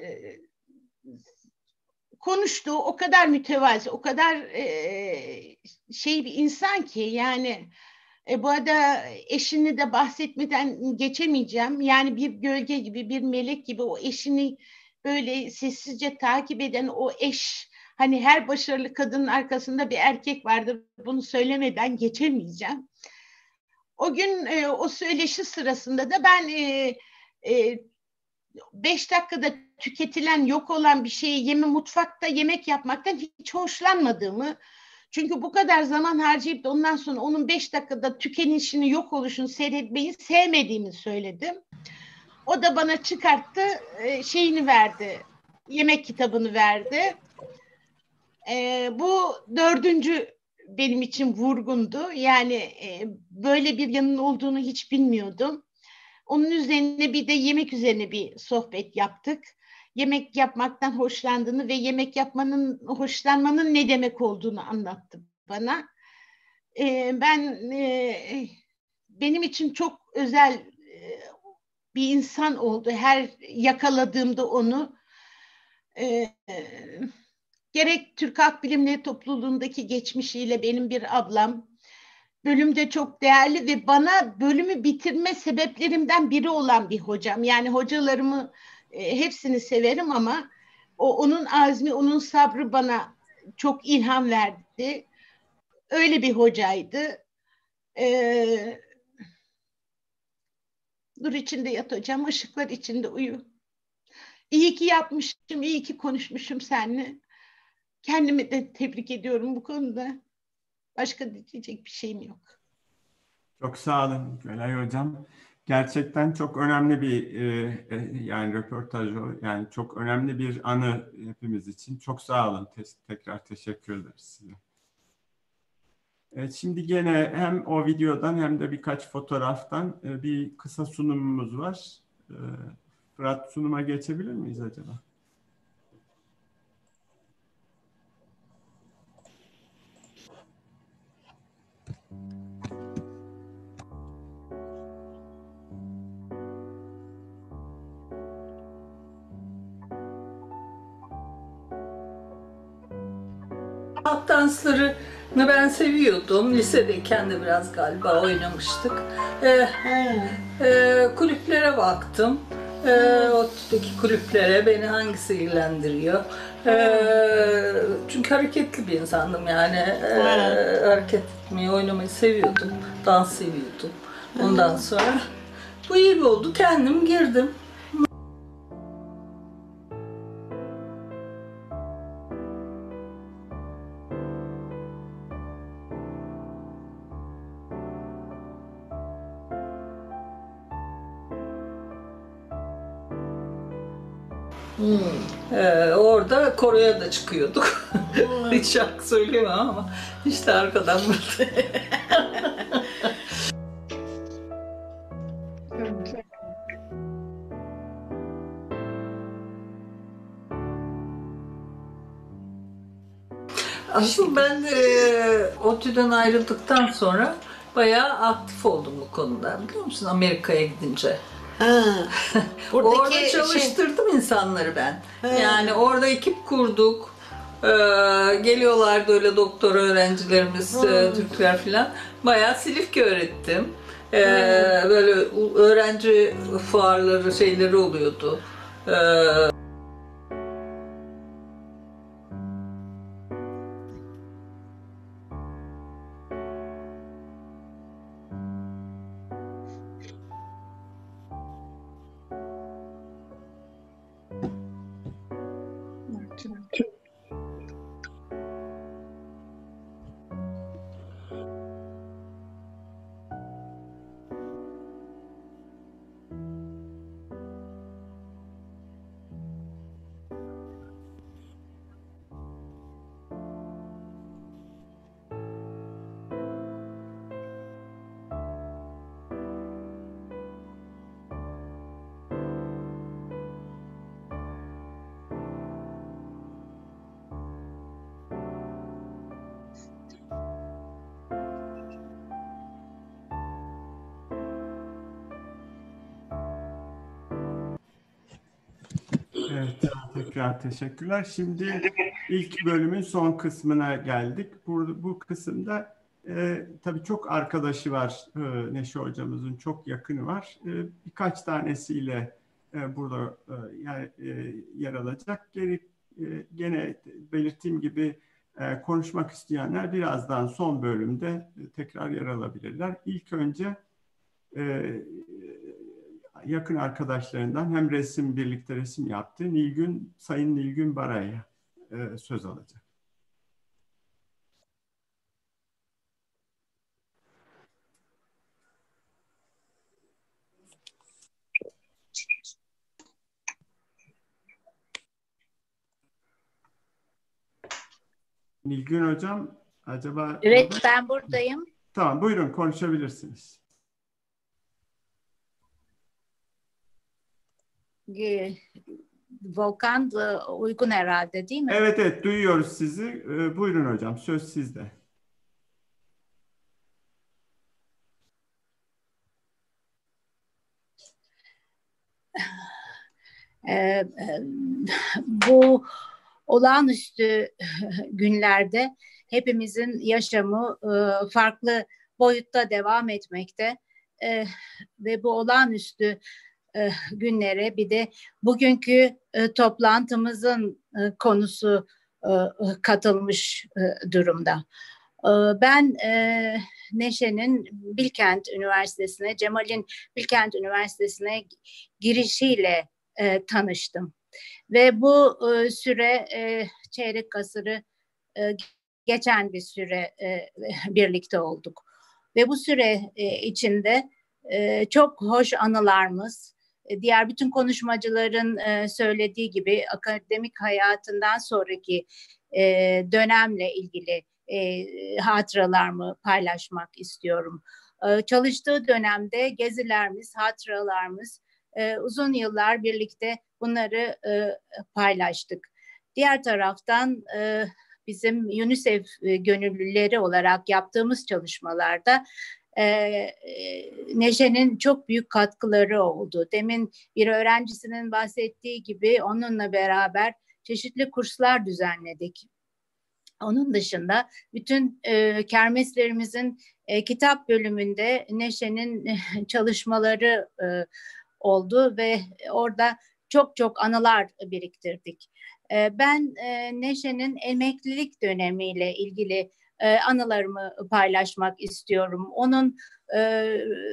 konuştu, o kadar mütevazi, o kadar e, şey bir insan ki yani. E, bu arada eşini de bahsetmeden geçemeyeceğim. Yani bir gölge gibi, bir melek gibi o eşini böyle sessizce takip eden o eş. Hani her başarılı kadının arkasında bir erkek vardır. Bunu söylemeden geçemeyeceğim. O gün e, o söyleşi sırasında da ben e, e, beş dakikada tüketilen, yok olan bir şeyi yeme, mutfakta yemek yapmaktan hiç hoşlanmadığımı, çünkü bu kadar zaman harcayıp da ondan sonra onun beş dakikada tükenişini, yok oluşunu seyretmeyi sevmediğimi söyledim. O da bana çıkarttı, şeyini verdi, yemek kitabını verdi. E, bu dördüncü benim için vurgundu. Yani e, böyle bir yanın olduğunu hiç bilmiyordum. Onun üzerine bir de yemek üzerine bir sohbet yaptık. Yemek yapmaktan hoşlandığını ve yemek yapmanın, hoşlanmanın ne demek olduğunu anlattı bana. Ee, ben e, benim için çok özel e, bir insan oldu. Her yakaladığımda onu e, gerek Türk Halk Bilimleri Topluluğundaki geçmişiyle benim bir ablam, bölümde çok değerli ve bana bölümü bitirme sebeplerimden biri olan bir hocam. Yani hocalarımı e, hepsini severim ama o onun azmi, onun sabrı bana çok ilham verdi. Öyle bir hocaydı. Ee, nur içinde yat hocam, ışıklar içinde uyu. İyi ki yapmışım, iyi ki konuşmuşum seninle. Kendimi de tebrik ediyorum bu konuda. Başka diyecek bir şeyim yok. Çok sağ olun Gülay Hocam. Gerçekten çok önemli bir e, yani röportaj, yani çok önemli bir anı hepimiz için. Çok sağ olun. Te- tekrar teşekkür ederiz size. Evet, şimdi gene hem o videodan hem de birkaç fotoğraftan e, bir kısa sunumumuz var. E, Fırat, sunuma geçebilir miyiz acaba? Halk danslarını ben seviyordum. Lisedeyken de biraz galiba oynamıştık. Ee, e, kulüplere baktım. Ee, ODTÜ'deki kulüplere beni hangisi ilgilendiriyor? Ee, çünkü hareketli bir insandım yani. Ee, hareket etmeyi, oynamayı seviyordum. Dans seviyordum. Ondan sonra bu iyi oldu. Kendim girdim. Hmm. Ee, orada koroya da çıkıyorduk. Hiç şarkı söyleyemem ama işte arkadan burada. Aslında ben de ODTÜ'den ayrıldıktan sonra bayağı aktif oldum bu konuda. Biliyor musun, Amerika'ya gidince? Ha, orada çalıştırdım şey... insanları ben. Ha. Yani orada ekip kurduk. Ee, geliyorlardı öyle doktor öğrencilerimiz, e, Türkler filan. Bayağı Silifke öğrettim. Ee, böyle öğrenci fuarları, şeyleri oluyordu. Ee, Evet, tekrar teşekkürler. Şimdi ilk bölümün son kısmına geldik. Bu, bu kısımda e, tabii çok arkadaşı var. E, Neşe hocamızın çok yakını var. E, birkaç tanesiyle e, burada e, yani, e, yer alacak. Geri, e, gene belirttiğim gibi e, konuşmak isteyenler birazdan son bölümde e, tekrar yer alabilirler. İlk önce e, yakın arkadaşlarından hem resim birlikte resim yaptı. Nilgün, Sayın Nilgün Baray'a e, söz alacak. Nilgün hocam, acaba... Evet, orada... ben buradayım. Tamam, buyurun konuşabilirsiniz. Volkan uygun herhalde değil mi? Evet evet, duyuyoruz sizi. Ee, buyurun hocam, söz sizde. Ee, bu olağanüstü günlerde hepimizin yaşamı farklı boyutta devam etmekte ee, ve bu olağanüstü günlere bir de bugünkü toplantımızın konusu katılmış durumda. Ben Neşe'nin Bilkent Üniversitesi'ne, Cemal'in Bilkent Üniversitesi'ne girişiyle tanıştım. Ve bu süre çeyrek asırı geçen bir süre birlikte olduk. Ve bu süre içinde çok hoş anılarımız, diğer bütün konuşmacıların söylediği gibi akademik hayatından sonraki dönemle ilgili hatıralarımı paylaşmak istiyorum. Çalıştığı dönemde gezilerimiz, hatıralarımız e, uzun yıllar birlikte bunları e, paylaştık. Diğer taraftan e, bizim UNICEF e, gönüllüleri olarak yaptığımız çalışmalarda e, e, Neşe'nin çok büyük katkıları oldu. Demin bir öğrencisinin bahsettiği gibi onunla beraber çeşitli kurslar düzenledik. Onun dışında bütün e, kermeslerimizin e, kitap bölümünde Neşe'nin e, çalışmaları e, oldu ve orada çok çok anılar biriktirdik. E, ben e, Neşe'nin emeklilik dönemiyle ilgili e, anılarımı paylaşmak istiyorum. Onun e,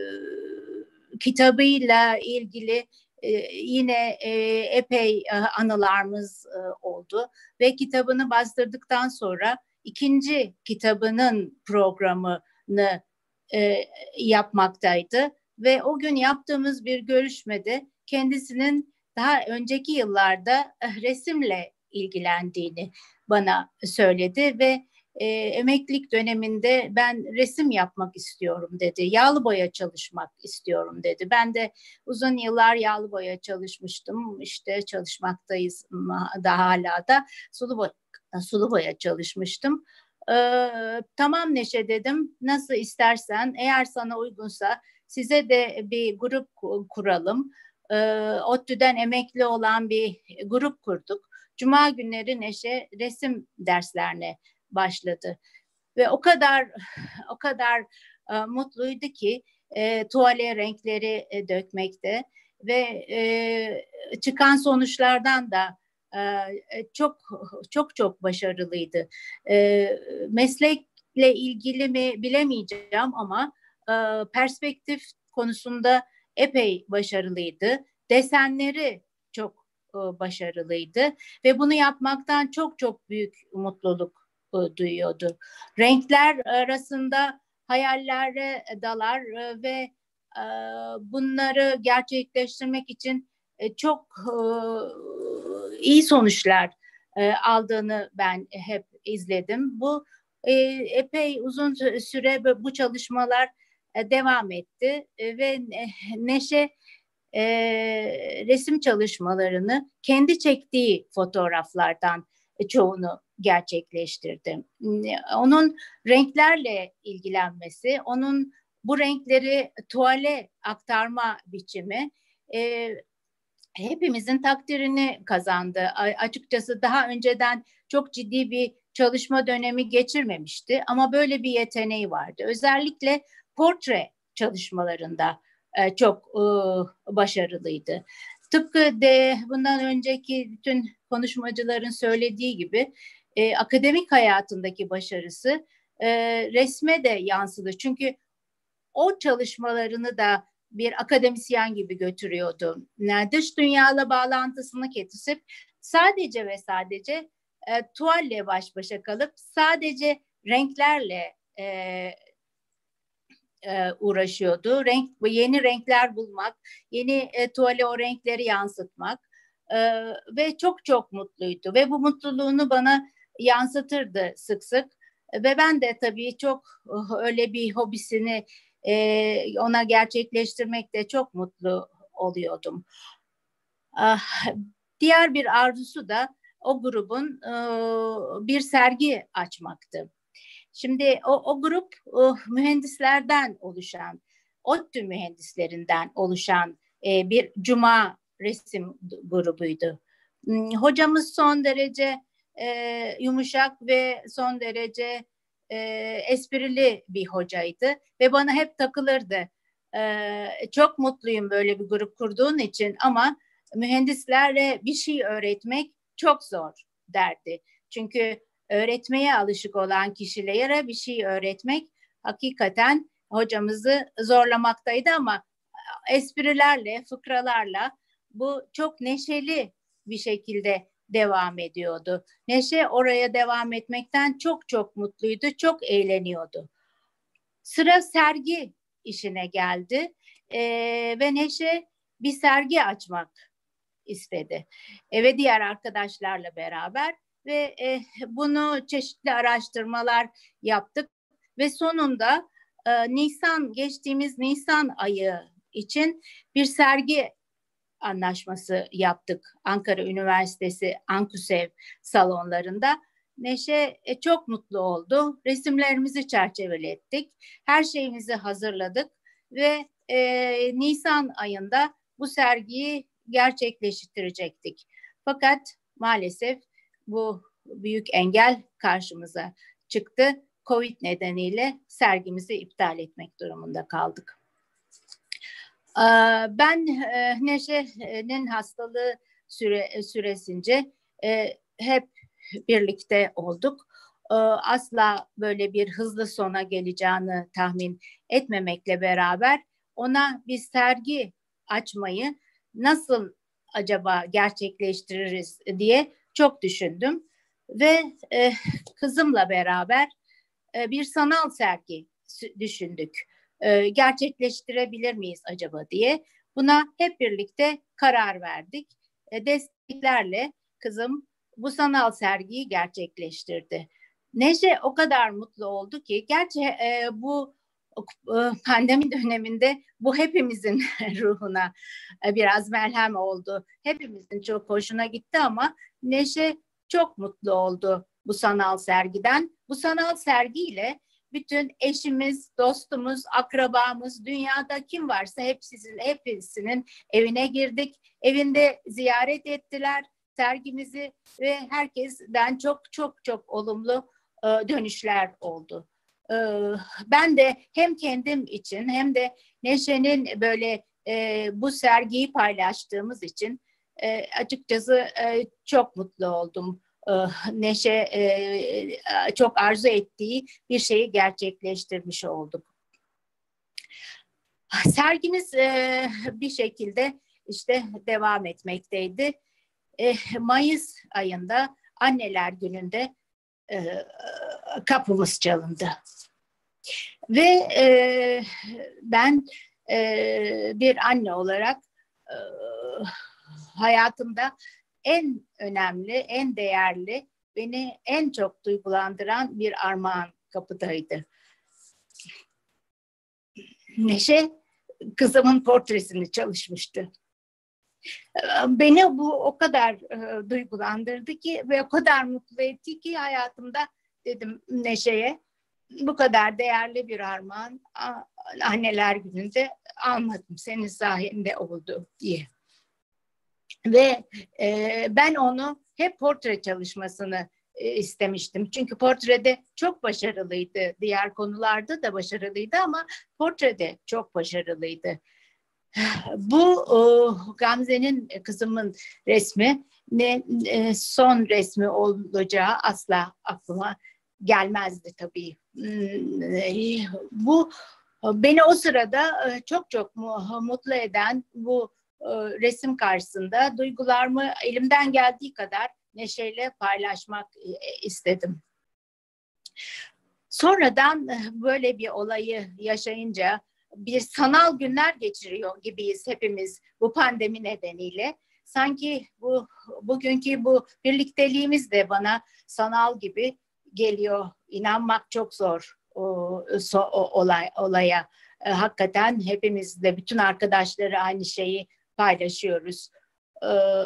kitabıyla ilgili e, yine e, epey e, anılarımız e, oldu ve kitabını bastırdıktan sonra ikinci kitabının programını e, yapmaktaydı ve o gün yaptığımız bir görüşmede kendisinin daha önceki yıllarda resimle ilgilendiğini bana söyledi ve e, emeklilik döneminde ben resim yapmak istiyorum dedi. Yağlı boya çalışmak istiyorum dedi. Ben de uzun yıllar yağlı boya çalışmıştım. İşte çalışmaktayız daha hala da sulu boya, sulu boya çalışmıştım. Ee, tamam Neşe dedim. Nasıl istersen, eğer sana uygunsa size de bir grup kuralım. Ee, ODTÜ'den emekli olan bir grup kurduk. Cuma günleri Neşe resim derslerine başladı ve o kadar o kadar e, mutluydu ki e, tuvale renkleri e, dökmekte ve e, çıkan sonuçlardan da e, çok çok çok başarılıydı. E, meslekle ilgili mi bilemeyeceğim ama e, perspektif konusunda epey başarılıydı. Desenleri çok e, başarılıydı ve bunu yapmaktan çok çok büyük mutluluk duyuyordu. Renkler arasında hayallere dalar ve e, bunları gerçekleştirmek için e, çok e, iyi sonuçlar e, aldığını ben hep izledim. Bu e, epey uzun süre bu çalışmalar e, devam etti e, ve Neşe e, resim çalışmalarını kendi çektiği fotoğraflardan e, çoğunu gerçekleştirdi. Onun renklerle ilgilenmesi, onun bu renkleri tuvale aktarma biçimi e, hepimizin takdirini kazandı. Açıkçası daha önceden çok ciddi bir çalışma dönemi geçirmemişti ama böyle bir yeteneği vardı. Özellikle portre çalışmalarında e, çok e, başarılıydı. Tıpkı de bundan önceki bütün konuşmacıların söylediği gibi e, akademik hayatındaki başarısı e, resme de yansıdı. Çünkü o çalışmalarını da bir akademisyen gibi götürüyordu. Yani dış dünyayla bağlantısını kesip sadece ve sadece e, tuvalle baş başa kalıp sadece renklerle e, e, uğraşıyordu. Renk, yeni renkler bulmak, yeni e, tuvale o renkleri yansıtmak e, ve çok çok mutluydu ve bu mutluluğunu bana yansıtırdı sık sık ve ben de tabii çok öyle bir hobisini e, ona gerçekleştirmekte çok mutlu oluyordum. Ah, diğer bir arzusu da o grubun e, bir sergi açmaktı. Şimdi o, o grup o, mühendislerden oluşan, ODTÜ mühendislerinden oluşan e, bir cuma resim grubuydu. Hocamız son derece e, yumuşak ve son derece e, esprili bir hocaydı ve bana hep takılırdı. E, çok mutluyum böyle bir grup kurduğun için ama mühendislere bir şey öğretmek çok zor derdi. Çünkü öğretmeye alışık olan kişilere bir şey öğretmek hakikaten hocamızı zorlamaktaydı ama esprilerle, fıkralarla bu çok neşeli bir şekilde devam ediyordu. Neşe oraya devam etmekten çok çok mutluydu, çok eğleniyordu. Sıra sergi işine geldi ee, ve Neşe bir sergi açmak istedi e, ve diğer arkadaşlarla beraber ve e, bunu çeşitli araştırmalar yaptık ve sonunda e, Nisan geçtiğimiz Nisan ayı için bir sergi anlaşması yaptık Ankara Üniversitesi Ankusev salonlarında. Neşe e, çok mutlu oldu. Resimlerimizi çerçevelettik. Her şeyimizi hazırladık ve e, Nisan ayında bu sergiyi gerçekleştirecektik. Fakat maalesef bu büyük engel karşımıza çıktı. Covid nedeniyle sergimizi iptal etmek durumunda kaldık. Ben Neşe'nin hastalığı süre, süresince hep birlikte olduk. Asla böyle bir hızlı sona geleceğini tahmin etmemekle beraber ona bir sergi açmayı nasıl acaba gerçekleştiririz diye çok düşündüm. Ve kızımla beraber bir sanal sergi düşündük. Gerçekleştirebilir miyiz acaba diye. Buna hep birlikte karar verdik. Desteklerle kızım bu sanal sergiyi gerçekleştirdi. Neşe o kadar mutlu oldu ki, gerçi e, bu e, pandemi döneminde bu hepimizin ruhuna e, biraz merhem oldu. Hepimizin çok hoşuna gitti ama Neşe çok mutlu oldu bu sanal sergiden. Bu sanal sergiyle bütün eşimiz, dostumuz, akrabamız, dünyada kim varsa hepsinin, hepsinin evine girdik. Evinde ziyaret ettiler sergimizi ve herkesten çok çok çok olumlu e, dönüşler oldu. E, ben de hem kendim için hem de Neşe'nin böyle e, bu sergiyi paylaştığımız için e, açıkçası e, çok mutlu oldum. Neşe çok arzu ettiği bir şeyi gerçekleştirmiş olduk. Sergimiz bir şekilde işte devam etmekteydi. Mayıs ayında Anneler Günü'nde kapımız çalındı. Ve ben bir anne olarak hayatımda en önemli, en değerli, beni en çok duygulandıran bir armağan kapıdaydı. Neşe kızımın portresini çalışmıştı. Beni bu o kadar e, duygulandırdı ki ve o kadar mutlu etti ki hayatımda dedim Neşe'ye, bu kadar değerli bir armağan Anneler Günü'nde almadım, senin sayende oldu diye. Ve e, ben onu hep portre çalışmasını e, istemiştim. Çünkü portrede çok başarılıydı. Diğer konularda da başarılıydı ama portrede çok başarılıydı. Bu o, Gamze'nin, kızımın resmi ne e, son resmi olacağı asla aklıma gelmezdi tabii. Bu beni o sırada çok çok mutlu eden bu resim karşısında duygularımı elimden geldiği kadar Neşe'yle paylaşmak istedim. Sonradan böyle bir olayı yaşayınca bir sanal günler geçiriyor gibiyiz hepimiz bu pandemi nedeniyle. Sanki bu bugünkü bu birlikteliğimiz de bana sanal gibi geliyor. İnanmak çok zor o, o olay olaya. E, hakikaten hepimiz de bütün arkadaşları aynı şeyi paylaşıyoruz. E,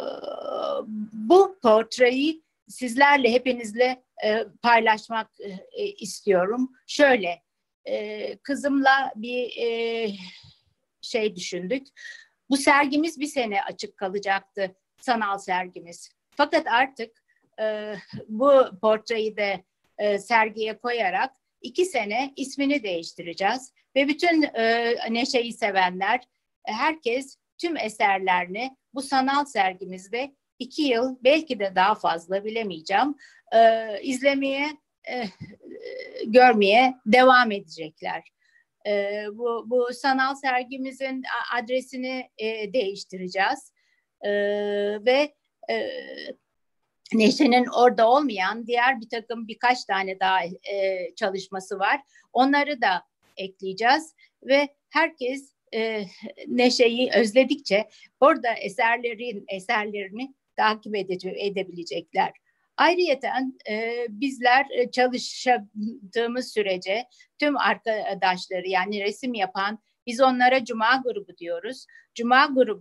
bu portreyi sizlerle, hepinizle e, paylaşmak e, istiyorum. Şöyle, e, kızımla bir e, şey düşündük. Bu sergimiz bir sene açık kalacaktı, sanal sergimiz. Fakat artık e, bu portreyi de e, sergiye koyarak iki sene ismini değiştireceğiz. Ve bütün e, Neşe'yi sevenler, herkes tüm eserlerini bu sanal sergimizde iki yıl, belki de daha fazla, bilemeyeceğim, e, izlemeye, e, görmeye devam edecekler. E, bu, bu sanal sergimizin adresini e, değiştireceğiz. E, ve e, Neşe'nin orada olmayan diğer bir takım birkaç tane daha e, çalışması var. Onları da ekleyeceğiz ve herkes e, Neşe'yi özledikçe orada eserlerin eserlerini takip ede- edebilecekler. Ayrıyeten e, bizler çalıştığımız sürece tüm arkadaşları, yani resim yapan, biz onlara Cuma grubu diyoruz. Cuma grubu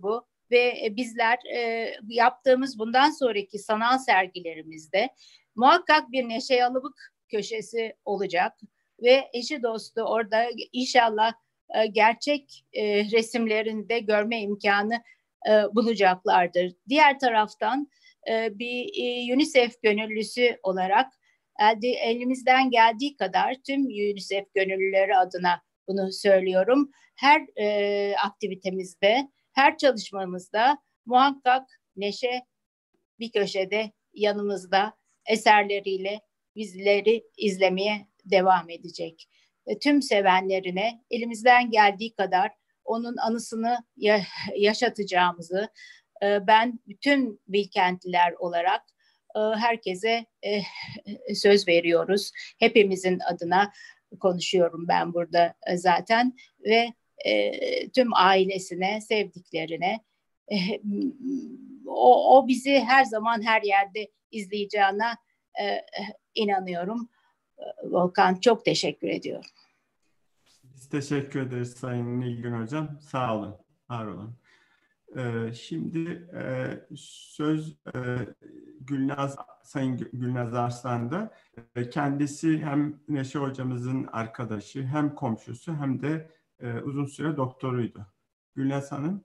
ve bizler e, yaptığımız bundan sonraki sanal sergilerimizde muhakkak bir Neşe Yalıbık köşesi olacak ve eşi dostu orada inşallah e, gerçek e, resimlerini de görme imkanı e, bulacaklardır. Diğer taraftan e, bir e, UNICEF gönüllüsü olarak elde, elimizden geldiği kadar tüm UNICEF gönüllüleri adına bunu söylüyorum. Her e, aktivitemizde, her çalışmamızda muhakkak Neşe bir köşede yanımızda eserleriyle bizleri izlemeye devam edecek. E, tüm sevenlerine elimizden geldiği kadar onun anısını ya- yaşatacağımızı e, ben bütün Bilkentliler olarak e, herkese e, söz veriyoruz. Hepimizin adına konuşuyorum ben burada e, zaten ve e, tüm ailesine, sevdiklerine e, o, o bizi her zaman her yerde izleyeceğine e, inanıyorum. Volkan, çok teşekkür ediyorum. Biz teşekkür ederiz Sayın Nilgün Hocam. Sağ olun, var olun. Ee, şimdi e, söz e, Gülnaz, Sayın Gülnaz Arslan'da. E, kendisi hem Neşe Hocamızın arkadaşı, hem komşusu, hem de e, uzun süre doktoruydu. Gülnaz Hanım.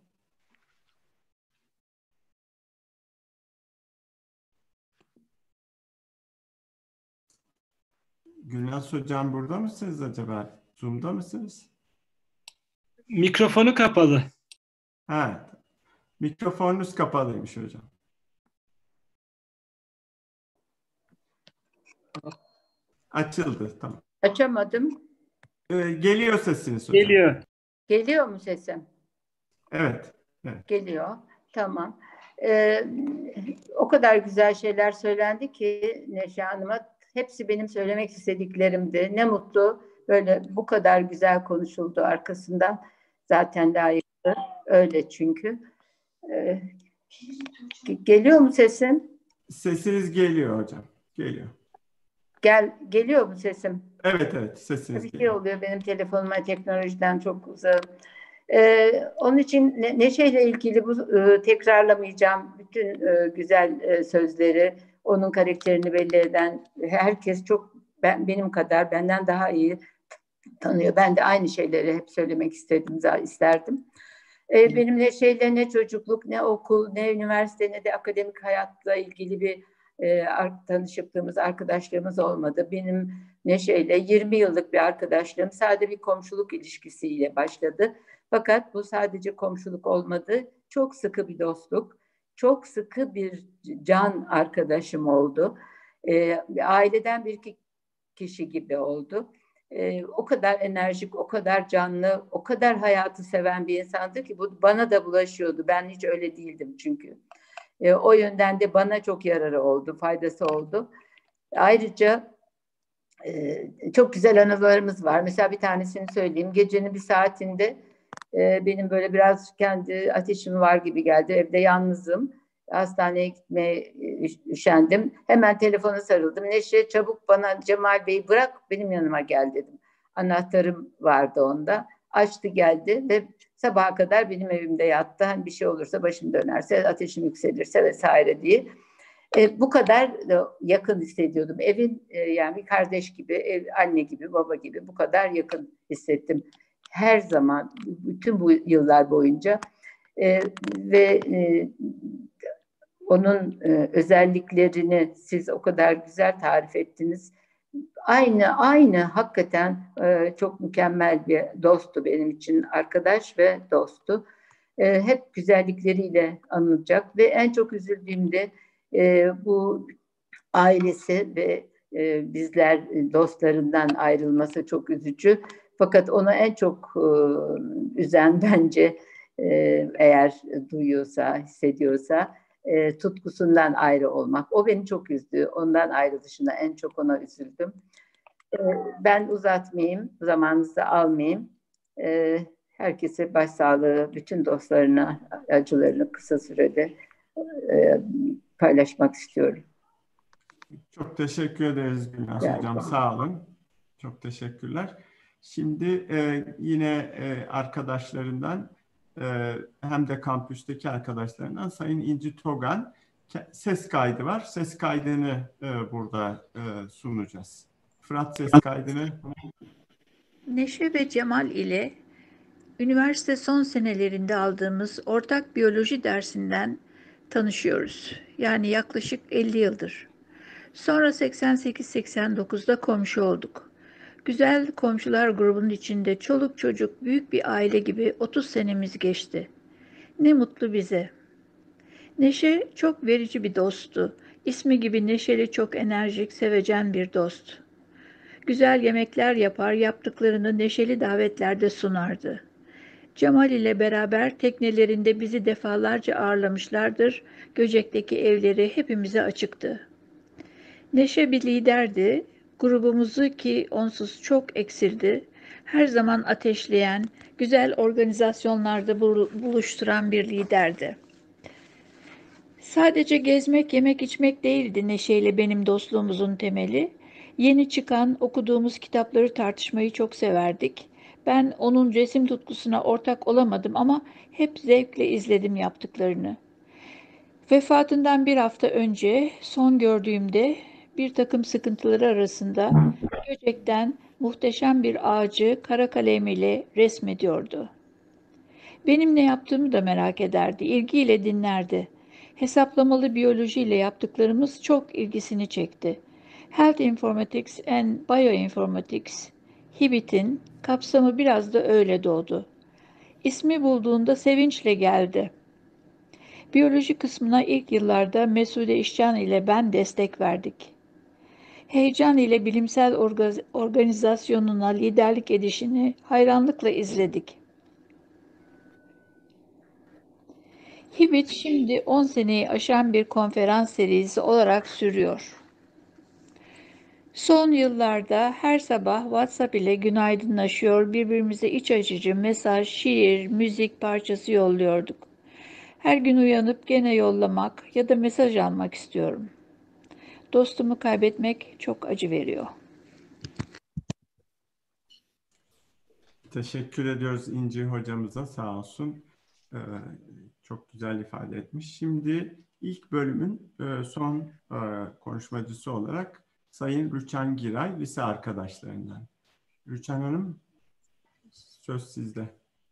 Gülnaz Hocam burada mısınız acaba? Zoom'da mısınız? Mikrofonu kapalı. Ha, mikrofonunuz kapalıymış hocam. Açıldı, tamam. Açamadım. Ee, geliyor sesiniz hocam. Geliyor. Geliyor mu sesim? Evet. evet. Geliyor. Tamam. Ee, o kadar güzel şeyler söylendi ki Neşe Hanım'a. Hepsi benim söylemek istediklerimdi. Ne mutlu böyle bu kadar güzel konuşuldu arkasından. Zaten layıktı. Öyle çünkü. Ee, geliyor mu sesim? Sesiniz geliyor hocam. Geliyor. Gel, geliyor mu sesim? Evet evet sesiniz Bir şey geliyor. oluyor benim telefonuma teknolojiden çok uzağım. Ee, onun için ne, Neşe'yle ilgili bu e, tekrarlamayacağım bütün e, güzel e, sözleri, onun karakterini belli eden herkes çok ben, benim kadar benden daha iyi tanıyor. Ben de aynı şeyleri hep söylemek istedim, isterdim. Ee, benim Neşe'yle ne çocukluk, ne okul, ne üniversite, ne de akademik hayatla ilgili bir e, tanışıklığımız, arkadaşlığımız olmadı. Benim Neşe'yle yirmi yıllık bir arkadaşlığım sadece bir komşuluk ilişkisiyle başladı. Fakat bu sadece komşuluk olmadı. Çok sıkı bir dostluk, çok sıkı bir can arkadaşım oldu. E, aileden bir kişi gibi oldu. Ee, o kadar enerjik, o kadar canlı, o kadar hayatı seven bir insandı ki bu bana da bulaşıyordu. Ben hiç öyle değildim çünkü. Ee, o yönden de bana çok yararı oldu, faydası oldu. Ayrıca e, çok güzel anılarımız var. Mesela bir tanesini söyleyeyim. Gecenin bir saatinde e, benim böyle biraz kendi ateşim var gibi geldi. Evde yalnızım. Hastaneye gitmeye üşendim. Hemen telefona sarıldım. Neşe çabuk bana Cemal Bey'i bırak benim yanıma gel dedim. Anahtarım vardı onda. Açtı geldi ve sabaha kadar benim evimde yattı. Hani bir şey olursa başım dönerse, ateşim yükselirse vesaire diye. E, bu kadar yakın hissediyordum. Evin e, yani bir kardeş gibi, ev, anne gibi, baba gibi bu kadar yakın hissettim. Her zaman, bütün bu yıllar boyunca e, ve e, onun e, özelliklerini siz o kadar güzel tarif ettiniz. Aynı, aynı hakikaten e, çok mükemmel bir dosttu benim için, arkadaş ve dosttu. E, hep güzellikleriyle anılacak ve en çok üzüldüğümde e, bu ailesi ve e, bizler dostlarından ayrılması çok üzücü. Fakat onu en çok e, üzen bence e, eğer duyuyorsa, hissediyorsa E, tutkusundan ayrı olmak. O beni çok üzdü. Ondan ayrılışına en çok ona üzüldüm. E, ben uzatmayayım, zamanınızı almayayım. E, herkese başsağlığı, bütün dostlarına acılarını kısa sürede e, paylaşmak istiyorum. Çok teşekkür ederiz Gülnaz Yani. Hocam. Sağ olun. Çok teşekkürler. Şimdi e, yine e, arkadaşlarından e, hem de kampüsteki arkadaşlarından Sayın İnci Togan ses kaydı var. Ses kaydını e, burada e, sunacağız. Fırat ses kaydını. Neşe ve Cemal ile üniversite son senelerinde aldığımız ortak biyoloji dersinden tanışıyoruz. Yani yaklaşık elli yıldır. Sonra seksen sekiz seksen dokuzda komşu olduk. Güzel komşular grubunun içinde çoluk çocuk büyük bir aile gibi otuz senemiz geçti. Ne mutlu bize. Neşe çok verici bir dosttu. İsmi gibi neşeli, çok enerjik, sevecen bir dost. Güzel yemekler yapar, yaptıklarını neşeli davetlerde sunardı. Cemal ile beraber teknelerinde bizi defalarca ağırlamışlardır. Göcek'teki evleri hepimize açıktı. Neşe bir liderdi. Grubumuzu ki onsuz çok eksildi. Her zaman ateşleyen, güzel organizasyonlarda buluşturan bir liderdi. Sadece gezmek, yemek, içmek değildi Neşe ile benim dostluğumuzun temeli. Yeni çıkan, okuduğumuz kitapları tartışmayı çok severdik. Ben onun resim tutkusuna ortak olamadım ama hep zevkle izledim yaptıklarını. Vefatından bir hafta önce son gördüğümde bir takım sıkıntıları arasında Göcek'ten muhteşem bir ağacı kara kalemiyle resmediyordu. Benim ne yaptığımı da merak ederdi, ilgiyle dinlerdi. Hesaplamalı biyolojiyle yaptıklarımız çok ilgisini çekti. Health Informatics and Bioinformatics, HIBIT'in kapsamı biraz da öyle doğdu. İsmi bulduğunda sevinçle geldi. Biyoloji kısmına ilk yıllarda Mesude İşcan ile ben destek verdik. Heyecan ile bilimsel organizasyonuna liderlik edişini hayranlıkla izledik. HIBIT şimdi on seneyi aşan bir konferans serisi olarak sürüyor. Son yıllarda her sabah WhatsApp ile günaydınlaşıyor, birbirimize iç açıcı mesaj, şiir, müzik parçası yolluyorduk. Her gün uyanıp gene yollamak ya da mesaj almak istiyorum. Dostumu kaybetmek çok acı veriyor. Teşekkür ediyoruz İnci hocamıza, sağ olsun. Ee, çok güzel ifade etmiş. Şimdi ilk bölümün e, son e, konuşmacısı olarak Sayın Rüçhan Giray, lise arkadaşlarından. Rüçhan Hanım, söz sizde.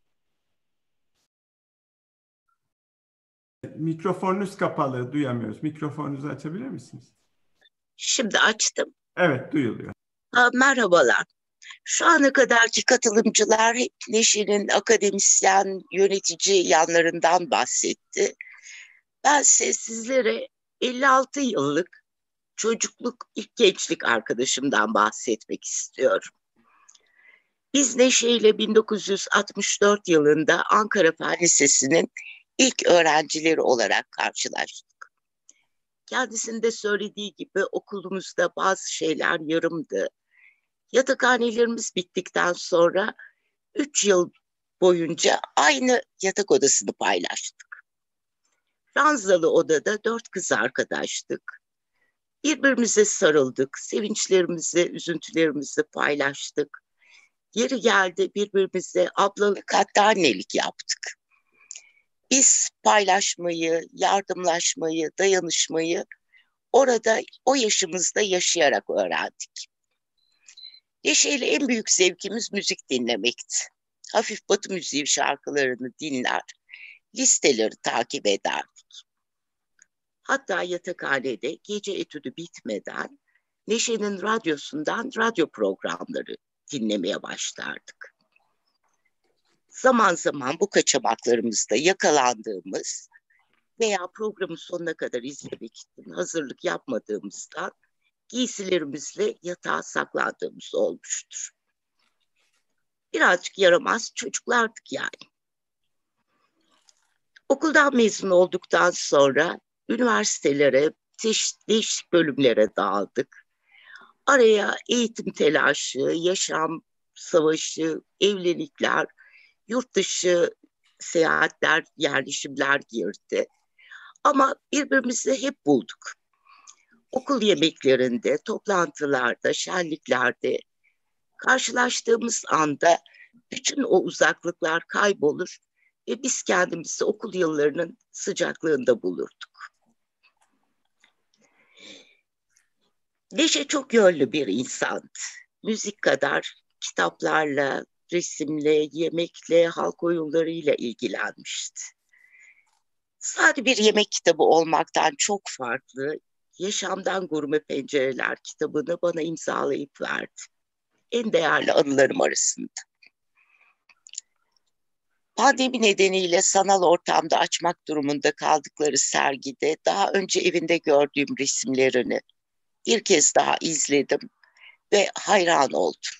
Mikrofonunuz kapalı, duyamıyoruz. Mikrofonunuzu açabilir misiniz? Şimdi açtım. Evet, duyuluyor. Ha, merhabalar. Şu ana kadarki katılımcılar hep Neşe'nin akademisyen, yönetici yanlarından bahsetti. Ben ise sizlere elli altı yıllık çocukluk, ilk gençlik arkadaşımdan bahsetmek istiyorum. Biz Neşe ile bin dokuz yüz altmış dört yılında Ankara Fen Lisesi'nin ilk öğrencileri olarak karşılaştık. Kendisinin de söylediği gibi okulumuzda bazı şeyler yarımdı. Yatakhanelerimiz bittikten sonra üç yıl boyunca aynı yatak odasını paylaştık. Ranzalı odada dört kız arkadaştık. Birbirimize sarıldık, sevinçlerimizi, üzüntülerimizi paylaştık. Yeri geldi birbirimize ablalık, hatta annelik yaptık. Biz paylaşmayı, yardımlaşmayı, dayanışmayı orada o yaşımızda yaşayarak öğrendik. Neşe'yle en büyük zevkimiz müzik dinlemekti. Hafif Batı müziği şarkılarını dinler, listeleri takip ederdik. Hatta yatakhanede gece etüdü bitmeden Neşe'nin radyosundan radyo programları dinlemeye başlardık. Zaman zaman bu kaçamaklarımızda yakalandığımız veya programın sonuna kadar izlemek için hazırlık yapmadığımızdan giysilerimizle yatağa saklandığımız olmuştur. Birazcık yaramaz çocuklardık yani. Okuldan mezun olduktan sonra üniversitelere, değişik bölümlere dağıldık. Araya eğitim telaşı, yaşam savaşı, evlilikler, yurt dışı seyahatler, yerleşimler girdi. Ama birbirimizi hep bulduk. Okul yemeklerinde, toplantılarda, şenliklerde karşılaştığımız anda bütün o uzaklıklar kaybolur ve biz kendimizi okul yıllarının sıcaklığında bulurduk. Neşe çok yönlü bir insandı. Müzik kadar kitaplarla, resimle, yemekle, halk oyunlarıyla ilgilenmişti. Sadece bir yemek kitabı olmaktan çok farklı, Yaşamdan Gurme Pencereler kitabını bana imzalayıp verdi. En değerli anılarım arasında. Pandemi nedeniyle sanal ortamda açmak durumunda kaldıkları sergide daha önce evinde gördüğüm resimlerini bir kez daha izledim ve hayran oldum.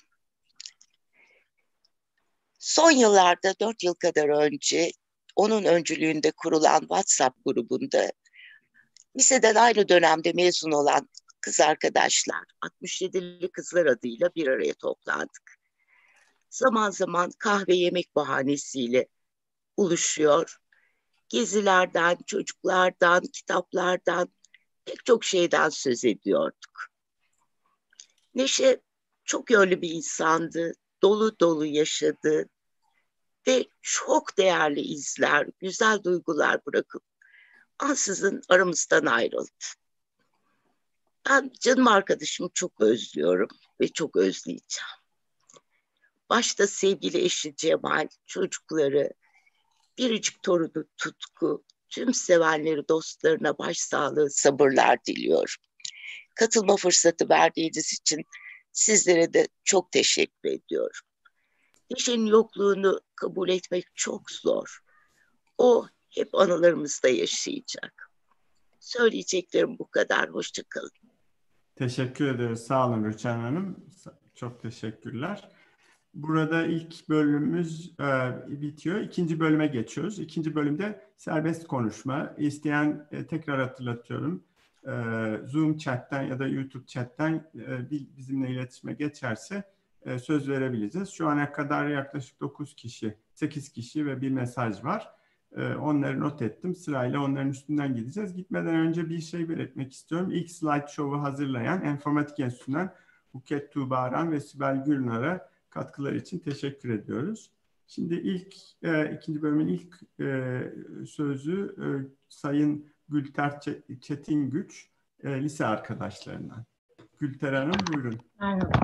Son yıllarda dört yıl kadar önce onun öncülüğünde kurulan WhatsApp grubunda liseden aynı dönemde mezun olan kız arkadaşlar, altmış yedili Kızlar adıyla bir araya toplandık. Zaman zaman kahve yemek bahanesiyle buluşuyor. Gezilerden, çocuklardan, kitaplardan, pek çok şeyden söz ediyorduk. Neşe çok yönlü bir insandı, dolu dolu yaşadı ve çok değerli izler, güzel duygular bırakıp ansızın aramızdan ayrıldı. Ben canım arkadaşımı çok özlüyorum ve çok özleyeceğim. Başta sevgili eşi Cemal, çocukları, biricik torunu Tutku, tüm sevenleri, dostlarına başsağlığı, sabırlar diliyorum. Katılma fırsatı verdiğiniz için sizlere de çok teşekkür ediyorum. Neşe'nin yokluğunu kabul etmek çok zor. O hep anılarımızda yaşayacak. Söyleyeceklerim bu kadar. Hoşça kalın. Teşekkür ederiz. Sağ olun Rüçhan Hanım. Çok teşekkürler. Burada ilk bölümümüz e, bitiyor. İkinci bölüme geçiyoruz. İkinci bölümde serbest konuşma. İsteyen e, tekrar hatırlatıyorum. E, Zoom chat'ten ya da YouTube chat'ten e, bizimle iletişime geçerse e, söz verebileceğiz. Şu ana kadar yaklaşık dokuz kişi, sekiz kişi ve bir mesaj var. E, onları not ettim. Sırayla onların üstünden gideceğiz. Gitmeden önce bir şey belirtmek istiyorum. İlk slideshow'u hazırlayan Enformatik Enstitüsü'nden Buket Tuğbaran ve Sibel Gülnar'a katkıları için teşekkür ediyoruz. Şimdi ilk e, ikinci bölümün ilk e, sözü e, Sayın Gülter Çetingüç, e, lise arkadaşlarından. Gülter Hanım buyurun. Merhaba.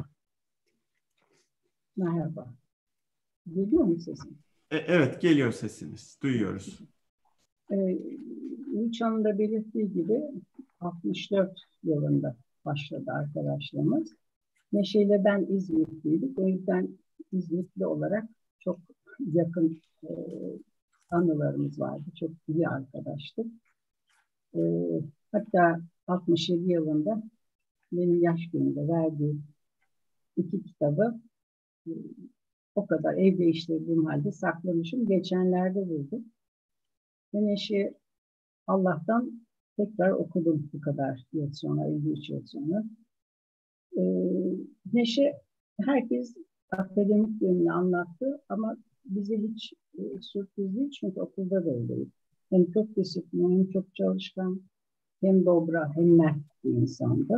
Merhaba. Geliyor mu sesim? E, evet geliyor sesiniz. Duyuyoruz. Ee, Rüçhan'ın da belirttiği gibi altmış dört yılında başladı arkadaşlığımız. Neşe ile ben İzmitliydik. O yüzden İzmitli olarak çok yakın e, anılarımız vardı. Çok iyi arkadaştık. E, hatta altmış yedi yılında benim yaş günümde verdiği iki kitabı e, o kadar ev değiştirdiğim halde saklamışım. Geçenlerde buldum. Ve Neşe Allah'tan tekrar okudum bu kadar yıl sonra, elli üç yıl sonra. Ee, Neşe herkes akademik yönünü anlattı ama bize hiç e, sürpriz değil çünkü okulda da öyleydi. Hem çok disiplinli, hem çok çalışkan, hem dobra, hem mert bir insandı.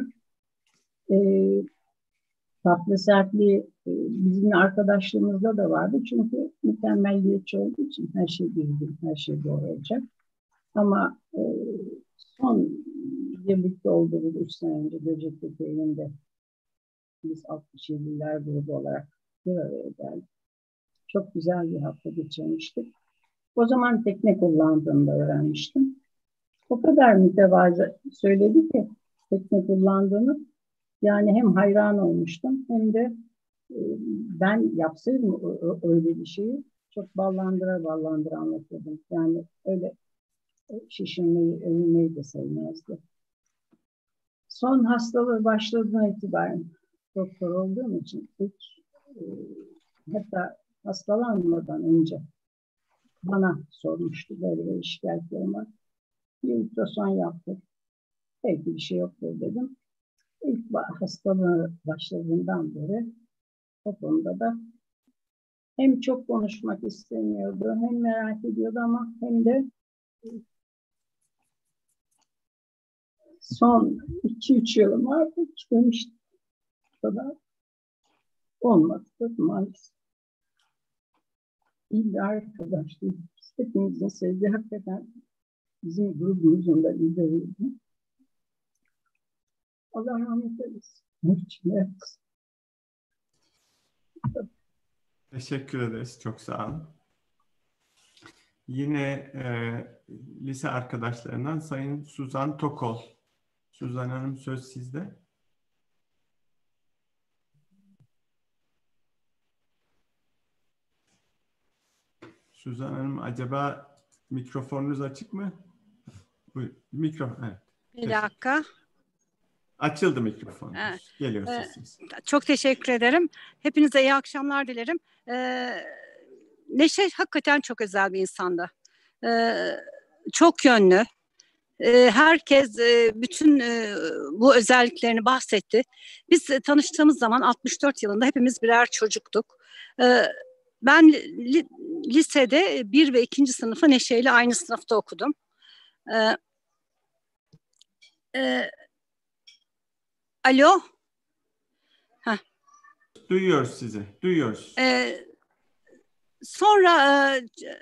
Ee, tatlı sertliği e, bizim arkadaşlığımızda da vardı çünkü mükemmelliyetçi olduğu için her şey bildim, her şey doğru olacak. Ama e, son birlikte olduğumuz üç sene önce Göcek'teki evinde biz altmış yediler grubu olarak bir araya geldik. Çok güzel bir hafta geçirmiştik. O zaman tekne kullandığımda öğrenmiştim. O kadar mütevazı söyledi ki tekne kullandığını, yani hem hayran olmuştum hem de e, ben yapsaydım öyle bir şeyi çok ballandıra ballandıra anlatırdım. Yani öyle şişirmeyi, övünmeyi de sevmezdi. Son hastalığı başladığına itibaren doktor olduğum için ilk e, hatta hastalanmadan önce bana sormuştu, böyle bir şikayetlerim var. Bir ultrason yaptık. Belki bir şey yoktur dedim. İlk hastalığı başladığından beri o konuda da hem çok konuşmak istemiyordu, hem merak ediyordu ama hem de son iki üç yılım artık demiştim. Bu kadar olmadı maalesef. iyi bir arkadaştı. Hepimizin sevdiği, hakikaten bizim grubumuzun da lideriydi. Allah rahmet eylesin. Teşekkür ederiz. Çok sağ olun. Yine e, lise arkadaşlarından Sayın Suzan Tokol. Suzan Hanım, söz sizde. Suzan Hanım, acaba mikrofonunuz açık mı? Buyur, mikrofon. Evet. Bir dakika. Açıldı mikrofon. Evet. Geliyor Ee, sesiniz. Çok teşekkür ederim. Hepinize iyi akşamlar dilerim. Ee, Neşe hakikaten çok özel bir insandı. Ee, çok yönlü. Ee, herkes e, bütün e, bu özelliklerini bahsetti. Biz e, tanıştığımız zaman altmış dört yılında hepimiz birer çocuktuk. Ee, ben li, lisede bir ve ikinci sınıfı Neşe ile aynı sınıfta okudum. Ee, e, alo? Heh. Duyuyoruz sizi, duyuyoruz. Ee, sonra e,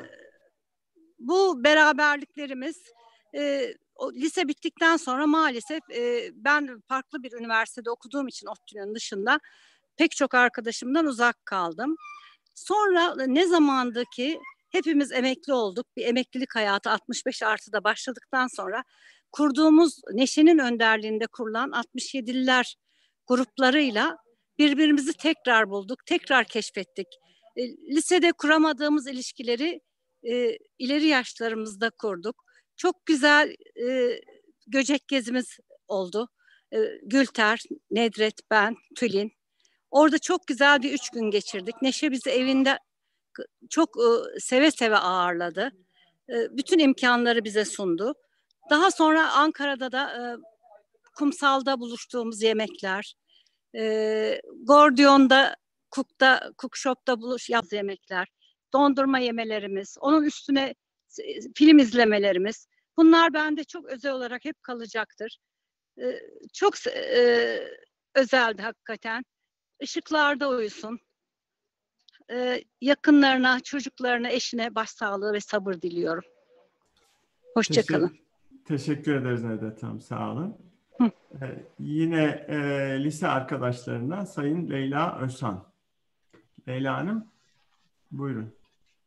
bu beraberliklerimiz e, o, lise bittikten sonra maalesef e, ben farklı bir üniversitede okuduğum için ODTÜ'nün dışında pek çok arkadaşımdan uzak kaldım. Sonra ne zamandı ki hepimiz emekli olduk. Bir emeklilik hayatı altmış beş artıda başladıktan sonra kurduğumuz, Neşe'nin önderliğinde kurulan altmış yedililer gruplarıyla birbirimizi tekrar bulduk, tekrar keşfettik. E, lisede kuramadığımız ilişkileri e, ileri yaşlarımızda kurduk. Çok güzel e, göcek gezimiz oldu. E, Gülter, Nedret, ben, Tülin. Orada çok güzel bir üç gün geçirdik. Neşe bizi evinde çok e, seve seve ağırladı. E, bütün imkanları bize sundu. Daha sonra Ankara'da da e, kumsalda buluştuğumuz yemekler, e, Gordion'da, Cook'ta, Cook Shop'ta buluş yaz yemekler, dondurma yemelerimiz, onun üstüne e, film izlemelerimiz. Bunlar bende çok özel olarak hep kalacaktır. E, çok e, özeldi hakikaten. Işıklarda uyusun. Ee, yakınlarına, çocuklarına, eşine başsağlığı ve sabır diliyorum. Hoşçakalın. Teşekkür, teşekkür ederiz Nedret Hanım. Sağ olun. Ee, yine e, lise arkadaşlarından Sayın Leyla Özhan. Leyla Hanım, buyurun.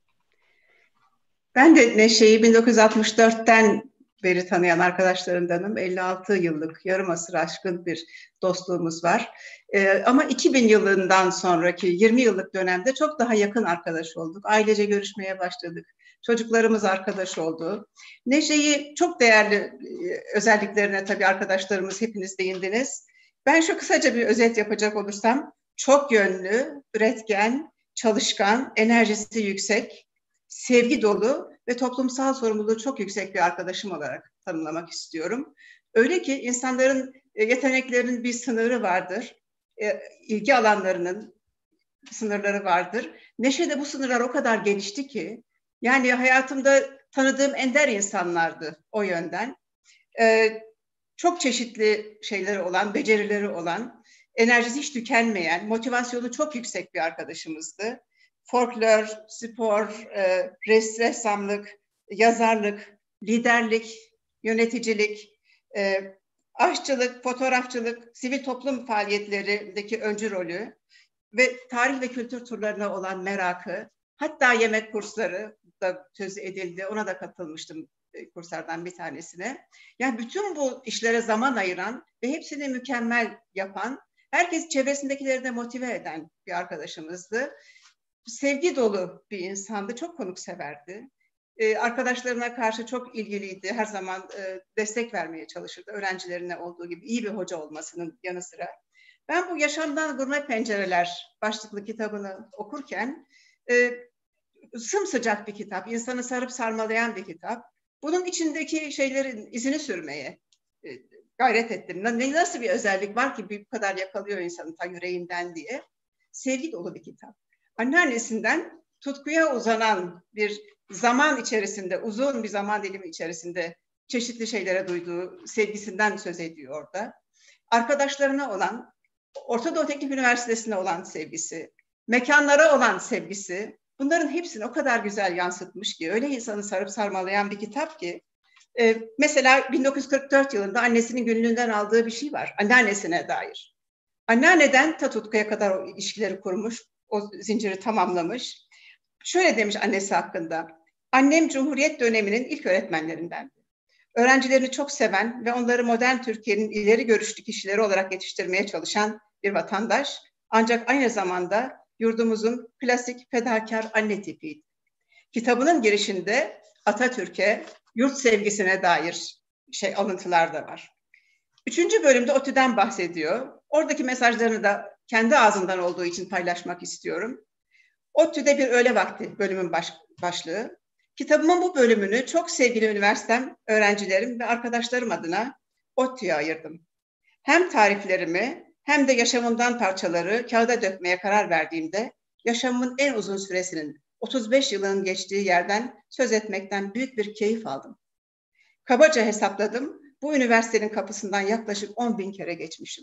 Ben de Neşe'yi bin dokuz yüz altmış dörtten beri tanıyan arkadaşlarımdanım. elli altı yıllık, yarım asır aşkın bir dostluğumuz var. Ee, ama iki bin yılından sonraki yirmi yıllık dönemde çok daha yakın arkadaş olduk. Ailece görüşmeye başladık. Çocuklarımız arkadaş oldu. Neşe'yi çok değerli özelliklerine tabii arkadaşlarımız hepiniz değindiniz. Ben şu kısaca bir özet yapacak olursam, çok yönlü, üretken, çalışkan, enerjisi yüksek, sevgi dolu ve toplumsal sorumluluğu çok yüksek bir arkadaşım olarak tanımlamak istiyorum. Öyle ki insanların yeteneklerinin bir sınırı vardır, ilgi alanlarının sınırları vardır. Neşe'de bu sınırlar o kadar genişti ki, yani hayatımda tanıdığım ender insanlardı o yönden. Çok çeşitli şeyleri olan, becerileri olan, enerjisi hiç tükenmeyen, motivasyonu çok yüksek bir arkadaşımızdı. Folklor, spor, e, ressamlık, yazarlık, liderlik, yöneticilik, e, aşçılık, fotoğrafçılık, sivil toplum faaliyetlerindeki öncü rolü ve tarih ve kültür turlarına olan merakı, hatta yemek kursları da söz edildi, ona da katılmıştım e, kurslardan bir tanesine. Yani bütün bu işlere zaman ayıran ve hepsini mükemmel yapan, herkes çevresindekileri de motive eden bir arkadaşımızdı. Sevgi dolu bir insandı, çok konukseverdi. Ee, arkadaşlarına karşı çok ilgiliydi, her zaman e, destek vermeye çalışırdı. Öğrencilerine olduğu gibi iyi bir hoca olmasının yanı sıra. Ben bu Yaşamdan Gurme Pencereler başlıklı kitabını okurken e, sımsıcak bir kitap, insanı sarıp sarmalayan bir kitap. Bunun içindeki şeylerin izini sürmeye e, gayret ettim. Ne, nasıl bir özellik var ki bu kadar yakalıyor insanın ta yüreğinden diye. Sevgi dolu bir kitap. Anneannesinden tutkuya uzanan bir zaman içerisinde, uzun bir zaman dilimi içerisinde çeşitli şeylere duyduğu sevgisinden söz ediyor orada. Arkadaşlarına olan, Orta Doğu Teknik Üniversitesi'ne olan sevgisi, mekanlara olan sevgisi, bunların hepsini o kadar güzel yansıtmış ki, öyle insanı sarıp sarmalayan bir kitap ki. E, mesela bin dokuz yüz kırk dört yılında annesinin günlüğünden aldığı bir şey var, anneannesine dair. Anneanneden ta Tutku'ya kadar o ilişkileri kurmuş, o zinciri tamamlamış. Şöyle demiş annesi hakkında: annem Cumhuriyet döneminin ilk öğretmenlerindendi. Öğrencilerini çok seven ve onları modern Türkiye'nin ileri görüşlü kişileri olarak yetiştirmeye çalışan bir vatandaş, ancak aynı zamanda yurdumuzun klasik fedakar anne tipiydi. Kitabının girişinde Atatürk'e, yurt sevgisine dair şey alıntılar da var. Üçüncü bölümde ODTÜ'den bahsediyor. Oradaki mesajlarını da kendi ağzından olduğu için paylaşmak istiyorum. ODTÜ'de bir öğle vakti bölümün baş, başlığı. Kitabımın bu bölümünü çok sevgili üniversitem, öğrencilerim ve arkadaşlarım adına ODTÜ'ye ayırdım. Hem tariflerimi hem de yaşamımdan parçaları kağıda dökmeye karar verdiğimde yaşamımın en uzun süresinin otuz beş yılın geçtiği yerden söz etmekten büyük bir keyif aldım. Kabaca hesapladım, bu üniversitenin kapısından yaklaşık on bin kere geçmişim.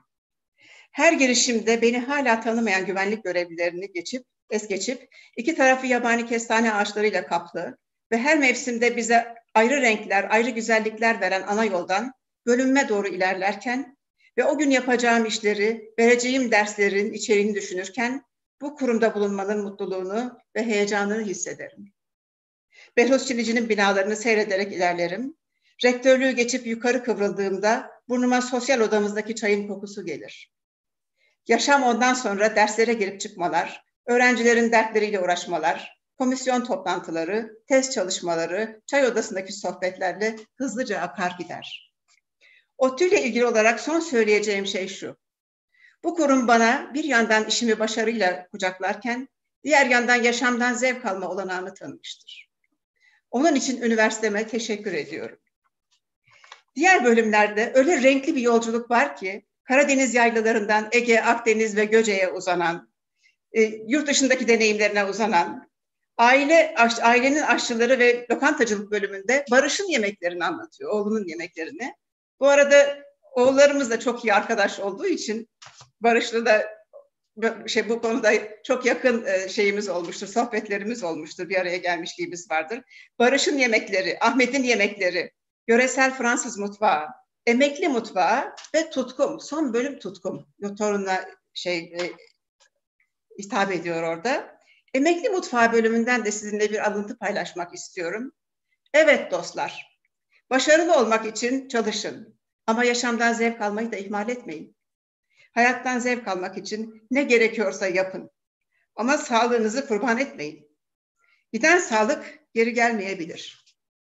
Her girişimde beni hala tanımayan güvenlik görevlilerini geçip, es geçip, iki tarafı yabani kestane ağaçlarıyla kaplı ve her mevsimde bize ayrı renkler, ayrı güzellikler veren ana yoldan bölünme doğru ilerlerken ve o gün yapacağım işleri, vereceğim derslerin içeriğini düşünürken bu kurumda bulunmanın mutluluğunu ve heyecanını hissederim. Behruz Çilici'nin binalarını seyrederek ilerlerim. Rektörlüğü geçip yukarı kıvrıldığımda burnuma sosyal odamızdaki çayın kokusu gelir. Yaşam ondan sonra derslere girip çıkmalar, öğrencilerin dertleriyle uğraşmalar, komisyon toplantıları, test çalışmaları, çay odasındaki sohbetlerle hızlıca akar gider. ODTÜ ile ilgili olarak son söyleyeceğim şey şu: bu kurum bana bir yandan işimi başarıyla kucaklarken, diğer yandan yaşamdan zevk alma olanağını tanımıştır. Onun için üniversiteme teşekkür ediyorum. Diğer bölümlerde öyle renkli bir yolculuk var ki, Karadeniz yaylalarından Ege, Akdeniz ve Göce'ye uzanan, e, yurt dışındaki deneyimlerine uzanan, aile aş, ailenin aşçıları ve lokantacılık bölümünde Barış'ın yemeklerini anlatıyor, oğlunun yemeklerini. Bu arada oğullarımız da çok iyi arkadaş olduğu için Barış'la da şey, bu konuda çok yakın e, şeyimiz olmuştur, sohbetlerimiz olmuştur, bir araya gelmişliğimiz vardır. Barış'ın yemekleri, Ahmet'in yemekleri, yöresel Fransız mutfağı, emekli mutfağı ve tutkum. Son bölüm tutkum. Torununa şey e, hitap ediyor orada. Emekli mutfağı bölümünden de sizinle bir alıntı paylaşmak istiyorum. Evet dostlar, başarılı olmak için çalışın. Ama yaşamdan zevk almayı da ihmal etmeyin. Hayattan zevk almak için ne gerekiyorsa yapın. Ama sağlığınızı kurban etmeyin. Giden sağlık geri gelmeyebilir.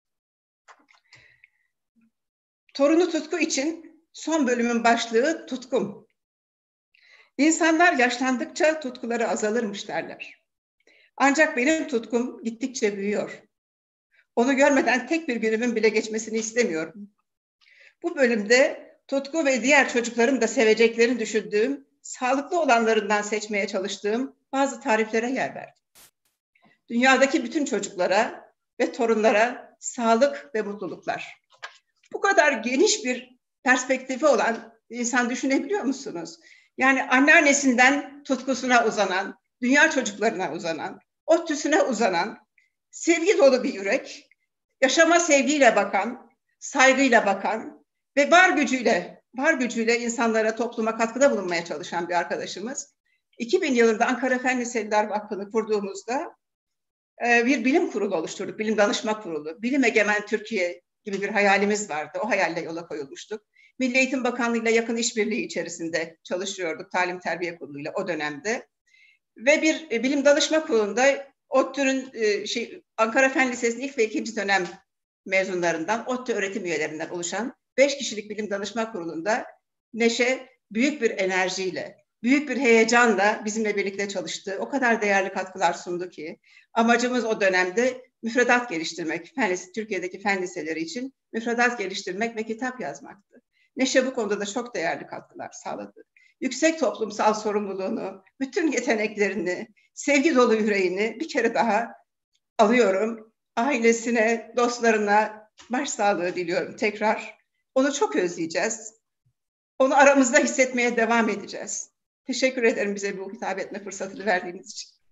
Torunu Tutku için son bölümün başlığı tutkum. İnsanlar yaşlandıkça tutkuları azalırmış derler. Ancak benim tutkum gittikçe büyüyor. Onu görmeden tek bir günümün bile geçmesini istemiyorum. Bu bölümde Tutku ve diğer çocukların da seveceklerini düşündüğüm, sağlıklı olanlarından seçmeye çalıştığım bazı tariflere yer verdim. Dünyadaki bütün çocuklara ve torunlara sağlık ve mutluluklar. Bu kadar geniş bir perspektifi olan insan düşünebiliyor musunuz? Yani anneannesinden tutkusuna uzanan, dünya çocuklarına uzanan, ODTÜ'süne uzanan, sevgi dolu bir yürek, yaşama sevgiyle bakan, saygıyla bakan ve var gücüyle, var gücüyle insanlara, topluma katkıda bulunmaya çalışan bir arkadaşımız. iki bin yılında Ankara Fen Liseliler Vakfı'nı kurduğumuzda bir bilim kurulu oluşturduk, bilim danışma kurulu. Bilim egemen Türkiye gibi bir hayalimiz vardı. O hayalle yola koyulmuştuk. Milli Eğitim Bakanlığı'yla yakın işbirliği içerisinde çalışıyorduk, Talim Terbiye Kurulu'yla o dönemde. Ve bir e, bilim danışma kurulunda ODTÜ'nün e, şey, Ankara Fen Lisesi'nin ilk ve ikinci dönem mezunlarından, ODTÜ öğretim üyelerinden oluşan beş kişilik bilim danışma kurulunda Neşe büyük bir enerjiyle, büyük bir heyecanla bizimle birlikte çalıştı. O kadar değerli katkılar sundu ki amacımız o dönemde müfredat geliştirmek, fen, Türkiye'deki fen liseleri için müfredat geliştirmek ve kitap yazmaktı. Neşe bu konuda da çok değerli katkılar sağladı. Yüksek toplumsal sorumluluğunu, bütün yeteneklerini, sevgi dolu yüreğini bir kere daha alıyorum. Ailesine, dostlarına başsağlığı diliyorum tekrar. Onu çok özleyeceğiz. Onu aramızda hissetmeye devam edeceğiz. Teşekkür ederim bize bu hitap etme fırsatını verdiğiniz için.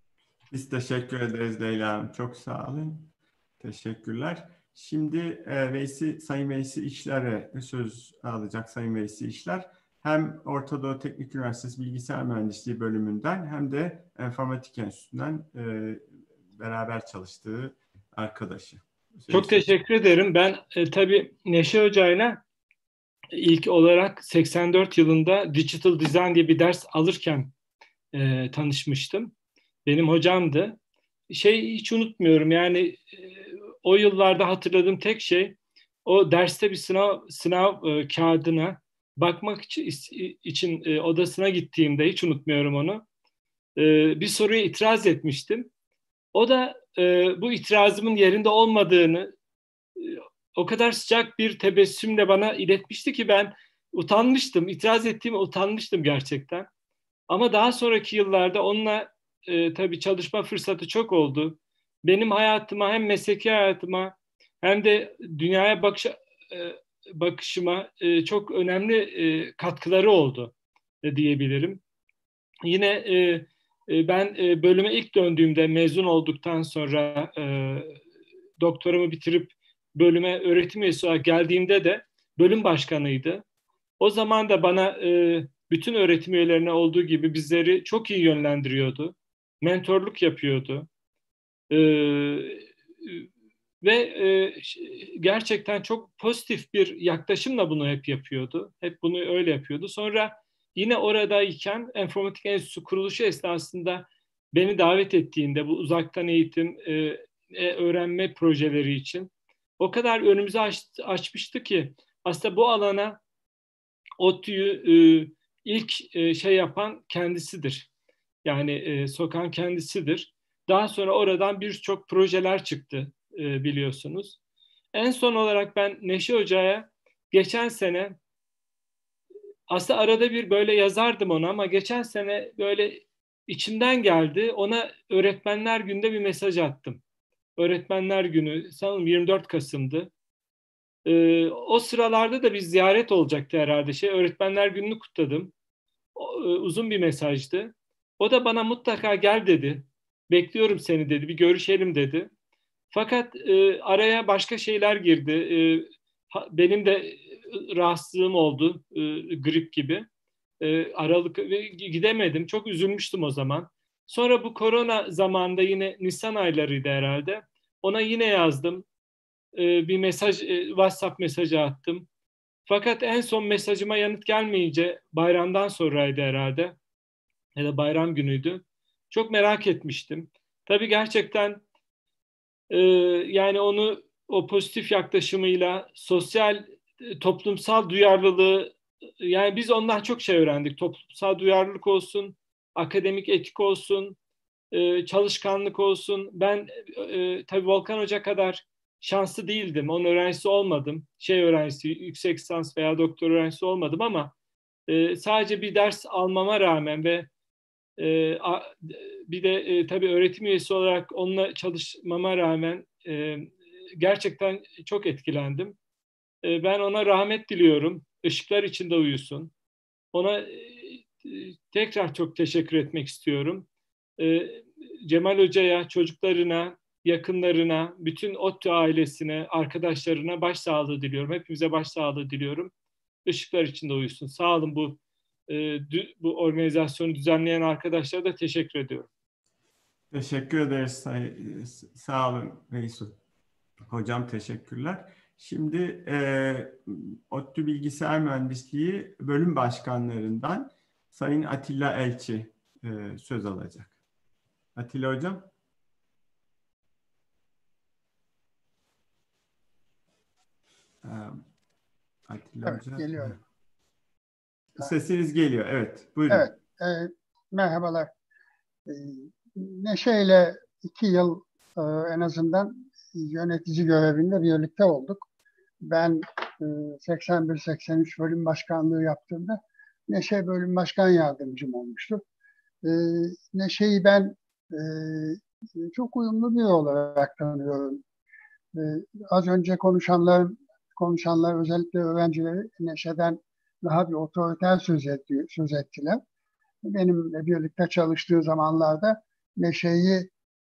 Biz teşekkür ederiz Leyla Hanım. Çok sağ olun. Teşekkürler. Şimdi e, Veysi, Sayın Veysi İşler'e söz alacak Sayın Veysi İşler. Hem Orta Doğu Teknik Üniversitesi Bilgisayar Mühendisliği bölümünden hem de Enformatik Enstitüsü'nden e, beraber çalıştığı arkadaşı. Çok teşekkür ederim. Ben e, tabii Neşe Hoca'yla ilk olarak seksen dört yılında Digital Design diye bir ders alırken e, tanışmıştım. Benim hocamdı. Şey hiç unutmuyorum yani e, o yıllarda hatırladığım tek şey o derste bir sınav sınav e, kağıdına bakmak için, için e, odasına gittiğimde hiç unutmuyorum onu. E, bir soruya itiraz etmiştim. O da e, bu itirazımın yerinde olmadığını e, o kadar sıcak bir tebessümle bana iletmişti ki ben utanmıştım. İtiraz ettiğime utanmıştım gerçekten. Ama daha sonraki yıllarda onunla e, tabii çalışma fırsatı çok oldu. Benim hayatıma hem mesleki hayatıma hem de dünyaya bakış, e, bakışıma e, çok önemli e, katkıları oldu e, diyebilirim. Yine e, e, ben e, bölüme ilk döndüğümde mezun olduktan sonra e, doktoramı bitirip bölüme öğretim üyesi olarak geldiğimde de bölüm başkanıydı. O zaman da bana e, bütün öğretim üyelerine olduğu gibi bizleri çok iyi yönlendiriyordu. Mentorluk yapıyordu. E, ve e, gerçekten çok pozitif bir yaklaşımla bunu hep yapıyordu. Hep bunu öyle yapıyordu. Sonra yine oradayken Enformatik Enstitüsü kuruluşu esnasında beni davet ettiğinde bu uzaktan eğitim e, öğrenme projeleri için o kadar önümüzü aç, açmıştı ki aslında bu alana ODTÜ'yü e, ilk e, şey yapan kendisidir. Yani e, sokan kendisidir. Daha sonra oradan birçok projeler çıktı e, biliyorsunuz. En son olarak ben Neşe Hoca'ya geçen sene aslında arada bir böyle yazardım ona ama geçen sene böyle içimden geldi. Ona Öğretmenler Günü'nde bir mesaj attım. Öğretmenler Günü sanırım yirmi dört Kasım'dı. Ee, o sıralarda da bir ziyaret olacaktı herhalde. Şey, Öğretmenler Günü'nü kutladım. O, e, uzun bir mesajdı. O da bana mutlaka gel dedi. Bekliyorum seni dedi. Bir görüşelim dedi. Fakat e, araya başka şeyler girdi. E, ha, benim de rahatsızlığım oldu. E, grip gibi. E, Aralık ve gidemedim. Çok üzülmüştüm o zaman. Sonra bu korona zamanında yine Nisan aylarıydı herhalde. Ona yine yazdım. E, bir mesaj, e, WhatsApp mesajı attım. Fakat en son mesajıma yanıt gelmeyince bayramdan sonraydı herhalde. Ya da bayram günüydü. Çok merak etmiştim. Tabii gerçekten e, yani onu o pozitif yaklaşımıyla sosyal, e, toplumsal duyarlılığı yani biz ondan çok şey öğrendik. Toplumsal duyarlılık olsun, akademik etik olsun, e, çalışkanlık olsun. Ben e, tabii Volkan Hoca kadar şanslı değildim. Onun öğrencisi olmadım. Şey öğrencisi, yüksek lisans veya doktor öğrencisi olmadım ama e, sadece bir ders almama rağmen ve e, a, bir de e, tabii öğretim üyesi olarak onunla çalışmama rağmen e, gerçekten çok etkilendim. E, ben ona rahmet diliyorum. Işıklar içinde uyusun. Ona e, tekrar çok teşekkür etmek istiyorum. E, Cemal Hoca'ya, çocuklarına, yakınlarına, bütün ODTÜ ailesine, arkadaşlarına başsağlığı diliyorum. Hepimize başsağlığı diliyorum. Işıklar içinde uyusun. Sağ olun, bu e, bu organizasyonu düzenleyen arkadaşlara da teşekkür ediyorum. Teşekkür ederiz. Sağ olun Veysi Hocam, teşekkürler. Şimdi e, ODTÜ Bilgisayar Mühendisliği bölüm başkanlarından Sayın Atilla Elçi e, söz alacak. Atilla Hocam. E, Atilla Evet, Hocam. geliyorum. Sesiniz geliyor, evet. Buyurun. Evet, e, merhabalar. E, Neşe ile iki yıl e, en azından yönetici görevinde birlikte olduk. Ben e, seksen bir seksen üç bölüm başkanlığı yaptığımda Neşe bölüm başkan yardımcım olmuştu. E, Neşe'yi ben e, çok uyumlu biri olarak tanıyorum. E, az önce konuşanlar, konuşanlar özellikle öğrencileri Neşe'den daha bir otoriter söz, etti, söz ettiler. Benimle birlikte çalıştığı zamanlarda Neşe'yi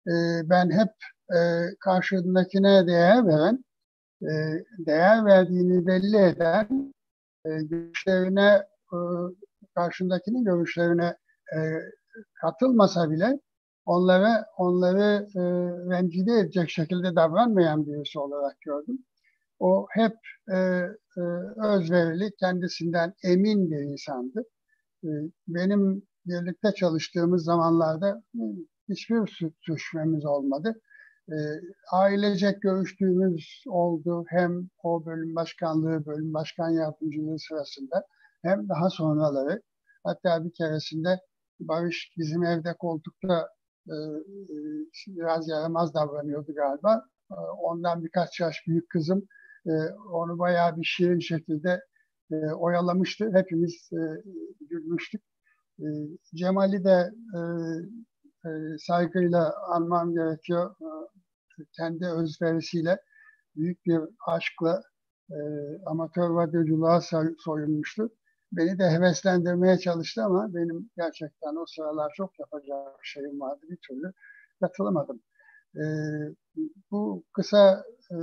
e, ben hep e, karşındakine değer veren, e, değer verdiğini belli eden, e, görüşlerine, e, karşındakinin görüşlerine e, katılmasa bile onlara onları e, rencide edecek şekilde davranmayan birisi olarak gördüm. O hep e, e, özverili, kendisinden emin bir insandı. E, benim birlikte çalıştığımız zamanlarda hiçbir sürtüşmemiz olmadı. E, ailecek görüştüğümüz oldu. Hem o bölüm başkanlığı, bölüm başkan yardımcılığı sırasında hem daha sonraları. Hatta bir keresinde Barış bizim evde koltukta e, e, biraz yaramaz davranıyordu galiba. E, ondan birkaç yaş büyük kızım e, onu bayağı bir şirin şekilde e, oyalamıştı. Hepimiz e, gülmüştük. E, Cemal'i de e, e, saygıyla anmam gerekiyor. E, kendi özverisiyle, büyük bir aşkla e, amatör radyoculuğa soyunmuştu. Beni de heveslendirmeye çalıştı ama benim gerçekten o sıralar çok yapacak şeyim vardı. Bir türlü katılamadım. E, bu kısa e,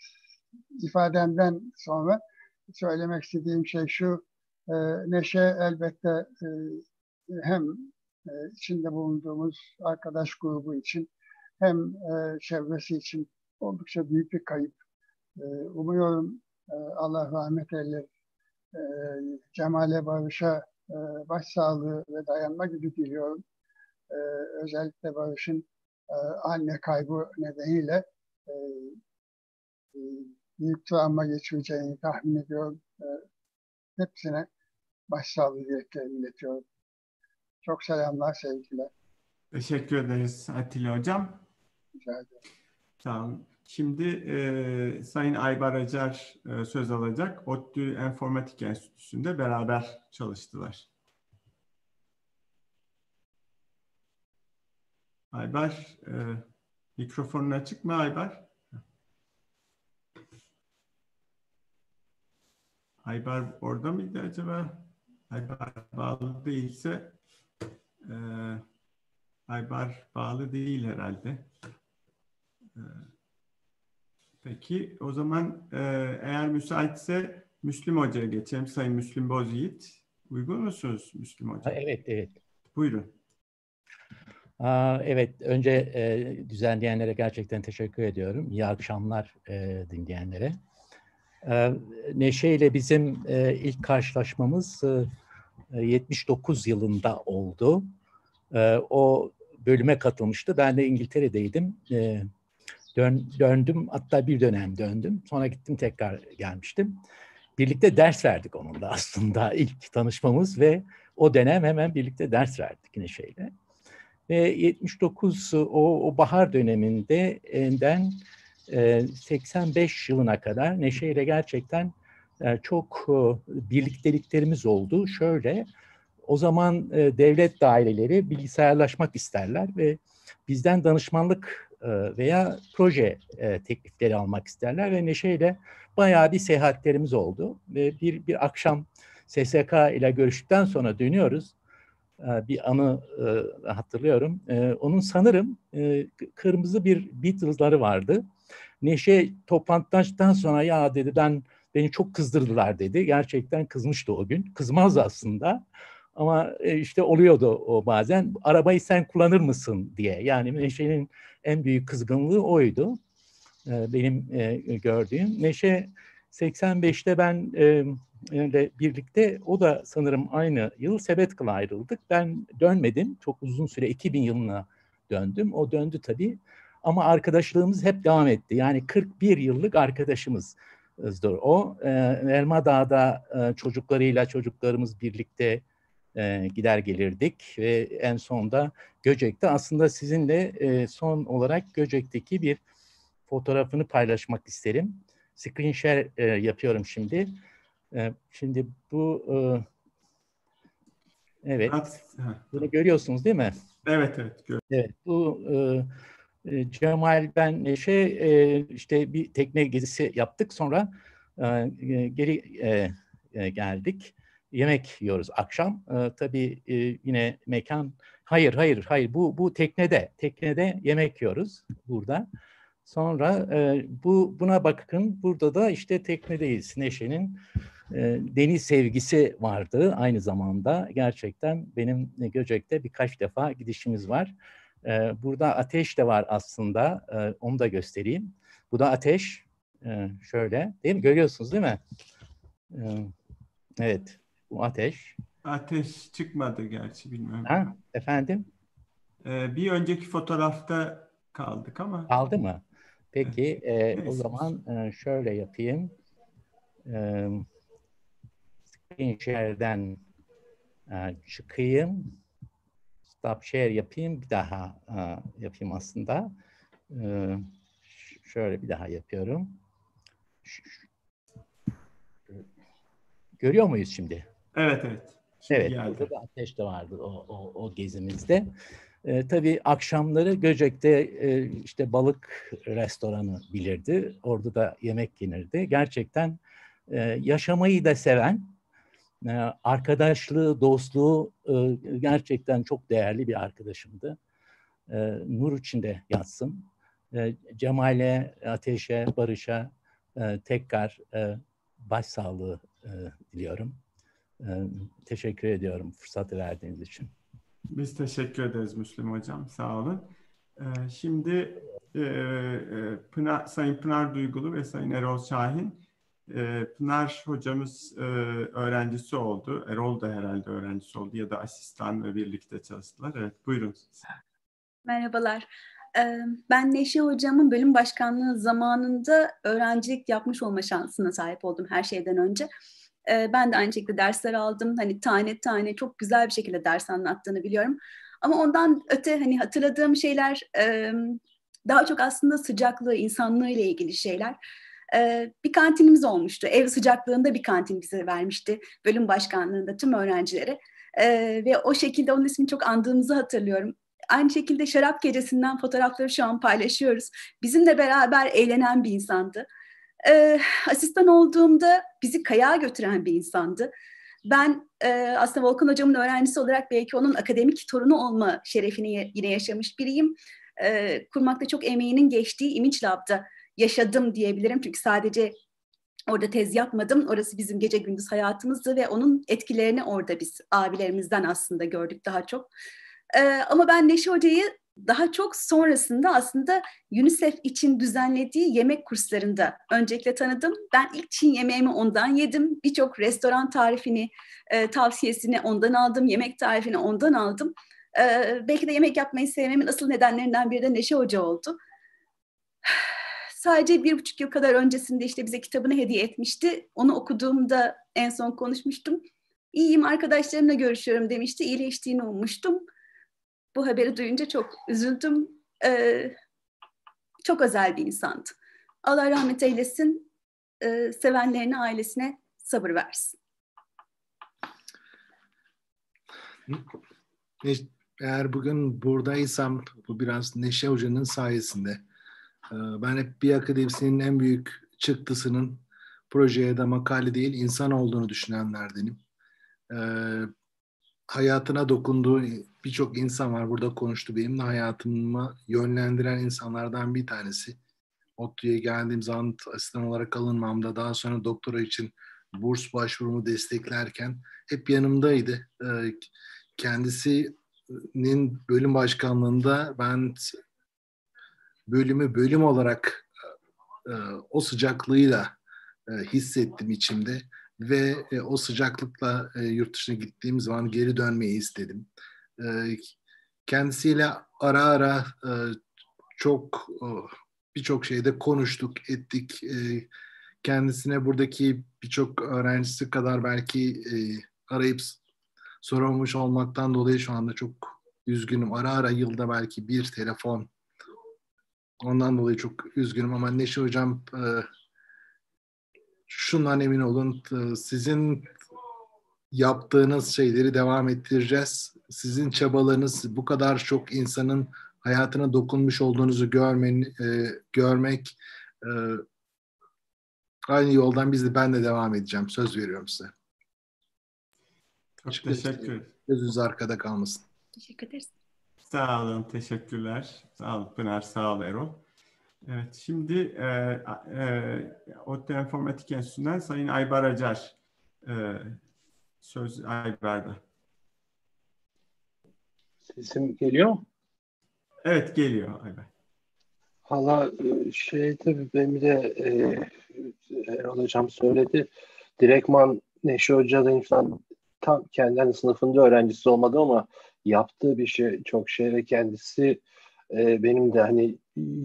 ifademden sonra söylemek istediğim şey şu: e, Neşe elbette e, hem e, içinde bulunduğumuz arkadaş grubu için hem e, çevresi için oldukça büyük bir kayıp. E, umuyorum e, Allah rahmet eylesin. E, Cemal'e, Barış'a e, başsağlığı ve dayanma gücü diliyorum. E, özellikle Barış'ın e, anne kaybı nedeniyle e, e, büyük travma geçireceğini tahmin ediyorum. E, hepsine başsağlığı dileklerimi iletiyorum. Çok selamlar, sevgiler. Teşekkür ederiz Atilla Hocam. Rica ederim. Sağ olun. Şimdi e, Sayın Aybar Acar e, söz alacak. ODTÜ Enformatik Enstitüsü'nde beraber çalıştılar. Aybar, e, mikrofonun açık mı Aybar? Aybar orada mıydı acaba? Aybar bağlı değilse e, Aybar bağlı değil herhalde. E, Peki, o zaman e, eğer müsaitse Müslüm Hoca'ya geçelim. Sayın Müslüm Bozyiğit. Uygun musunuz Müslüm Hoca? Evet, evet. Buyurun. Aa, evet, önce e, düzenleyenlere gerçekten teşekkür ediyorum. İyi akşamlar e, dinleyenlere. E, Neşe ile bizim e, ilk karşılaşmamız e, yetmiş dokuz yılında oldu. E, o bölüme katılmıştı. Ben de İngiltere'deydim. E, Dön, döndüm, hatta bir dönem döndüm. Sonra gittim, tekrar gelmiştim. Birlikte ders verdik onunla aslında ilk tanışmamız ve o dönem hemen birlikte ders verdik Neşe'yle. Ve yetmiş dokuz o, o bahar döneminde ben e, seksen beş yılına kadar Neşe'yle gerçekten e, çok e, birlikteliklerimiz oldu. Şöyle, o zaman e, devlet daireleri bilgisayarlaşmak isterler ve bizden danışmanlık veya proje teklifleri almak isterler ve Neşe'yle bayağı bir seyahatlerimiz oldu. Ve bir, bir akşam S S K ile görüştükten sonra dönüyoruz. Bir anı hatırlıyorum. Onun sanırım kırmızı bir Beatles'ları vardı. Neşe toplantıdan sonra ya dedi, ben beni çok kızdırdılar dedi. Gerçekten kızmıştı o gün. Kızmaz aslında. Ama işte oluyordu o bazen. Arabayı sen kullanır mısın diye. Yani Neşe'nin en büyük kızgınlığı oydu. Benim gördüğüm. Neşe seksen beşte ben ile birlikte, o da sanırım aynı yıl Sebetkal'a ayrıldık. Ben dönmedim. Çok uzun süre iki bin yılına döndüm. O döndü tabii. Ama arkadaşlığımız hep devam etti. Yani kırk bir yıllık arkadaşımızdır o. Elmadağ'da çocuklarıyla çocuklarımız birlikte E, gider gelirdik ve en sonunda Göcek'te, aslında sizinle e, son olarak Göcek'teki bir fotoğrafını paylaşmak isterim. Screen share e, yapıyorum şimdi. E, şimdi bu e, evet, bunu görüyorsunuz değil mi? Evet, evet. Evet, bu e, Cemal, ben Neşe e, işte bir tekne gezisi yaptık, sonra e, geri e, e, geldik. Yemek yiyoruz akşam. Ee, tabii e, yine mekan Hayır, hayır, hayır. Bu bu teknede, teknede yemek yiyoruz burada. Sonra e, bu buna bakın. Burada da işte teknedeyiz. Neşe'nin e, deniz sevgisi vardı aynı zamanda. Gerçekten benim Göcek'te birkaç defa gidişimiz var. E, burada ateş de var aslında. E, onu da göstereyim. Bu da ateş. E, şöyle, değil mi? Görüyorsunuz değil mi? E, evet, bu ateş. Ateş çıkmadı gerçi, bilmem. Ha, efendim? Ee, bir önceki fotoğrafta kaldık ama. Kaldı mı? Peki, evet. e, o zaman e, şöyle yapayım. E, Screen share'den e, çıkayım. Stop share yapayım. Bir daha e, yapayım aslında. E, şöyle bir daha yapıyorum. Görüyor muyuz şimdi? Evet, evet. Şimdi evet, geldi. burada da ateş de vardı o, o, o gezimizde. E, tabii akşamları Göcek'te e, işte balık restoranı bilirdi. Orada da yemek yenirdi. Gerçekten e, yaşamayı da seven, e, arkadaşlığı, dostluğu e, gerçekten çok değerli bir arkadaşımdı. E, nur içinde yatsın. E, Cemal'e, Ateş'e, Barış'a e, tekrar e, başsağlığı e, diliyorum. E, teşekkür ediyorum fırsatı verdiğiniz için. Biz teşekkür ederiz Müslüm Hocam. Sağ olun. Ee, şimdi e, Pınar, Sayın Pınar Duygulu ve Sayın Erol Şahin. E, Pınar hocamız e, öğrencisi oldu. Erol da herhalde öğrencisi oldu ya da asistan ve birlikte çalıştılar. Evet, buyurun. Merhabalar. Ben Neşe hocamın bölüm başkanlığı zamanında öğrencilik yapmış olma şansına sahip oldum her şeyden önce. Ben de aynı şekilde dersler aldım. Hani tane tane çok güzel bir şekilde ders anlattığını biliyorum. Ama ondan öte hani hatırladığım şeyler daha çok aslında sıcaklığı, insanlığı ile ilgili şeyler. Bir kantinimiz olmuştu. Ev sıcaklığında bir kantin bize vermişti bölüm başkanlığında tüm öğrencilere. Ve o şekilde onun ismini çok andığımızı hatırlıyorum. Aynı şekilde şarap gecesinden fotoğrafları şu an paylaşıyoruz. Bizimle beraber eğlenen bir insandı. Ee, asistan olduğumda bizi kayağa götüren bir insandı. Ben e, aslında Volkan hocamın öğrencisi olarak belki onun akademik torunu olma şerefini yine yaşamış biriyim. Ee, kurmakta çok emeğinin geçtiği Image Lab'da yaşadım diyebilirim. Çünkü sadece orada tez yapmadım. Orası bizim gece gündüz hayatımızdı ve onun etkilerini orada biz abilerimizden aslında gördük daha çok. Ee, ama ben Neşe Hoca'yı daha çok sonrasında aslında UNICEF için düzenlediği yemek kurslarında öncelikle tanıdım. Ben ilk Çin yemeğimi ondan yedim. Birçok restoran tarifini, e, tavsiyesini ondan aldım. Yemek tarifini ondan aldım. E, belki de yemek yapmayı sevmemin asıl nedenlerinden biri de Neşe Hoca oldu. Sadece bir buçuk yıl kadar öncesinde işte bize kitabını hediye etmişti. Onu okuduğumda en son konuşmuştum. İyiyim, arkadaşlarımla görüşüyorum demişti. İyileştiğini ummuştum. Bu haberi duyunca çok üzüldüm. Ee, çok özel bir insandı. Allah rahmet eylesin. Ee, sevenlerine, ailesine sabır versin. Eğer bugün buradaysam bu biraz Neşe Hoca'nın sayesinde. Ben hep bir akademisyenin en büyük çıktısının proje ya da makale değil, insan olduğunu düşünenlerdenim. Ee, hayatına dokunduğu birçok insan var. Burada konuştu. Benim de hayatımı yönlendiren insanlardan bir tanesi. ODTÜ'ye geldiğim zaman asistan olarak alınmamda, daha sonra doktora için burs başvurumu desteklerken hep yanımdaydı. Ee, kendisinin bölüm başkanlığında ben bölümü bölüm olarak e, o sıcaklığıyla e, hissettim içimde ve e, o sıcaklıkla e, yurt dışına gittiğim zaman geri dönmeyi istedim. E, kendisiyle ara ara e, çok e, birçok şeyde konuştuk, ettik. E, kendisine buradaki birçok öğrencisi kadar belki e, arayıp soramamış olmaktan dolayı şu anda çok üzgünüm. Ara ara yılda belki bir telefon. Ondan dolayı çok üzgünüm ama Neşe Hocam e, şundan emin olun, e, sizin yaptığınız şeyleri devam ettireceğiz. Sizin çabalarınız, bu kadar çok insanın hayatına dokunmuş olduğunuzu görmen, e, görmek e, aynı yoldan biz de ben de devam edeceğim. Söz veriyorum size. Çok teşekkür ederim. Gözünüz arkada kalmasın. Teşekkür ederiz. Sağ olun, teşekkürler. Sağ ol Pınar, sağ ol Erol. Evet, şimdi e, e, ODTÜ Enformatik Enstitüsü'nden Sayın Aybar Acar, e, söz Aybar'da. Sesim geliyor mu? Evet, geliyor Aybar. Valla şey tabii benim de e, Erol Hocam söyledi. Direktman Neşe Hoca'nın falan tam kendi sınıfında öğrencisi olmadı ama yaptığı bir şey çok şey ve kendisi e, benim de hani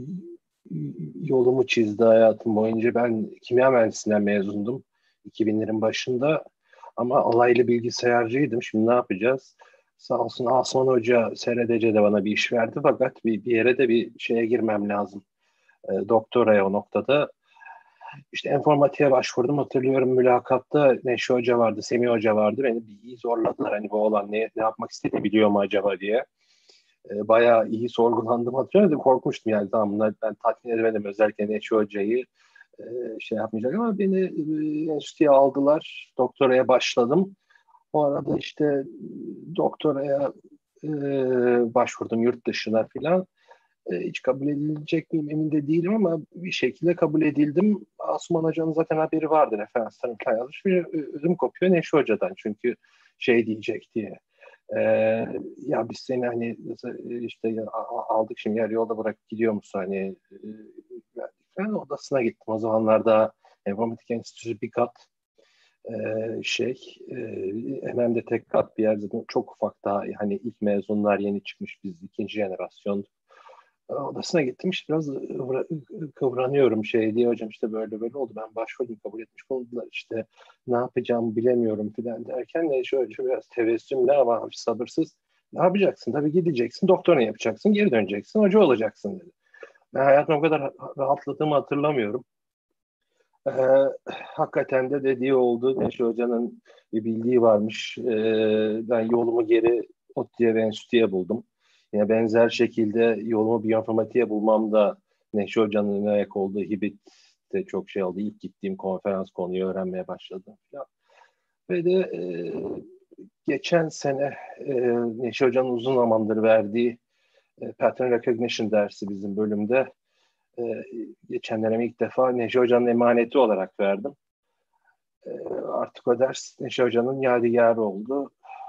yolumu çizdi hayatım boyunca. Ben kimya mühendisliğinden mezundum iki binlerin başında ama alaylı bilgisayarcıydım. Şimdi ne yapacağız? Sağ olsun Asman Hoca S R D C'de bana bir iş verdi fakat bir, bir yere de bir şeye girmem lazım. E, doktoraya o noktada. İşte informatiğe başvurdum. Hatırlıyorum mülakatta Neşe Hoca vardı, Semih Hoca vardı. Beni bir iyi zorladılar. Hani bu oğlan ne, ne yapmak istediğini biliyor mu acaba diye. E, bayağı iyi sorgulandım. Hatırlıyorum. Korkmuştum yani. Tamam bunlar ben tatmin edemedim. Özellikle Neşe Hoca'yı e, şey yapmayacak ama beni e, enstitüye aldılar. Doktoraya başladım. O arada işte doktoraya e, başvurdum yurt dışına filan. E, hiç kabul edilecek miyim emin de değilim ama bir şekilde kabul edildim. Asuman Hoca'nın zaten haberi vardı referanslarım yazmış. Bir ödüm kopuyor Neşe Hoca'dan çünkü şey diyecek diye. E, ya biz seni hani işte aldık şimdi yarı yolda bırakıp gidiyor musun hani e, ben odasına gittim. O zamanlarda Enformatik Enstitüsü bir kat Ee, şey e, hemen de tek kat bir yer zaten çok ufak daha hani ilk mezunlar yeni çıkmış biz ikinci jenerasyon odasına gittim işte biraz kıvranıyorum şey diye hocam işte böyle böyle oldu ben başvurdum kabul etmiş bulundular işte ne yapacağımı bilemiyorum filan derken de şöyle biraz tebessümle ama hafif sabırsız ne yapacaksın tabii gideceksin doktorunu yapacaksın geri döneceksin hoca olacaksın dedi. Ben hayatımda o kadar rahatladığımı hatırlamıyorum. Ee, hakikaten de dediği oldu. Neşe Hoca'nın bir bildiği varmış. Ee, ben yolumu geri ODTÜ'ye ve enstitüye buldum. Yine benzer şekilde yolumu biyoinformatiğe bulmam da Neşe Hoca'nın ayak olduğu Hibit'te çok şey oldu. İlk gittiğim konferans konuyu öğrenmeye başladım falan. Ve de e, geçen sene e, Neşe Hoca'nın uzun zamandır verdiği e, Pattern Recognition dersi bizim bölümde Ee, geçen dönem ilk defa Neşe Hoca'nın emaneti olarak verdim. Ee, artık o ders Neşe Hoca'nın yadigarı oldu.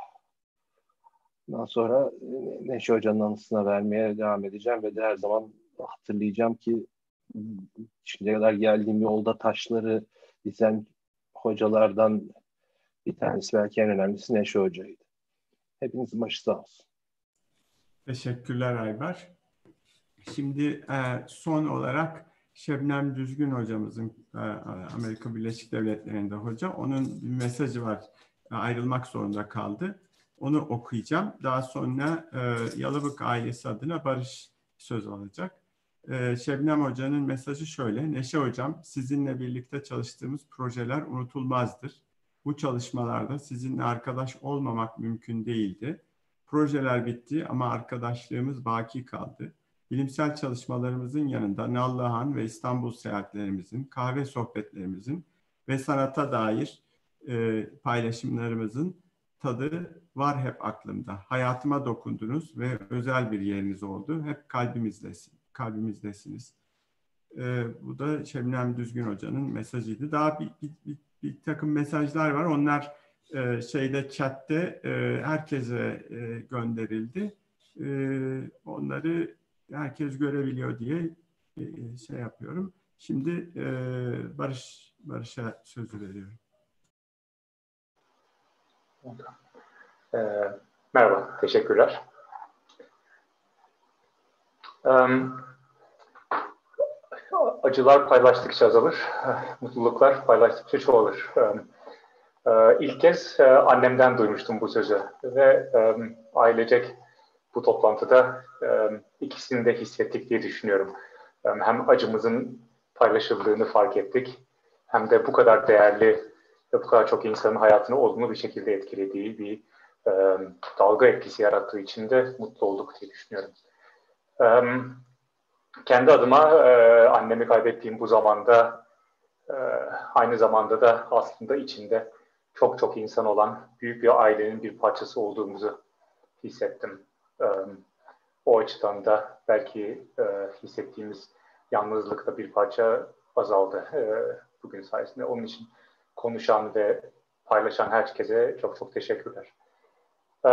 Ondan sonra Neşe Hoca'nın anısına vermeye devam edeceğim ve de her zaman hatırlayacağım ki şimdiye kadar geldiğim yolda taşları dizen hocalardan bir tanesi belki en önemlisi Neşe Hoca'ydı. Hepinizin başı sağ olsun. Teşekkürler Aybar. Şimdi e, son olarak Şebnem Düzgün hocamızın e, Amerika Birleşik Devletleri'nde hoca. Onun bir mesajı var. E, ayrılmak zorunda kaldı. Onu okuyacağım. Daha sonra e, Yalıbık ailesi adına Barış söz alacak. E, Şebnem hocanın mesajı şöyle. Neşe hocam, sizinle birlikte çalıştığımız projeler unutulmazdır. Bu çalışmalarda sizinle arkadaş olmamak mümkün değildi. Projeler bitti ama arkadaşlığımız baki kaldı. Bilimsel çalışmalarımızın yanında Nallıhan ve İstanbul seyahatlerimizin, kahve sohbetlerimizin ve sanata dair e, paylaşımlarımızın tadı var hep aklımda. Hayatıma dokundunuz ve özel bir yeriniz oldu. Hep kalbimizdesin, kalbimizdesiniz. E, bu da Şebnem Düzgün Hoca'nın mesajıydı. Daha bir, bir, bir, bir takım mesajlar var. Onlar e, şeyde chatte e, herkese e, gönderildi. E, onları herkes görebiliyor diye şey yapıyorum. Şimdi e, Barış Barış'a sözü veriyorum. E, merhaba, teşekkürler. E, acılar paylaştıkça azalır, mutluluklar paylaştıkça çoğalır. E, e, ilk kez e, annemden duymuştum bu sözü ve e, ailecek bu toplantıda e, ikisini de hissettik diye düşünüyorum. E, hem acımızın paylaşıldığını fark ettik, hem de bu kadar değerli ve bu kadar çok insanın hayatını olumlu bir şekilde etkilediği bir e, dalga etkisi yarattığı için de mutlu olduk diye düşünüyorum. E, kendi adıma e, annemi kaybettiğim bu zamanda e, aynı zamanda da aslında içinde çok çok insan olan büyük bir ailenin bir parçası olduğumuzu hissettim. açıdan da belki e, hissettiğimiz yalnızlık da bir parça azaldı e, bugün sayesinde. Onun için konuşan ve paylaşan herkese çok çok teşekkürler. E,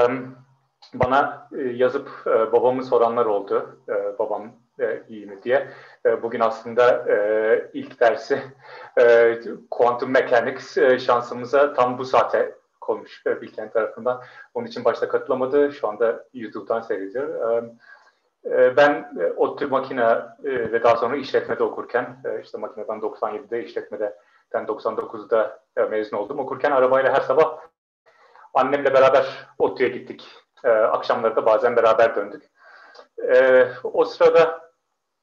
bana e, yazıp e, babamı soranlar oldu. E, babam e, iyi mi diye. E, bugün aslında e, ilk dersi e, Quantum Mechanics e, şansımıza tam bu saate konmuş e, Bilkent tarafından. Onun için başta katılamadı. Şu anda YouTube'dan seyrediyor. E, e, ben e, ODTÜ makine e, ve daha sonra işletmede okurken, e, işte makineden doksan yedide, işletmeden doksan dokuzda e, mezun oldum. Okurken arabayla her sabah annemle beraber ODTÜ'ye gittik. E, akşamları da bazen beraber döndük. E, o sırada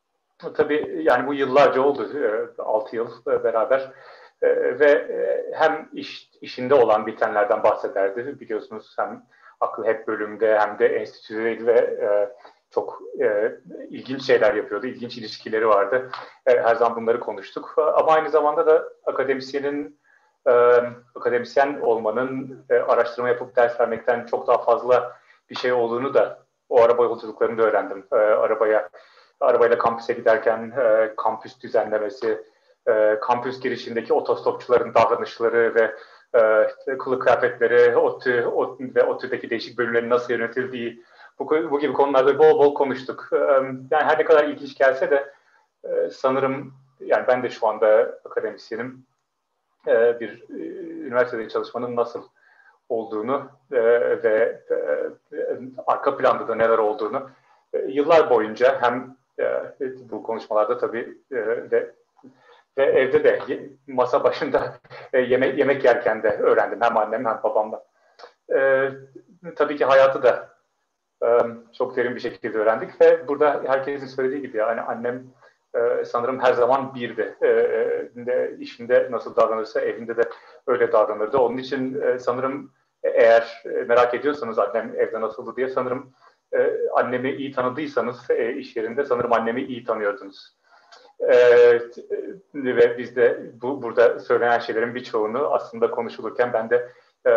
tabii yani bu yıllarca oldu, e, altı yıl e, beraber e, ve e, hem iş, işinde olan bitenlerden bahsederdi. Biliyorsunuz hem aklı hep bölümde hem de enstitüdeydi ve e, çok e, ilginç şeyler yapıyordu, ilginç ilişkileri vardı. E, her zaman bunları konuştuk. Ama aynı zamanda da akademisyenin e, akademisyen olmanın e, araştırma yapıp ders vermekten çok daha fazla bir şey olduğunu da o araba yolculuklarında öğrendim. E, arabaya arabayla kampüse giderken e, kampüs düzenlemesi, e, kampüs girişindeki otostopçuların davranışları ve e, kılık kıyafetleri, ODTÜ, ODTÜ ve ODTÜ'deki değişik bölümlerin nasıl yönetildiği, bu, bu gibi konularda bol bol konuştuk. E, yani her ne kadar ilginç gelse de e, sanırım, yani ben de şu anda akademisyenim, e, bir e, üniversitede çalışmanın nasıl olduğunu e, ve e, arka planda da neler olduğunu e, yıllar boyunca hem e, bu konuşmalarda tabii e, ve, ve evde de masa başında e, yemek yemek yerken de öğrendim, hem annem hem babamla. E, tabii ki hayatı da e, çok derin bir şekilde öğrendik ve burada herkesin söylediği gibi yani annem e, sanırım her zaman birdi. E, de, işinde nasıl davranırsa evinde de öyle davranırdı. Onun için e, sanırım eğer merak ediyorsanız annem evde nasıldı diye, sanırım e, annemi iyi tanıdıysanız e, iş yerinde sanırım annemi iyi tanıyordunuz. E, ve biz de bu, burada söylenen şeylerin birçoğunu aslında konuşulurken ben de e,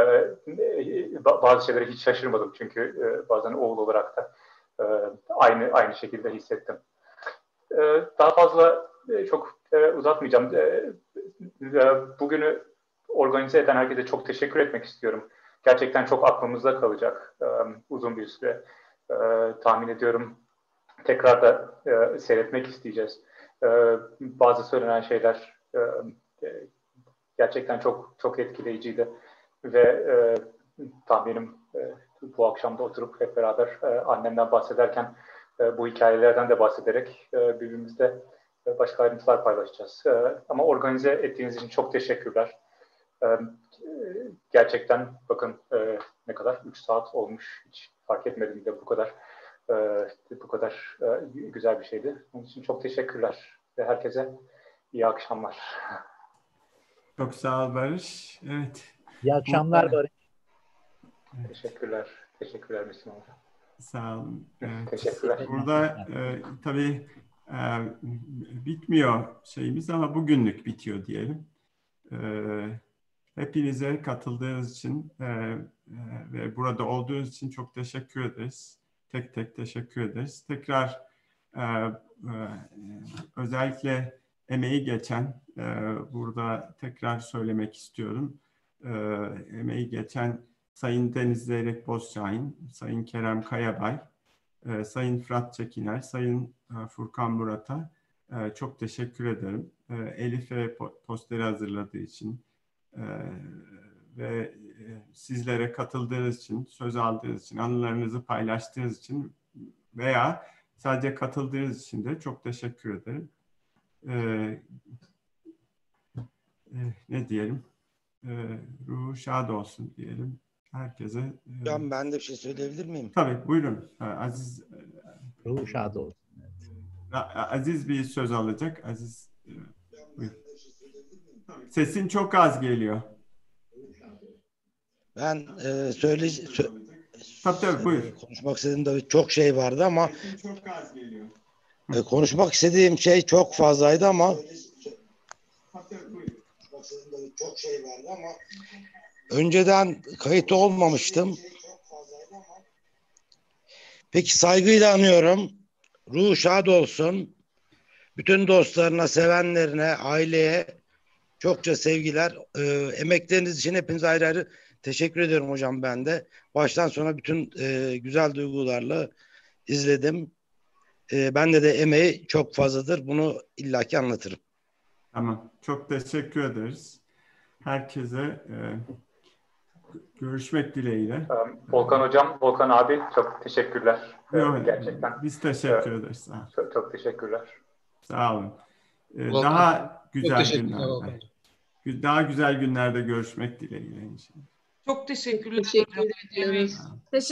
bazı şeylere hiç şaşırmadım. Çünkü e, bazen oğul olarak da e, aynı aynı şekilde hissettim. E, daha fazla e, çok e, uzatmayacağım. E, e, bugünü organize eden herkese çok teşekkür etmek istiyorum. Gerçekten çok aklımızda kalacak e, uzun bir süre. E, tahmin ediyorum tekrar da e, seyretmek isteyeceğiz. E, bazı söylenen şeyler e, gerçekten çok çok etkileyiciydi ve e, tahminim e, bu akşam da oturup hep beraber e, annemden bahsederken e, bu hikayelerden de bahsederek e, birbirimizle e, başka ayrıntılar paylaşacağız. E, ama organize ettiğiniz için çok teşekkürler. E, gerçekten bakın e, ne kadar üç saat olmuş, hiç fark etmedim de bu kadar e, bu kadar e, güzel bir şeydi. Onun için çok teşekkürler ve herkese iyi akşamlar. Çok sağ ol Barış. Evet. İyi akşamlar Barış. Teşekkürler. Teşekkürler Müslüman. Sağ olun. Evet. Teşekkürler. Burada e, tabii e, bitmiyor şeyimiz ama bugünlük bitiyor diyelim. E, hepinize katıldığınız için e, e, ve burada olduğunuz için çok teşekkür ederiz. Tek tek teşekkür ederiz. Tekrar e, e, özellikle emeği geçen, e, burada tekrar söylemek istiyorum. E, emeği geçen Sayın Deniz Zeyrek Bozşahin, Sayın Kerem Kayabay, e, Sayın Fırat Çekiner, Sayın e, Furkan Murat'a e, çok teşekkür ederim. E, Elif'e posteri hazırladığı için e, ve e, sizlere katıldığınız için, söz aldığınız için, anılarınızı paylaştığınız için veya sadece katıldığınız için de çok teşekkür ederim. E, e, ne diyelim? E, ruhu şad olsun diyelim. Herkese. Can, ben de bir şey söyleyebilir miyim? Tabii, buyurun. Aziz. Ruhu şad olsun. Evet. Aziz bir söz alacak. Aziz. Buyur. Sesin çok az geliyor. Ben e, söyle sö tabii, tabii, buyur. Konuşmak istediğim de çok şey vardı ama sesin çok az geliyor. E, konuşmak istediğim şey çok fazlaydı ama tabii, tabii, buyur. konuşmak istediğim de çok şey vardı ama önceden kayıt olmamıştım. Peki saygıyla anıyorum. Ruhu şad olsun. Bütün dostlarına, sevenlerine, aileye çokça sevgiler. Ee, emekleriniz için hepinize ayrı ayrı teşekkür ediyorum hocam ben de. Baştan sona bütün e, güzel duygularla izledim. E, bende de emeği çok fazladır. Bunu illaki anlatırım. Tamam. Çok teşekkür ederiz. Herkese e, görüşmek dileğiyle. Volkan Hocam, Volkan abi çok teşekkürler. Yok, gerçekten. Biz teşekkür evet. ederiz. Çok, çok teşekkürler. Sağ olun. Ee, Volkan, daha güzel günlerde. Volkan. Daha güzel günlerde görüşmek dileğiyle inşallah. Çok teşekkürler. Teşekkür ediyoruz.